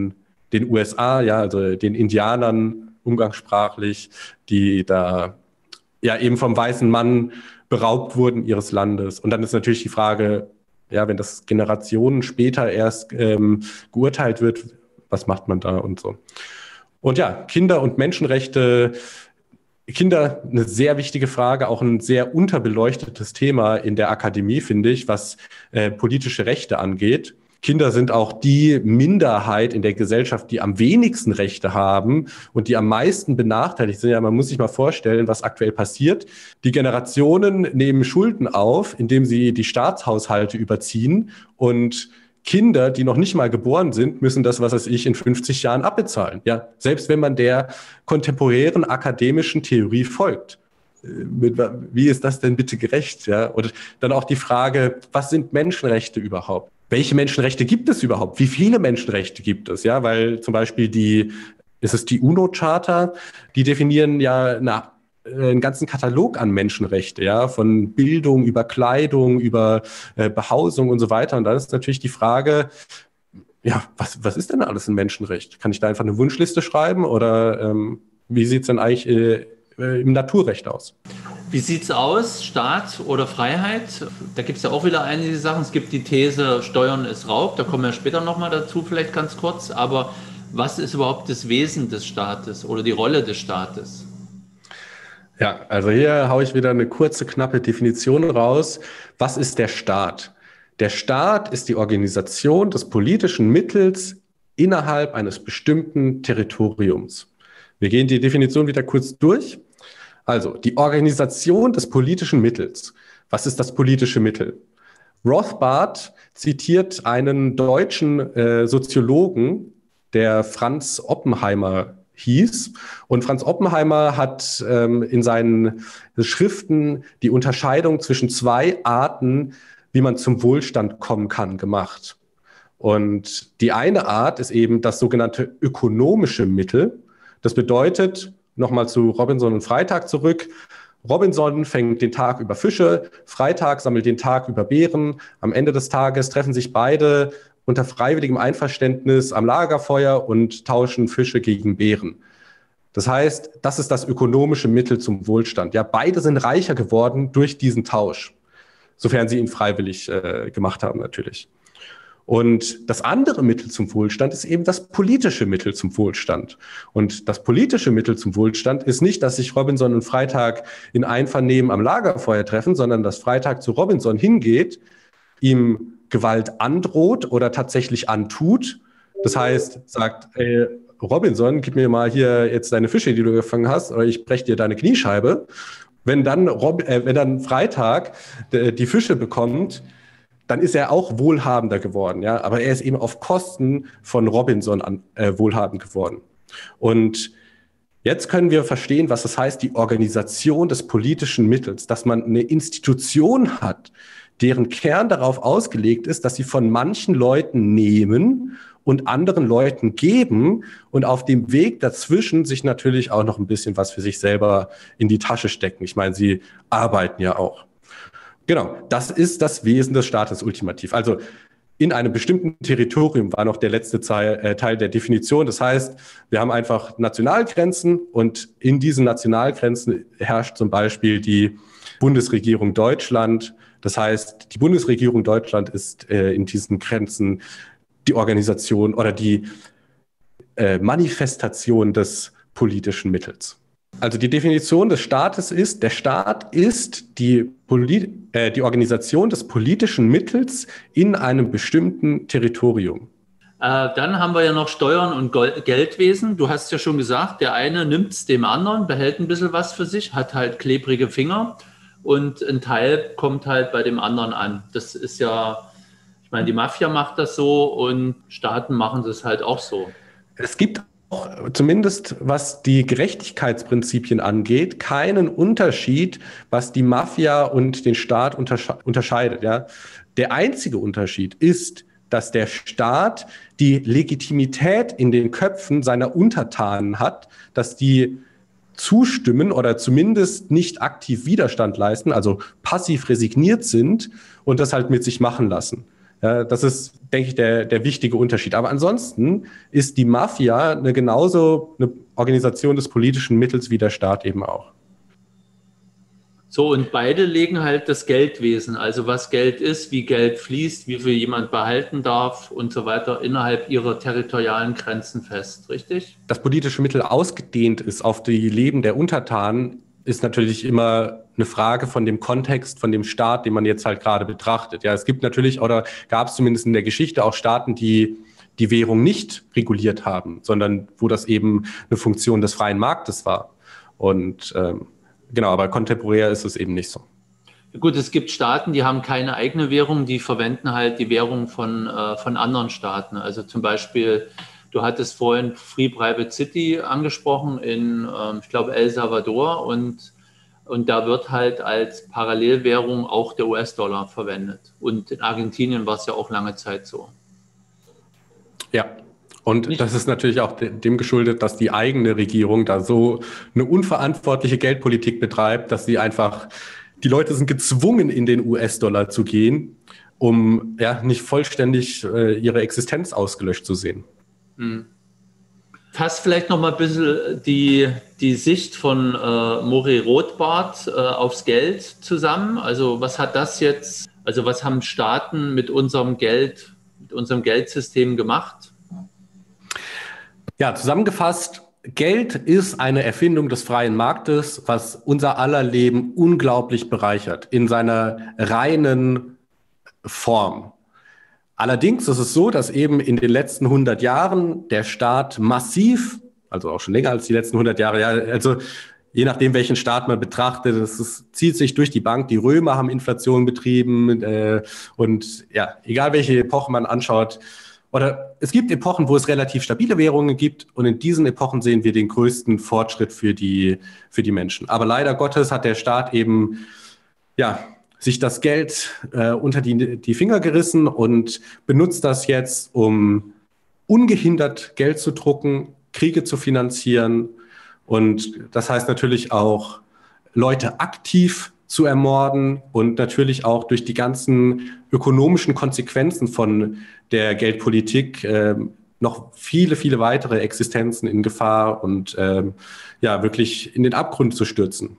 den U S A, ja, also den Indianern umgangssprachlich, die da ja eben vom weißen Mann beraubt wurden ihres Landes. Und dann ist natürlich die Frage, ja, wenn das Generationen später erst ähm, geurteilt wird, was macht man da und so. Und ja, Kinder und Menschenrechte, Kinder, eine sehr wichtige Frage, auch ein sehr unterbeleuchtetes Thema in der Akademie, finde ich, was äh, politische Rechte angeht. Kinder sind auch die Minderheit in der Gesellschaft, die am wenigsten Rechte haben und die am meisten benachteiligt sind. Ja, man muss sich mal vorstellen, was aktuell passiert. Die Generationen nehmen Schulden auf, indem sie die Staatshaushalte überziehen, und Kinder, die noch nicht mal geboren sind, müssen das, was weiß ich, in fünfzig Jahren abbezahlen. Ja, selbst wenn man der kontemporären akademischen Theorie folgt. Wie ist das denn bitte gerecht? Ja, und dann auch die Frage, was sind Menschenrechte überhaupt? Welche Menschenrechte gibt es überhaupt? Wie viele Menschenrechte gibt es? Ja, weil zum Beispiel die, ist es die UNO-Charta, die definieren ja eine, einen ganzen Katalog an Menschenrechte, ja, von Bildung über Kleidung, über äh, Behausung und so weiter. Und dann ist natürlich die Frage, ja, was, was ist denn alles ein Menschenrecht? Kann ich da einfach eine Wunschliste schreiben oder ähm, wie sieht es denn eigentlich äh, im Naturrecht aus? Wie sieht es aus, Staat oder Freiheit? Da gibt es ja auch wieder einige Sachen. Es gibt die These, Steuern ist Raub, da kommen wir später nochmal dazu, vielleicht ganz kurz. Aber was ist überhaupt das Wesen des Staates oder die Rolle des Staates? Ja, also hier haue ich wieder eine kurze, knappe Definition raus. Was ist der Staat? Der Staat ist die Organisation des politischen Mittels innerhalb eines bestimmten Territoriums. Wir gehen die Definition wieder kurz durch. Also, die Organisation des politischen Mittels. Was ist das politische Mittel? Rothbard zitiert einen deutschen äh, Soziologen, der Franz Oppenheimer hieß. Und Franz Oppenheimer hat ähm, in seinen Schriften die Unterscheidung zwischen zwei Arten, wie man zum Wohlstand kommen kann, gemacht. Und die eine Art ist eben das sogenannte ökonomische Mittel. Das bedeutet, nochmal zu Robinson und Freytag zurück. Robinson fängt den Tag über Fische, Freytag sammelt den Tag über Beeren. Am Ende des Tages treffen sich beide unter freiwilligem Einverständnis am Lagerfeuer und tauschen Fische gegen Beeren. Das heißt, das ist das ökonomische Mittel zum Wohlstand. Ja, beide sind reicher geworden durch diesen Tausch, sofern sie ihn freiwillig äh, gemacht haben natürlich. Und das andere Mittel zum Wohlstand ist eben das politische Mittel zum Wohlstand. Und das politische Mittel zum Wohlstand ist nicht, dass sich Robinson und Freytag in Einvernehmen am Lagerfeuer treffen, sondern dass Freytag zu Robinson hingeht, ihm Gewalt androht oder tatsächlich antut. Das heißt, sagt, ey, Robinson, gib mir mal hier jetzt deine Fische, die du gefangen hast, oder ich breche dir deine Kniescheibe. Wenn dann, Rob, äh, wenn dann Freytag äh, die Fische bekommt, dann ist er auch wohlhabender geworden, ja. Aber er ist eben auf Kosten von Robinson an, äh, wohlhabend geworden. Und jetzt können wir verstehen, was das heißt, die Organisation des politischen Mittels, dass man eine Institution hat, deren Kern darauf ausgelegt ist, dass sie von manchen Leuten nehmen und anderen Leuten geben und auf dem Weg dazwischen sich natürlich auch noch ein bisschen was für sich selber in die Tasche stecken. Ich meine, sie arbeiten ja auch. Genau, das ist das Wesen des Staates ultimativ. Also in einem bestimmten Territorium war noch der letzte Teil, äh, Teil der Definition. Das heißt, wir haben einfach Nationalgrenzen und in diesen Nationalgrenzen herrscht zum Beispiel die Bundesregierung Deutschland. Das heißt, die Bundesregierung Deutschland ist äh, in diesen Grenzen die Organisation oder die äh, Manifestation des politischen Mittels. Also die Definition des Staates ist, der Staat ist die, Poli- äh, die Organisation des politischen Mittels in einem bestimmten Territorium. Äh, dann haben wir ja noch Steuern und Gold- Geldwesen. Du hast ja schon gesagt, der eine nimmt es dem anderen, behält ein bisschen was für sich, hat halt klebrige Finger und ein Teil kommt halt bei dem anderen an. Das ist ja, ich meine, die Mafia macht das so und Staaten machen das halt auch so. Es gibt auch, zumindest was die Gerechtigkeitsprinzipien angeht, keinen Unterschied, was die Mafia und den Staat untersche- unterscheidet. Ja? Der einzige Unterschied ist, dass der Staat die Legitimität in den Köpfen seiner Untertanen hat, dass die zustimmen oder zumindest nicht aktiv Widerstand leisten, also passiv resigniert sind und das halt mit sich machen lassen. Ja, das ist, denke ich, der, der wichtige Unterschied. Aber ansonsten ist die Mafia eine genauso eine Organisation des politischen Mittels wie der Staat eben auch. So, und beide legen halt das Geldwesen, also was Geld ist, wie Geld fließt, wie viel jemand behalten darf und so weiter, innerhalb ihrer territorialen Grenzen fest, richtig? Das politische Mittel ausgedehnt ist auf die Leben der Untertanen, ist natürlich immer eine Frage von dem Kontext, von dem Staat, den man jetzt halt gerade betrachtet. Ja, es gibt natürlich, oder gab es zumindest in der Geschichte auch Staaten, die die Währung nicht reguliert haben, sondern wo das eben eine Funktion des freien Marktes war. Und ähm, genau, aber kontemporär ist es eben nicht so. Gut, es gibt Staaten, die haben keine eigene Währung, die verwenden halt die Währung von, äh, von anderen Staaten. Also zum Beispiel, du hattest vorhin Free Private City angesprochen in, ähm, ich glaube, El Salvador und, und da wird halt als Parallelwährung auch der U S-Dollar verwendet. Und in Argentinien war es ja auch lange Zeit so. Ja. Und das ist natürlich auch dem geschuldet, dass die eigene Regierung da so eine unverantwortliche Geldpolitik betreibt, dass sie einfach, die Leute sind gezwungen, in den U S-Dollar zu gehen, um ja nicht vollständig äh, ihre Existenz ausgelöscht zu sehen. Hm. Fass vielleicht noch mal ein bisschen die, die Sicht von äh, Mori Rothbard äh, aufs Geld zusammen. Also was hat das jetzt, also was haben Staaten mit unserem Geld, mit unserem Geldsystem gemacht? Ja, zusammengefasst, Geld ist eine Erfindung des freien Marktes, was unser aller Leben unglaublich bereichert, in seiner reinen Form. Allerdings ist es so, dass eben in den letzten hundert Jahren der Staat massiv, also auch schon länger als die letzten hundert Jahre, ja, also je nachdem, welchen Staat man betrachtet, es ist, zieht sich durch die Bank. Die Römer haben Inflation betrieben äh, und ja, egal welche Epoche man anschaut, oder es gibt Epochen, wo es relativ stabile Währungen gibt und in diesen Epochen sehen wir den größten Fortschritt für die, für die Menschen. Aber leider Gottes hat der Staat eben ja, sich das Geld äh, unter die, die Finger gerissen und benutzt das jetzt, um ungehindert Geld zu drucken, Kriege zu finanzieren und das heißt natürlich auch, Leute aktiv zu ermorden und natürlich auch durch die ganzen ökonomischen Konsequenzen von der Geldpolitik äh, noch viele, viele weitere Existenzen in Gefahr und ähm, ja, wirklich in den Abgrund zu stürzen.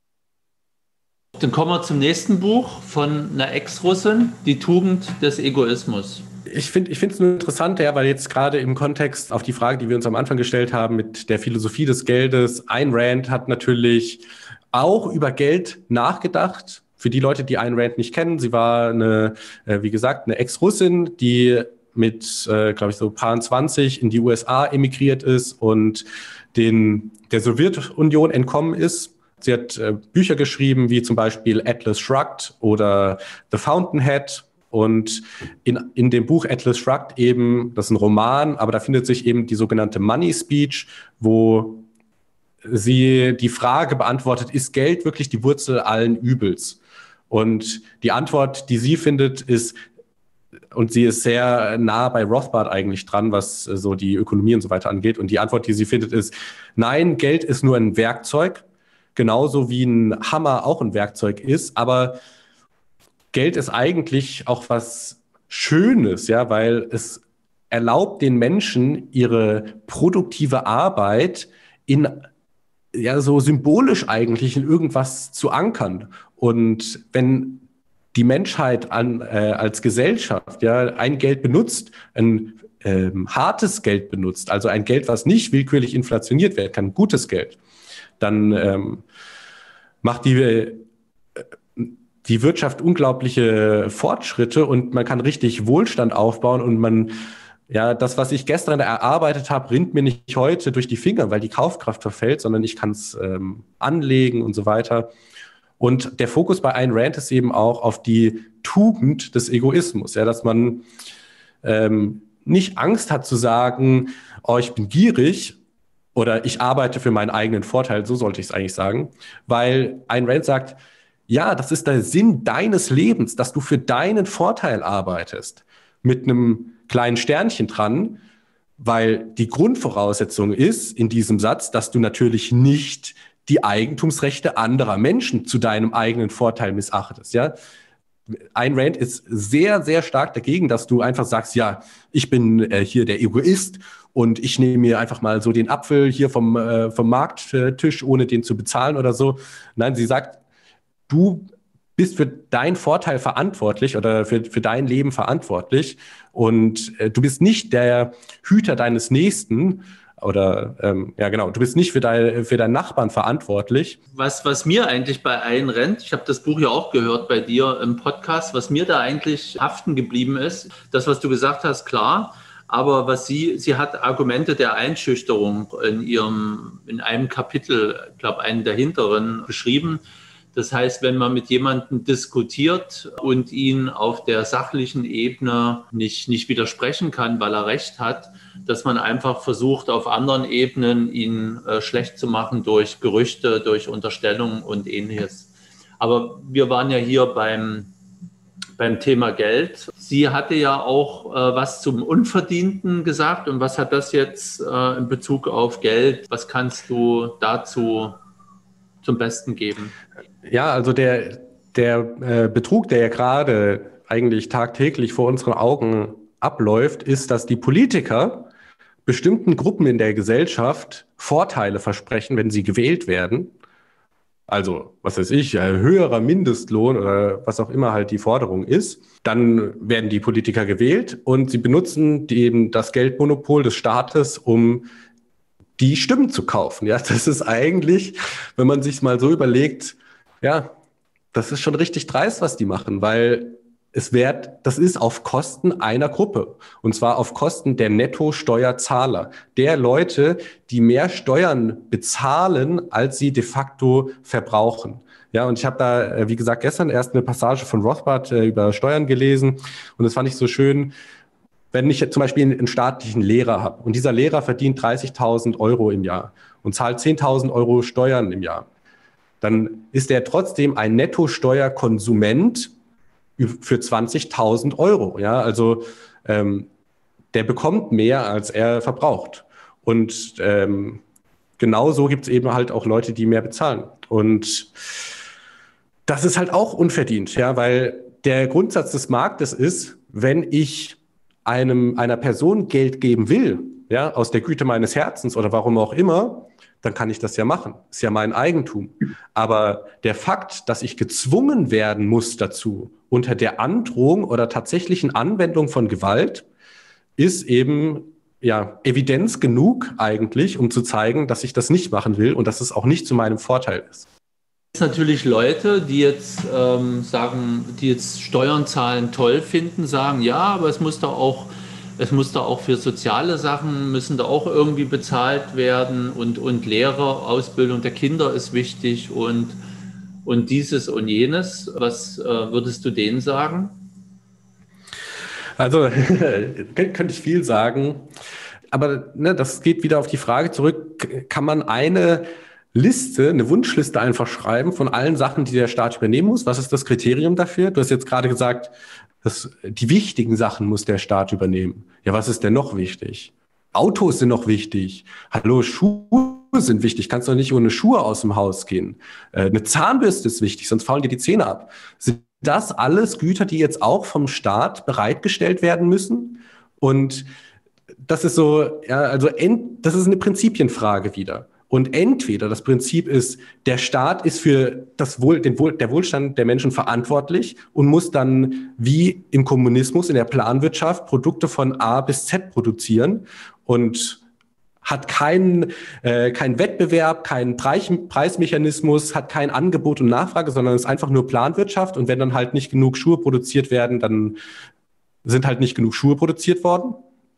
Dann kommen wir zum nächsten Buch von einer Ex-Russin, Die Tugend des Egoismus. Ich finde ich finde es nur interessant, ja, weil jetzt gerade im Kontext auf die Frage, die wir uns am Anfang gestellt haben mit der Philosophie des Geldes, Ayn Rand hat natürlich auch über Geld nachgedacht. Für die Leute, die Ayn Rand nicht kennen, sie war eine, äh, wie gesagt, eine Ex-Russin, die mit, äh, glaube ich, so paar zwanzig in die U S A emigriert ist und den, der Sowjetunion entkommen ist. Sie hat äh, Bücher geschrieben, wie zum Beispiel Atlas Shrugged oder The Fountainhead. Und in, in dem Buch Atlas Shrugged eben, das ist ein Roman, aber da findet sich eben die sogenannte Money Speech, wo sie die Frage beantwortet, ist Geld wirklich die Wurzel allen Übels? Und die Antwort, die sie findet, ist, und sie ist sehr nah bei Rothbard eigentlich dran, was so die Ökonomie und so weiter angeht. Und die Antwort, die sie findet, ist, nein, Geld ist nur ein Werkzeug, genauso wie ein Hammer auch ein Werkzeug ist. Aber Geld ist eigentlich auch was Schönes, ja, weil es erlaubt den Menschen, ihre produktive Arbeit in ja so symbolisch eigentlich in irgendwas zu ankern. Und wenn die Menschheit an, äh, als Gesellschaft ja ein Geld benutzt, ein ähm, hartes Geld benutzt, also ein Geld, was nicht willkürlich inflationiert werden kann, gutes Geld, dann ähm, macht die, äh, die Wirtschaft unglaubliche Fortschritte und man kann richtig Wohlstand aufbauen und man ja, das, was ich gestern erarbeitet habe, rinnt mir nicht heute durch die Finger, weil die Kaufkraft verfällt, sondern ich kann es ähm, anlegen und so weiter. Und der Fokus bei Ayn Rand ist eben auch auf die Tugend des Egoismus, ja, dass man ähm, nicht Angst hat zu sagen, oh, ich bin gierig oder ich arbeite für meinen eigenen Vorteil, so sollte ich es eigentlich sagen, weil Ayn Rand sagt, ja, das ist der Sinn deines Lebens, dass du für deinen Vorteil arbeitest, mit einem kleinen Sternchen dran, weil die Grundvoraussetzung ist in diesem Satz, dass du natürlich nicht die Eigentumsrechte anderer Menschen zu deinem eigenen Vorteil missachtest. Ja? Ayn Rand ist sehr, sehr stark dagegen, dass du einfach sagst, ja, ich bin äh, hier der Egoist und ich nehme mir einfach mal so den Apfel hier vom, äh, vom Markttisch, ohne den zu bezahlen oder so. Nein, sie sagt, du bist für deinen Vorteil verantwortlich oder für, für dein Leben verantwortlich und äh, du bist nicht der Hüter deines Nächsten, oder, ähm, ja genau, du bist nicht für, dein, für deinen Nachbarn verantwortlich. Was, was mir eigentlich bei Ayn Rand, ich habe das Buch ja auch gehört bei dir im Podcast, was mir da eigentlich haften geblieben ist, das, was du gesagt hast, klar, aber was sie, sie hat Argumente der Einschüchterung in ihrem, in einem Kapitel, ich glaube, einen der hinteren, beschrieben. Das heißt, wenn man mit jemandem diskutiert und ihn auf der sachlichen Ebene nicht, nicht widersprechen kann, weil er recht hat, dass man einfach versucht, auf anderen Ebenen ihn äh, schlecht zu machen durch Gerüchte, durch Unterstellungen und Ähnliches. Aber wir waren ja hier beim, beim Thema Geld. Sie hatte ja auch äh, was zum Unverdienten gesagt. Und was hat das jetzt äh, in Bezug auf Geld? Was kannst du dazu zum Besten geben? Ja, also der, der äh, Betrug, der ja gerade eigentlich tagtäglich vor unseren Augen abläuft, ist, dass die Politiker bestimmten Gruppen in der Gesellschaft Vorteile versprechen, wenn sie gewählt werden. Also, was weiß ich, höherer Mindestlohn oder was auch immer halt die Forderung ist. Dann werden die Politiker gewählt und sie benutzen die, eben das Geldmonopol des Staates, um die Stimmen zu kaufen. Ja, das ist eigentlich, wenn man sich mal so überlegt, ja, das ist schon richtig dreist, was die machen, weil es wird, das ist auf Kosten einer Gruppe. Und zwar auf Kosten der Netto-Steuerzahler. Der Leute, die mehr Steuern bezahlen, als sie de facto verbrauchen. Ja, und ich habe da, wie gesagt, gestern erst eine Passage von Rothbard äh, über Steuern gelesen. Und das fand ich so schön. Wenn ich jetzt zum Beispiel einen staatlichen Lehrer habe und dieser Lehrer verdient dreißigtausend Euro im Jahr und zahlt zehntausend Euro Steuern im Jahr, dann ist er trotzdem ein Netto-Steuerkonsument für zwanzigtausend Euro. Ja, also ähm, der bekommt mehr, als er verbraucht. Und ähm, genauso gibt es eben halt auch Leute, die mehr bezahlen. Und das ist halt auch unverdient, ja, weil der Grundsatz des Marktes ist, wenn ich einem einer Person Geld geben will, ja, aus der Güte meines Herzens oder warum auch immer, dann kann ich das ja machen. Ist ja mein Eigentum. Aber der Fakt, dass ich gezwungen werden muss dazu, unter der Androhung oder tatsächlichen Anwendung von Gewalt, ist eben ja Evidenz genug eigentlich, um zu zeigen, dass ich das nicht machen will und dass es auch nicht zu meinem Vorteil ist. Es gibt natürlich Leute, die jetzt ähm, sagen, die jetzt Steuern zahlen toll finden, sagen, ja, aber es muss da auch Es muss da auch für soziale Sachen, müssen da auch irgendwie bezahlt werden und, und Lehrer, Ausbildung der Kinder ist wichtig und, und dieses und jenes. Was äh, würdest du denen sagen? Also könnte ich viel sagen, aber ne, das geht wieder auf die Frage zurück, kann man eine Liste, eine Wunschliste einfach schreiben von allen Sachen, die der Staat übernehmen muss? Was ist das Kriterium dafür? Du hast jetzt gerade gesagt, Das, die wichtigen Sachen muss der Staat übernehmen. Ja, was ist denn noch wichtig? Autos sind noch wichtig. Hallo, Schuhe sind wichtig. Kannst doch nicht ohne Schuhe aus dem Haus gehen. Äh, eine Zahnbürste ist wichtig, sonst faulen dir die Zähne ab. Sind das alles Güter, die jetzt auch vom Staat bereitgestellt werden müssen? Und das ist so, ja, also end, das ist eine Prinzipienfrage wieder. Und entweder das Prinzip ist, der Staat ist für das Wohl, den Wohl, der Wohlstand der Menschen verantwortlich und muss dann wie im Kommunismus, in der Planwirtschaft, Produkte von A bis Z produzieren und hat keinen äh, kein Wettbewerb, keinen Preis, Preismechanismus, hat kein Angebot und Nachfrage, sondern ist einfach nur Planwirtschaft. Und wenn dann halt nicht genug Schuhe produziert werden, dann sind halt nicht genug Schuhe produziert worden.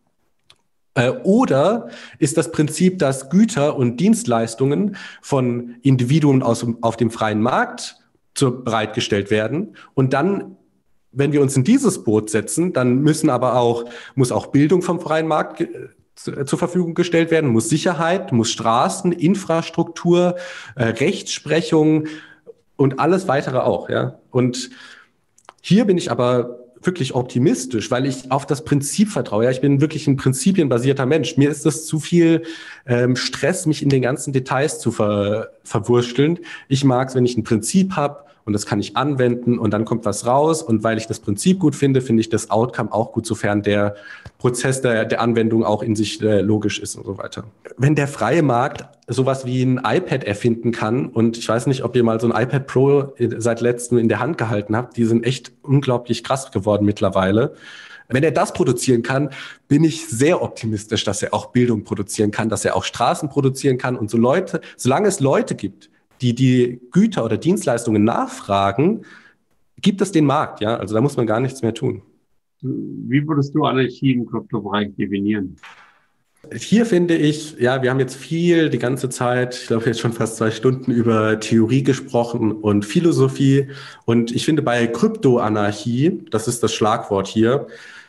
Oder ist das Prinzip, dass Güter und Dienstleistungen von Individuen aus, auf dem freien Markt zu, bereitgestellt werden und dann, wenn wir uns in dieses Boot setzen, dann müssen aber auch, muss auch Bildung vom freien Markt ge- zu, zur Verfügung gestellt werden, muss Sicherheit, muss Straßen, Infrastruktur, äh, Rechtsprechung und alles weitere auch, ja. Und hier bin ich aber wirklich optimistisch, weil ich auf das Prinzip vertraue. Ja, ich bin wirklich ein prinzipienbasierter Mensch. Mir ist das zu viel ähm, Stress, mich in den ganzen Details zu ver- verwursteln. Ich mag es, wenn ich ein Prinzip habe und das kann ich anwenden und dann kommt was raus. Und weil ich das Prinzip gut finde, finde ich das Outcome auch gut, sofern der Prozess der, der Anwendung auch in sich äh, logisch ist und so weiter. Wenn der freie Markt sowas wie ein iPad erfinden kann, und ich weiß nicht, ob ihr mal so ein iPad Pro seit letztem in der Hand gehalten habt, die sind echt unglaublich krass geworden mittlerweile. Wenn er das produzieren kann, bin ich sehr optimistisch, dass er auch Bildung produzieren kann, dass er auch Straßen produzieren kann. Und so Leute, solange es Leute gibt, die die Güter oder Dienstleistungen nachfragen, gibt es den Markt. Ja, also da muss man gar nichts mehr tun. Wie würdest du Anarchie im Kryptobereich definieren? Hier finde ich, ja, wir haben jetzt viel die ganze Zeit, ich glaube jetzt schon fast zwei Stunden über Theorie gesprochen und Philosophie. Und ich finde bei Kryptoanarchie, das ist das Schlagwort hier,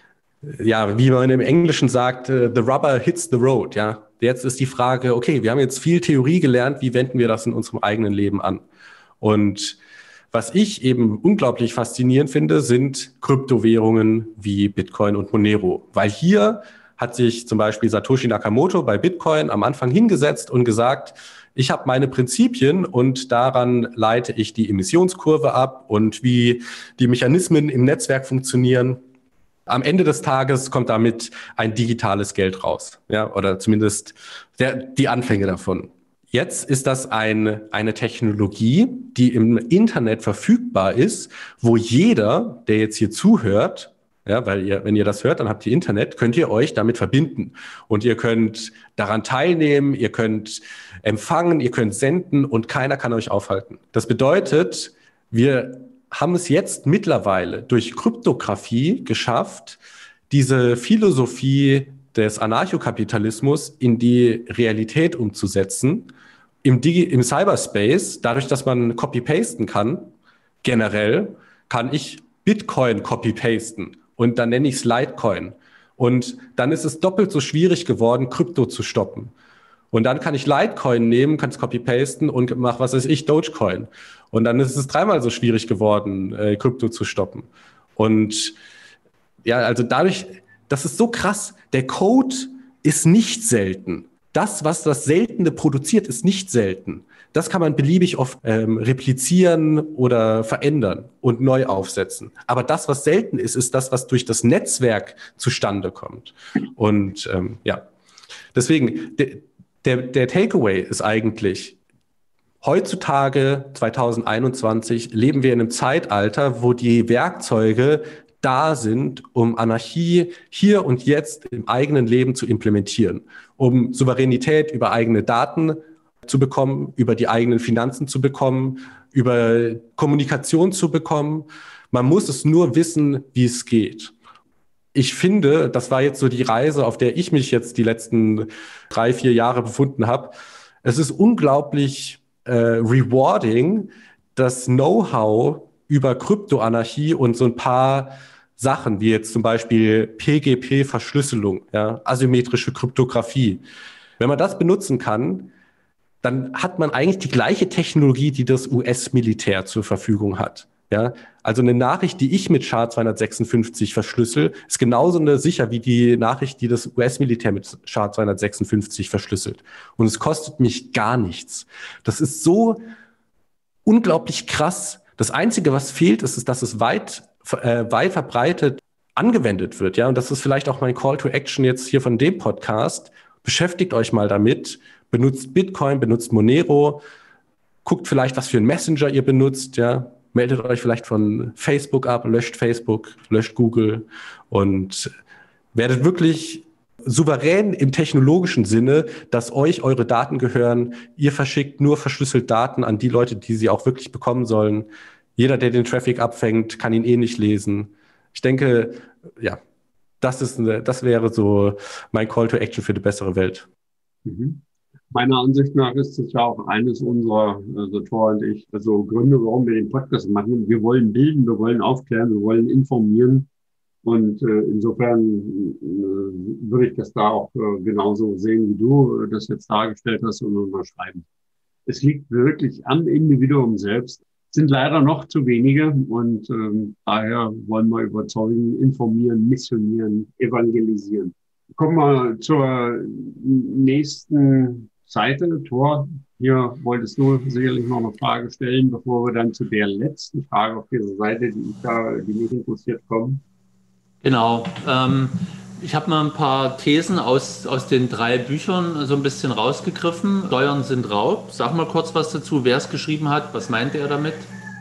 ja, wie man im Englischen sagt, the rubber hits the road, ja. Jetzt ist die Frage, okay, wir haben jetzt viel Theorie gelernt, wie wenden wir das in unserem eigenen Leben an? Und was ich eben unglaublich faszinierend finde, sind Kryptowährungen wie Bitcoin und Monero, weil hier hat sich zum Beispiel Satoshi Nakamoto bei Bitcoin am Anfang hingesetzt und gesagt, ich habe meine Prinzipien und daran leite ich die Emissionskurve ab und wie die Mechanismen im Netzwerk funktionieren. Am Ende des Tages kommt damit ein digitales Geld raus, ja, oder zumindest der, die Anfänge davon. Jetzt ist das ein, eine Technologie, die im Internet verfügbar ist, wo jeder, der jetzt hier zuhört, ja, weil ihr, wenn ihr das hört, dann habt ihr Internet, könnt ihr euch damit verbinden und ihr könnt daran teilnehmen, ihr könnt empfangen, ihr könnt senden und keiner kann euch aufhalten. Das bedeutet, wir haben es jetzt mittlerweile durch Kryptographie geschafft, diese Philosophie des Anarchokapitalismus in die Realität umzusetzen. Im, Digi- im Cyberspace, dadurch, dass man copy-pasten kann, generell, kann ich Bitcoin copy-pasten und dann nenne ich es Litecoin. Und dann ist es doppelt so schwierig geworden, Krypto zu stoppen. Und dann kann ich Litecoin nehmen, kann es copy-pasten und mach, was weiß ich, Dogecoin. Und dann ist es dreimal so schwierig geworden, äh, Krypto zu stoppen. Und ja, also dadurch, das ist so krass. Der Code ist nicht selten. Das, was das Seltene produziert, ist nicht selten. Das kann man beliebig oft ähm, replizieren oder verändern und neu aufsetzen. Aber das, was selten ist, ist das, was durch das Netzwerk zustande kommt. Und ähm, ja, deswegen, der, der, der Takeaway ist eigentlich, heutzutage, zwanzig einundzwanzig, leben wir in einem Zeitalter, wo die Werkzeuge da sind, um Anarchie hier und jetzt im eigenen Leben zu implementieren, um Souveränität über eigene Daten zu bekommen, über die eigenen Finanzen zu bekommen, über Kommunikation zu bekommen. Man muss es nur wissen, wie es geht. Ich finde, das war jetzt so die Reise, auf der ich mich jetzt die letzten drei, vier Jahre befunden habe. Es ist unglaublich äh, rewarding, das Know-how über Kryptoanarchie und so ein paar Sachen, wie jetzt zum Beispiel P G P-Verschlüsselung, ja, asymmetrische Kryptographie. Wenn man das benutzen kann, dann hat man eigentlich die gleiche Technologie, die das U S-Militär zur Verfügung hat. Ja, also eine Nachricht, die ich mit S H A zweihundertsechsundfünfzig verschlüssel, ist genauso eine sicher wie die Nachricht, die das U S-Militär mit S H A zweihundertsechsundfünfzig verschlüsselt. Und es kostet mich gar nichts. Das ist so unglaublich krass. Das Einzige, was fehlt, ist, ist dass es weit, äh, weit verbreitet angewendet wird. Ja, und das ist vielleicht auch mein Call to Action jetzt hier von dem Podcast. Beschäftigt euch mal damit. Benutzt Bitcoin, benutzt Monero. Guckt vielleicht, was für einen Messenger ihr benutzt. Ja, meldet euch vielleicht von Facebook ab, löscht Facebook, löscht Google und werdet wirklich souverän im technologischen Sinne, dass euch eure Daten gehören. Ihr verschickt nur verschlüsselt Daten an die Leute, die sie auch wirklich bekommen sollen. Jeder, der den Traffic abfängt, kann ihn eh nicht lesen. Ich denke, ja, das ist eine, das wäre so mein Call to Action für die bessere Welt. Mhm. Meiner Ansicht nach ist es ja auch eines unserer, also Thor und ich, also Gründe, warum wir den Podcast machen. Wir wollen bilden, wir wollen aufklären, wir wollen informieren. Und äh, insofern äh, würde ich das da auch äh, genauso sehen, wie du äh, das jetzt dargestellt hast und unterschreiben. Es liegt wirklich am Individuum selbst, sind leider noch zu wenige und ähm, daher wollen wir überzeugen, informieren, missionieren, evangelisieren. Kommen wir zur nächsten Seite. Thor, hier wolltest du sicherlich noch eine Frage stellen, bevor wir dann zu der letzten Frage auf dieser Seite, die, ich da, die mich interessiert, kommen. Genau. Ähm, ich habe mal ein paar Thesen aus, aus den drei Büchern so ein bisschen rausgegriffen. Steuern sind Raub. Sag mal kurz was dazu, wer es geschrieben hat. Was meint er damit?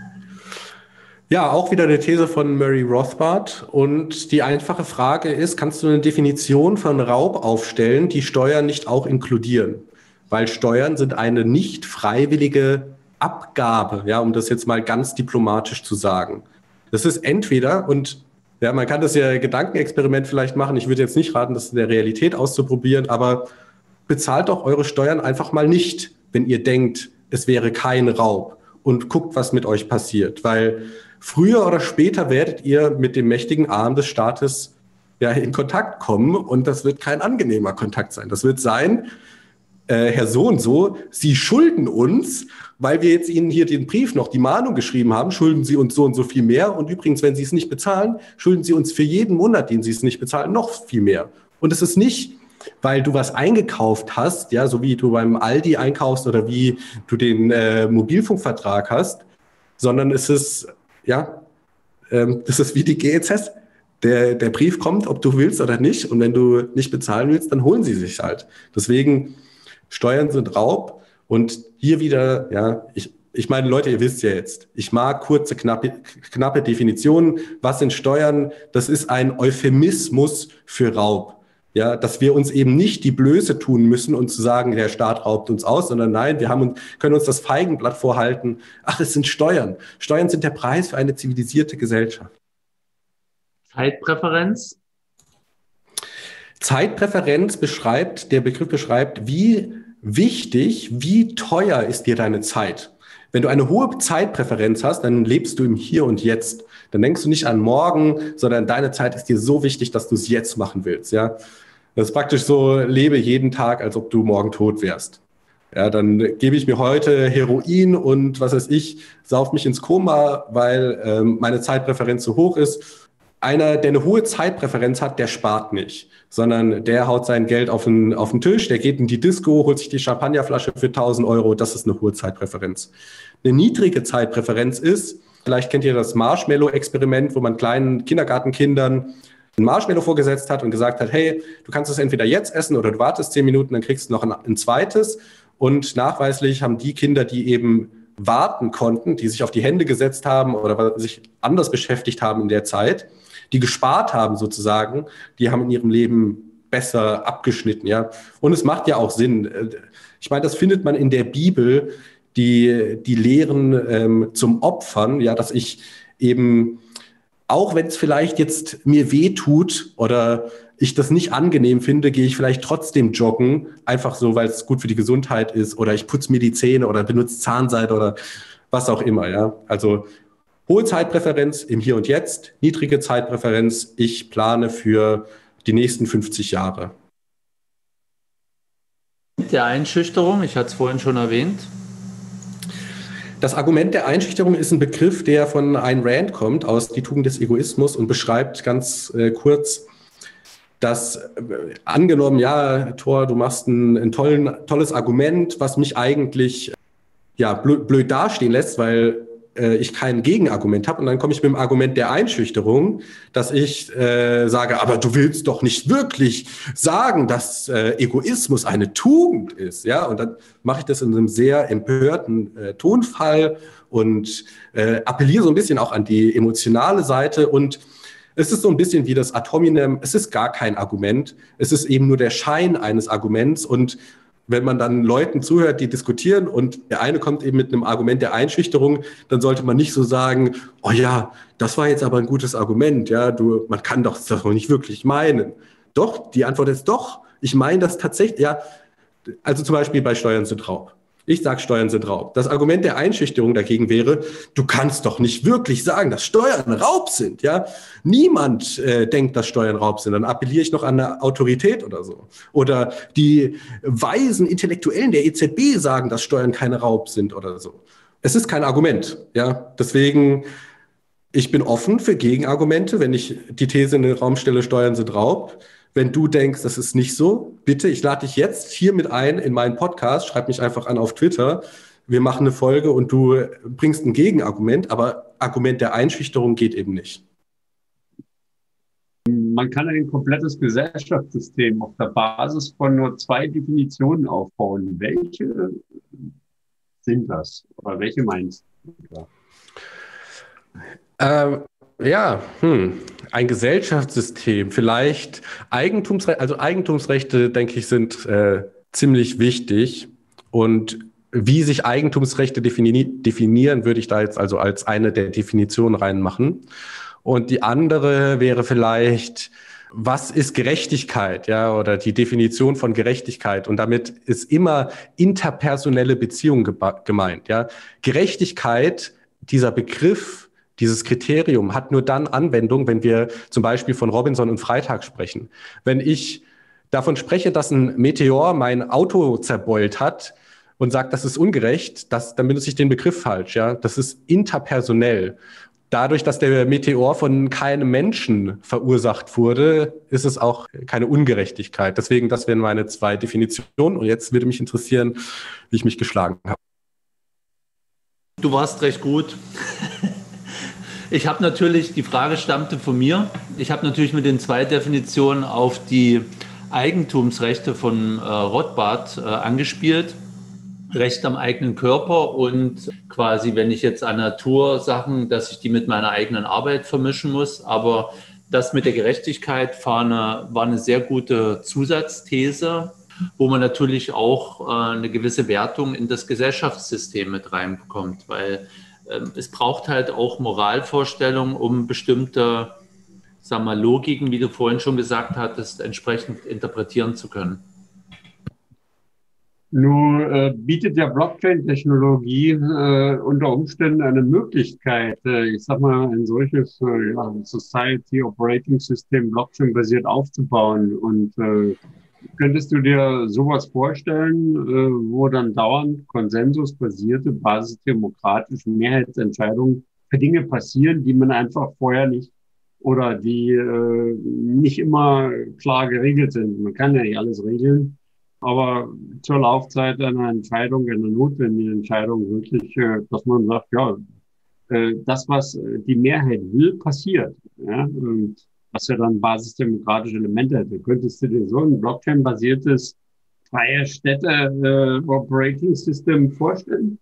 Ja, auch wieder eine These von Murray Rothbard. Und die einfache Frage ist, kannst du eine Definition von Raub aufstellen, die Steuern nicht auch inkludieren? Weil Steuern sind eine nicht freiwillige Abgabe, ja, um das jetzt mal ganz diplomatisch zu sagen. Das ist entweder, und ja, man kann das ja Gedankenexperiment vielleicht machen, ich würde jetzt nicht raten, das in der Realität auszuprobieren, aber bezahlt doch eure Steuern einfach mal nicht, wenn ihr denkt, es wäre kein Raub, und guckt, was mit euch passiert, weil früher oder später werdet ihr mit dem mächtigen Arm des Staates ja in Kontakt kommen, und das wird kein angenehmer Kontakt sein. Das wird sein, äh, Herr so und so, Sie schulden uns, weil wir jetzt Ihnen hier den Brief noch, die Mahnung geschrieben haben, schulden Sie uns so und so viel mehr. Und übrigens, wenn Sie es nicht bezahlen, schulden Sie uns für jeden Monat, den Sie es nicht bezahlen, noch viel mehr. Und es ist nicht, weil du was eingekauft hast, ja, so wie du beim Aldi einkaufst oder wie du den äh, Mobilfunkvertrag hast, sondern es ist, ja, ähm, das ist wie die G E Z. Der, der Brief kommt, ob du willst oder nicht. Und wenn du nicht bezahlen willst, dann holen sie sich halt. Deswegen, Steuern sind Raub. Und hier wieder, ja, ich, ich meine, Leute, ihr wisst ja jetzt, ich mag kurze, knappe, knappe Definitionen. Was sind Steuern? Das ist ein Euphemismus für Raub. Ja, dass wir uns eben nicht die Blöße tun müssen und zu sagen, der Staat raubt uns aus, sondern nein, wir haben uns, können uns das Feigenblatt vorhalten. Ach, es sind Steuern. Steuern sind der Preis für eine zivilisierte Gesellschaft. Zeitpräferenz? Zeitpräferenz beschreibt, der Begriff beschreibt, wie wichtig, wie teuer ist dir deine Zeit. Wenn du eine hohe Zeitpräferenz hast, dann lebst du im Hier und Jetzt. Dann denkst du nicht an morgen, sondern deine Zeit ist dir so wichtig, dass du es jetzt machen willst. Ja, das ist praktisch so, lebe jeden Tag, als ob du morgen tot wärst. Ja, dann gebe ich mir heute Heroin und was weiß ich, sauf mich ins Koma, weil ähm, meine Zeitpräferenz so hoch ist. Einer, der eine hohe Zeitpräferenz hat, der spart nicht, sondern der haut sein Geld auf den, auf den Tisch, der geht in die Disco, holt sich die Champagnerflasche für tausend Euro. Das ist eine hohe Zeitpräferenz. Eine niedrige Zeitpräferenz ist, vielleicht kennt ihr das Marshmallow-Experiment, wo man kleinen Kindergartenkindern ein Marshmallow vorgesetzt hat und gesagt hat, hey, du kannst es entweder jetzt essen oder du wartest zehn Minuten, dann kriegst du noch ein, ein zweites. Und nachweislich haben die Kinder, die eben warten konnten, die sich auf die Hände gesetzt haben oder sich anders beschäftigt haben in der Zeit, die gespart haben sozusagen, die haben in ihrem Leben besser abgeschnitten, ja. Und es macht ja auch Sinn. Ich meine, das findet man in der Bibel, die, die Lehren ähm, zum Opfern, ja, dass ich eben, auch wenn es vielleicht jetzt mir weh tut oder ich das nicht angenehm finde, gehe ich vielleicht trotzdem joggen, einfach so, weil es gut für die Gesundheit ist, oder ich putze mir die Zähne oder benutze Zahnseide oder was auch immer, ja. Also hohe Zeitpräferenz im Hier und Jetzt, niedrige Zeitpräferenz, ich plane für die nächsten fünfzig Jahre. Der Einschüchterung, ich hatte es vorhin schon erwähnt. Das Argument der Einschüchterung ist ein Begriff, der von Ayn Rand kommt, aus Die Tugend des Egoismus, und beschreibt ganz äh, kurz, dass äh, angenommen, ja, Thor, du machst ein, ein tollen, tolles Argument, was mich eigentlich ja, blöd, blöd dastehen lässt, weil äh, ich kein Gegenargument habe. Und dann komme ich mit dem Argument der Einschüchterung, dass ich äh, sage, aber du willst doch nicht wirklich sagen, dass äh, Egoismus eine Tugend ist. Ja? Und dann mache ich das in einem sehr empörten äh, Tonfall und äh, appelliere so ein bisschen auch an die emotionale Seite. Und es ist so ein bisschen wie das Ad hominem, es ist gar kein Argument, es ist eben nur der Schein eines Arguments. Und wenn man dann Leuten zuhört, die diskutieren und der eine kommt eben mit einem Argument der Einschüchterung, dann sollte man nicht so sagen, oh ja, das war jetzt aber ein gutes Argument, ja, du, man kann doch das doch nicht wirklich meinen. Doch, die Antwort ist doch, ich meine das tatsächlich, ja, also zum Beispiel bei Steuern sind Raub. Ich sage, Steuern sind Raub. Das Argument der Einschüchterung dagegen wäre, du kannst doch nicht wirklich sagen, dass Steuern Raub sind. Ja? Niemand äh, denkt, dass Steuern Raub sind. Dann appelliere ich noch an eine Autorität oder so. Oder die weisen Intellektuellen der E Z B sagen, dass Steuern keine Raub sind oder so. Es ist kein Argument. Ja? Deswegen, ich bin offen für Gegenargumente. Wenn ich die These in den Raum stelle, Steuern sind Raub, Wenn du denkst, das ist nicht so, bitte, ich lade dich jetzt hiermit ein in meinen Podcast, schreib mich einfach an auf Twitter. Wir machen eine Folge und du bringst ein Gegenargument, aber Argument der Einschüchterung geht eben nicht. Man kann ein komplettes Gesellschaftssystem auf der Basis von nur zwei Definitionen aufbauen. Welche sind das? Oder welche meinst du? Äh, ja, hm. Ein Gesellschaftssystem, vielleicht Eigentumsrechte, also Eigentumsrechte, denke ich, sind äh, ziemlich wichtig. Und wie sich Eigentumsrechte defini- definieren, würde ich da jetzt also als eine der Definitionen reinmachen. Und die andere wäre vielleicht, was ist Gerechtigkeit, ja, oder die Definition von Gerechtigkeit. Und damit ist immer interpersonelle Beziehung geba- gemeint, ja. Gerechtigkeit, dieser Begriff, dieses Kriterium hat nur dann Anwendung, wenn wir zum Beispiel von Robinson und Freitag sprechen. Wenn ich davon spreche, dass ein Meteor mein Auto zerbeult hat und sagt, das ist ungerecht, das, dann benutze ich den Begriff falsch, ja. Das ist interpersonell. Dadurch, dass der Meteor von keinem Menschen verursacht wurde, ist es auch keine Ungerechtigkeit. Deswegen, das wären meine zwei Definitionen. Und jetzt würde mich interessieren, wie ich mich geschlagen habe. Du warst recht gut. Ich habe natürlich, die Frage stammte von mir. Ich habe natürlich mit den zwei Definitionen auf die Eigentumsrechte von äh, Rothbard äh, angespielt. Recht am eigenen Körper und quasi, wenn ich jetzt an Natursachen, dass ich die mit meiner eigenen Arbeit vermischen muss. Aber das mit der Gerechtigkeit war eine, war eine sehr gute Zusatzthese, wo man natürlich auch äh, eine gewisse Wertung in das Gesellschaftssystem mit reinbekommt, weil äh, es braucht halt auch Moralvorstellungen, um bestimmte, sagen wir mal, Logiken, wie du vorhin schon gesagt hattest, entsprechend interpretieren zu können. Nun äh, bietet ja Blockchain-Technologie äh, unter Umständen eine Möglichkeit, äh, ich sag mal, ein solches äh, ja, Society Operating System Blockchain-basiert aufzubauen. Und äh, könntest du dir sowas vorstellen, äh, wo dann dauernd konsensusbasierte, basisdemokratische Mehrheitsentscheidungen für Dinge passieren, die man einfach vorher nicht oder die äh, nicht immer klar geregelt sind. Man kann ja nicht alles regeln. Aber zur Laufzeit einer Entscheidung, einer notwendigen Entscheidung wirklich, dass man sagt, ja, das, was die Mehrheit will, passiert. Ja, und was ja dann basisdemokratische Elemente hätte. Könntest du dir so ein Blockchain-basiertes freie Städte-Operating-System vorstellen?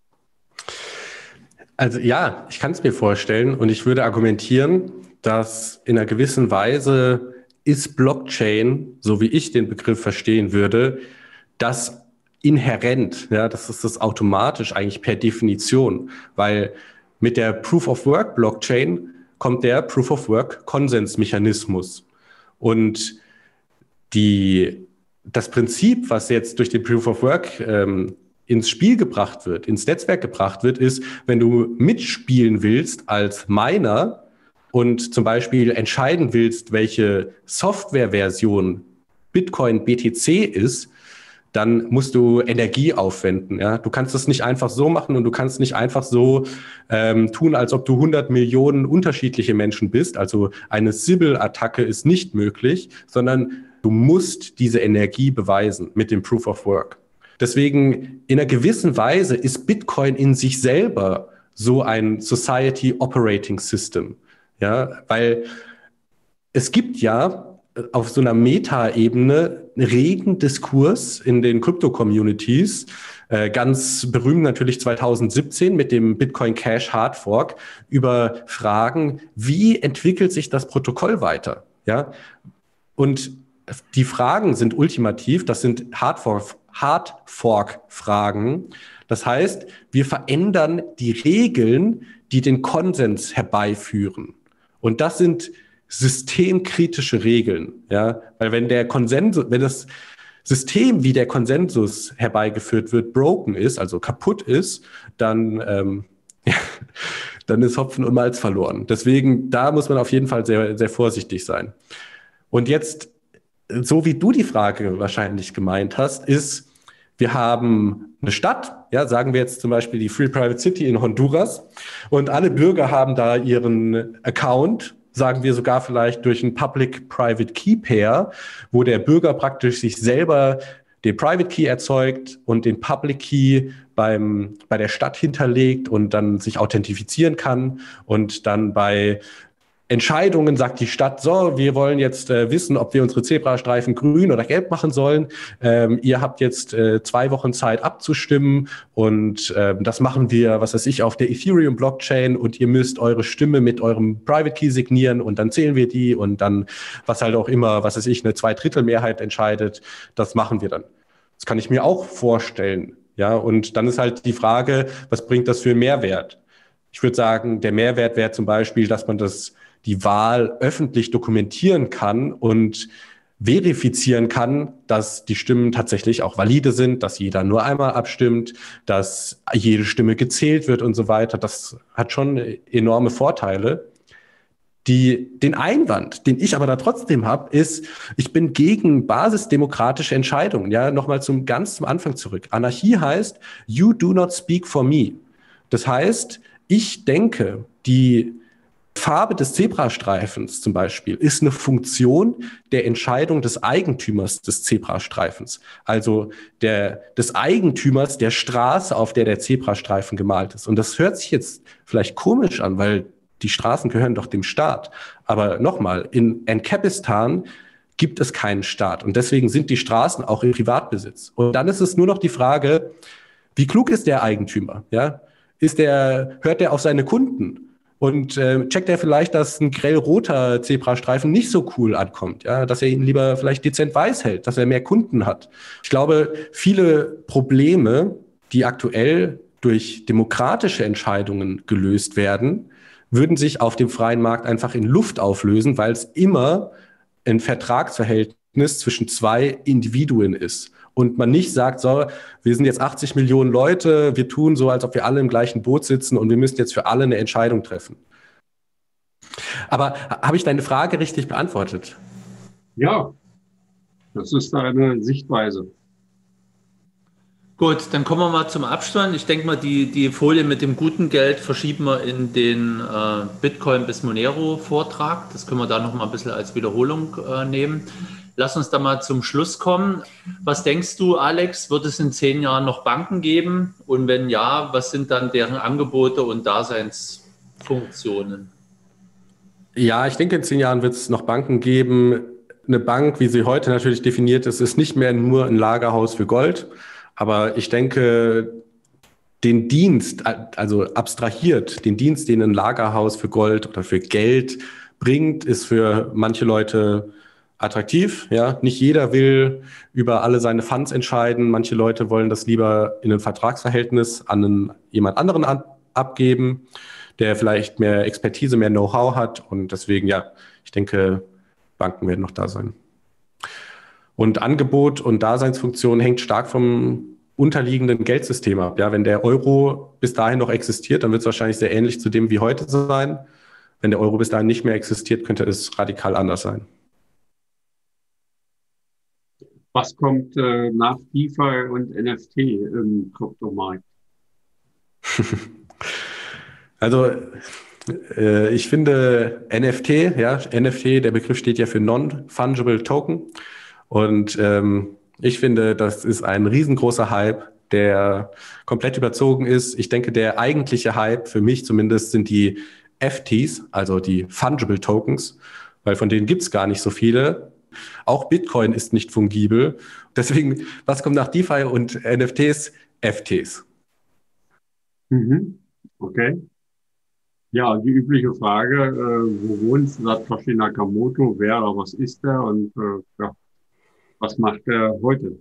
Also ja, ich kann es mir vorstellen und ich würde argumentieren, dass in einer gewissen Weise ist Blockchain, so wie ich den Begriff verstehen würde, das inhärent, ja, das ist das automatisch eigentlich per Definition, weil mit der Proof-of-Work-Blockchain kommt der Proof-of-Work-Konsensmechanismus. Und die, das Prinzip, was jetzt durch den Proof-of-Work ähm, ins Spiel gebracht wird, ins Netzwerk gebracht wird, ist, wenn du mitspielen willst als Miner und zum Beispiel entscheiden willst, welche Softwareversion Bitcoin B T C ist, dann musst du Energie aufwenden. Ja? Du kannst das nicht einfach so machen und du kannst nicht einfach so ähm, tun, als ob du hundert Millionen unterschiedliche Menschen bist. Also eine Sybil-Attacke ist nicht möglich, sondern du musst diese Energie beweisen mit dem Proof of Work. Deswegen in einer gewissen Weise ist Bitcoin in sich selber so ein Society Operating System. Ja? Weil es gibt ja auf so einer Meta-Ebene regen Diskurs in den Krypto-Communities, äh, ganz berühmt natürlich zwanzig siebzehn mit dem Bitcoin Cash Hard Fork, über Fragen, wie entwickelt sich das Protokoll weiter? Ja? Und die Fragen sind ultimativ, das sind Hard-Fork-Fragen. Das heißt, wir verändern die Regeln, die den Konsens herbeiführen. Und das sind systemkritische Regeln, ja, weil wenn der Konsensus, wenn das System, wie der Konsensus herbeigeführt wird, broken ist, also kaputt ist, dann, ähm, dann ist Hopfen und Malz verloren. Deswegen, da muss man auf jeden Fall sehr, sehr vorsichtig sein. Und jetzt, so wie du die Frage wahrscheinlich gemeint hast, ist, wir haben eine Stadt, ja, sagen wir jetzt zum Beispiel die Free Private City in Honduras, und alle Bürger haben da ihren Account sagen wir sogar vielleicht durch ein Public-Private Key Pair, wo der Bürger praktisch sich selber den Private Key erzeugt und den Public Key beim, bei der Stadt hinterlegt und dann sich authentifizieren kann und dann bei Entscheidungen sagt die Stadt, so, wir wollen jetzt äh, wissen, ob wir unsere Zebrastreifen grün oder gelb machen sollen. Ähm, ihr habt jetzt äh, zwei Wochen Zeit abzustimmen und äh, das machen wir, was weiß ich, auf der Ethereum-Blockchain und ihr müsst eure Stimme mit eurem Private Key signieren und dann zählen wir die und dann, was halt auch immer, was weiß ich, eine Zweidrittelmehrheit entscheidet, das machen wir dann. Das kann ich mir auch vorstellen. Ja, und dann ist halt die Frage, was bringt das für einen Mehrwert? Ich würde sagen, der Mehrwert wäre zum Beispiel, dass man das die Wahl öffentlich dokumentieren kann und verifizieren kann, dass die Stimmen tatsächlich auch valide sind, dass jeder nur einmal abstimmt, dass jede Stimme gezählt wird und so weiter. Das hat schon enorme Vorteile. Die, den Einwand, den ich aber da trotzdem habe, ist, ich bin gegen basisdemokratische Entscheidungen. Ja, nochmal zum ganz zum Anfang zurück. Anarchie heißt, you do not speak for me. Das heißt, ich denke, die Farbe des Zebrastreifens zum Beispiel ist eine Funktion der Entscheidung des Eigentümers des Zebrastreifens, also der, des Eigentümers der Straße, auf der der Zebrastreifen gemalt ist. Und das hört sich jetzt vielleicht komisch an, weil die Straßen gehören doch dem Staat. Aber nochmal, in Enkepistan gibt es keinen Staat und deswegen sind die Straßen auch im Privatbesitz. Und dann ist es nur noch die Frage, wie klug ist der Eigentümer? Ja? Ist der, hört der auf seine Kunden? Und äh, checkt er vielleicht, dass ein grellroter Zebrastreifen nicht so cool ankommt, ja, dass er ihn lieber vielleicht dezent weiß hält, dass er mehr Kunden hat. Ich glaube, viele Probleme, die aktuell durch demokratische Entscheidungen gelöst werden, würden sich auf dem freien Markt einfach in Luft auflösen, weil es immer ein Vertragsverhältnis zwischen zwei Individuen ist. Und man nicht sagt, so, wir sind jetzt achtzig Millionen Leute, wir tun so, als ob wir alle im gleichen Boot sitzen und wir müssen jetzt für alle eine Entscheidung treffen. Aber habe ich deine Frage richtig beantwortet? Ja, das ist eine Sichtweise. Gut, dann kommen wir mal zum Abstand. Ich denke mal, die, die Folie mit dem guten Geld verschieben wir in den äh, Bitcoin bis Monero Vortrag. Das können wir da noch mal ein bisschen als Wiederholung äh, nehmen. Lass uns da mal zum Schluss kommen. Was denkst du, Alex, wird es in zehn Jahren noch Banken geben? Und wenn ja, was sind dann deren Angebote und Daseinsfunktionen? Ja, ich denke, in zehn Jahren wird es noch Banken geben. Eine Bank, wie sie heute natürlich definiert ist, ist nicht mehr nur ein Lagerhaus für Gold. Aber ich denke, den Dienst, also abstrahiert, den Dienst, den ein Lagerhaus für Gold oder für Geld bringt, ist für manche Leute attraktiv, ja. Nicht jeder will über alle seine Funds entscheiden. Manche Leute wollen das lieber in einem Vertragsverhältnis an einen, jemand anderen an, abgeben, der vielleicht mehr Expertise, mehr Know-how hat. Und deswegen, ja, ich denke, Banken werden noch da sein. Und Angebot und Daseinsfunktion hängt stark vom unterliegenden Geldsystem ab. Ja, wenn der Euro bis dahin noch existiert, dann wird es wahrscheinlich sehr ähnlich zu dem wie heute sein. Wenn der Euro bis dahin nicht mehr existiert, könnte es radikal anders sein. Was kommt äh, nach DeFi und N F T im Kryptomarkt? Also äh, ich finde N F T, ja, N F T, der Begriff steht ja für Non-Fungible Token. Und ähm, ich finde, das ist ein riesengroßer Hype, der komplett überzogen ist. Ich denke, der eigentliche Hype, für mich zumindest, sind die F Ts, also die Fungible Tokens, weil von denen gibt es gar nicht so viele. Auch Bitcoin ist nicht fungibel. Deswegen, was kommt nach DeFi und N F Ts? F Ts. Mhm. Okay. Ja, die übliche Frage, äh, wo wohnt Satoshi Nakamoto, wer oder was ist er und äh, ja, was macht er heute?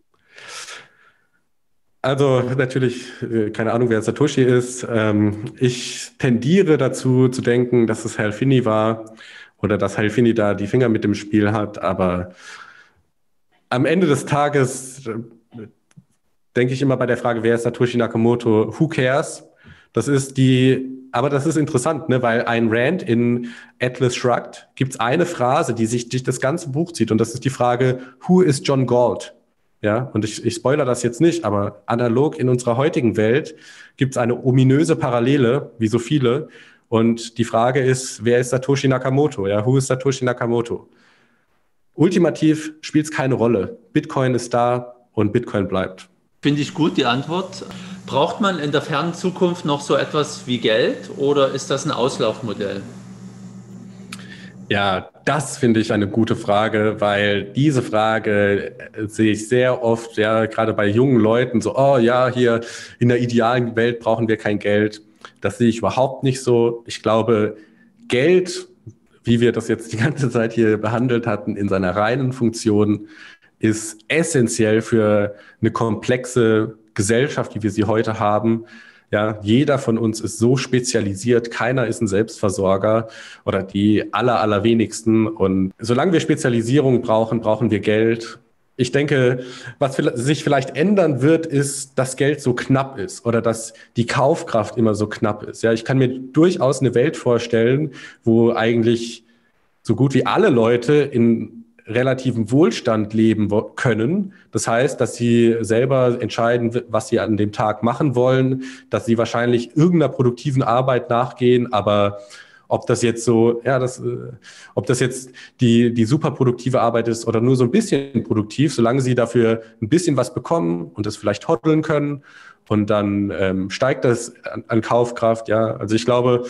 Also natürlich, äh, keine Ahnung, wer Satoshi ist. Ähm, ich tendiere dazu zu denken, dass es Hal Finney war oder dass Hal Finney da die Finger mit dem Spiel hat. Aber am Ende des Tages äh, denke ich immer bei der Frage, wer ist Satoshi Nakamoto? Who cares? Das ist die, aber das ist interessant, ne? Weil ein Rand in Atlas Shrugged gibt es eine Phrase, die sich durch das ganze Buch zieht. Und das ist die Frage, who is John Galt? Ja, und ich, ich spoilere das jetzt nicht, aber analog in unserer heutigen Welt gibt es eine ominöse Parallele, wie so viele. Und die Frage ist, wer ist Satoshi Nakamoto? Ja, who is Satoshi Nakamoto? Ultimativ spielt es keine Rolle. Bitcoin ist da und Bitcoin bleibt. Finde ich gut, die Antwort. Braucht man in der fernen Zukunft noch so etwas wie Geld oder ist das ein Auslaufmodell? Ja, das finde ich eine gute Frage, weil diese Frage sehe ich sehr oft, ja, gerade bei jungen Leuten, so, oh ja, hier in der idealen Welt brauchen wir kein Geld. Das sehe ich überhaupt nicht so. Ich glaube, Geld, wie wir das jetzt die ganze Zeit hier behandelt hatten, in seiner reinen Funktion, ist essentiell für eine komplexe Gesellschaft, wie wir sie heute haben. Ja, jeder von uns ist so spezialisiert, keiner ist ein Selbstversorger oder die aller, allerwenigsten. Und solange wir Spezialisierung brauchen, brauchen wir Geld. Ich denke, was sich vielleicht ändern wird, ist, dass Geld so knapp ist oder dass die Kaufkraft immer so knapp ist. Ja, ich kann mir durchaus eine Welt vorstellen, wo eigentlich so gut wie alle Leute in relativen Wohlstand leben können. Das heißt, dass sie selber entscheiden, was sie an dem Tag machen wollen, dass sie wahrscheinlich irgendeiner produktiven Arbeit nachgehen, aber ob das jetzt so, ja, das, ob das jetzt die, die super produktive Arbeit ist oder nur so ein bisschen produktiv, solange sie dafür ein bisschen was bekommen und das vielleicht hoddeln können und dann ähm, steigt das an, an Kaufkraft, ja. Also ich glaube,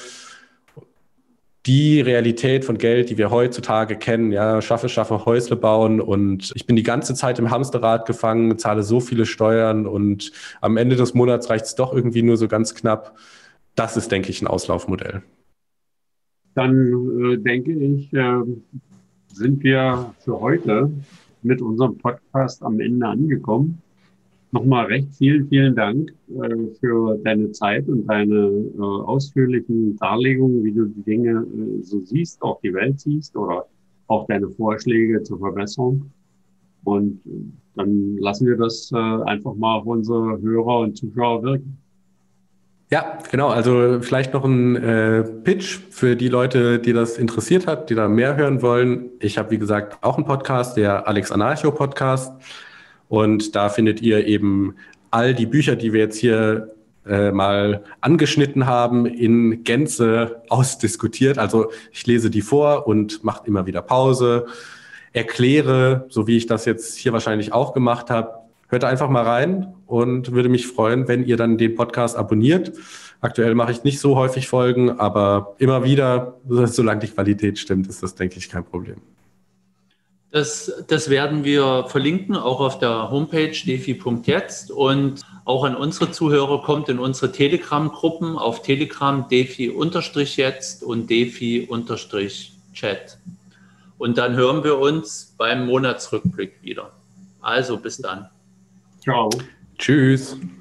die Realität von Geld, die wir heutzutage kennen, ja, schaffe, schaffe, Häusle bauen und ich bin die ganze Zeit im Hamsterrad gefangen, zahle so viele Steuern und am Ende des Monats reicht es doch irgendwie nur so ganz knapp. Das ist, denke ich, ein Auslaufmodell. Dann äh, denke ich, äh, sind wir für heute mit unserem Podcast am Ende angekommen. Nochmal recht vielen, vielen Dank äh, für deine Zeit und deine äh, ausführlichen Darlegungen, wie du die Dinge äh, so siehst, auch die Welt siehst oder auch deine Vorschläge zur Verbesserung. Und äh, dann lassen wir das äh, einfach mal auf unsere Hörer und Zuschauer wirken. Ja, genau. Also vielleicht noch ein äh, Pitch für die Leute, die das interessiert hat, die da mehr hören wollen. Ich habe, wie gesagt, auch einen Podcast, der Alex Anarcho Podcast. Und da findet ihr eben all die Bücher, die wir jetzt hier äh, mal angeschnitten haben, in Gänze ausdiskutiert. Also ich lese die vor und mache immer wieder Pause, erkläre, so wie ich das jetzt hier wahrscheinlich auch gemacht habe. Hört einfach mal rein und würde mich freuen, wenn ihr dann den Podcast abonniert. Aktuell mache ich nicht so häufig Folgen, aber immer wieder, solange die Qualität stimmt, ist das, denke ich, kein Problem. Das, das werden wir verlinken, auch auf der Homepage defi punkt jetzt und auch an unsere Zuhörer kommt in unsere Telegram-Gruppen auf Telegram defi-jetzt und defi-chat. Und dann hören wir uns beim Monatsrückblick wieder. Also bis dann. Ciao. Tschüss.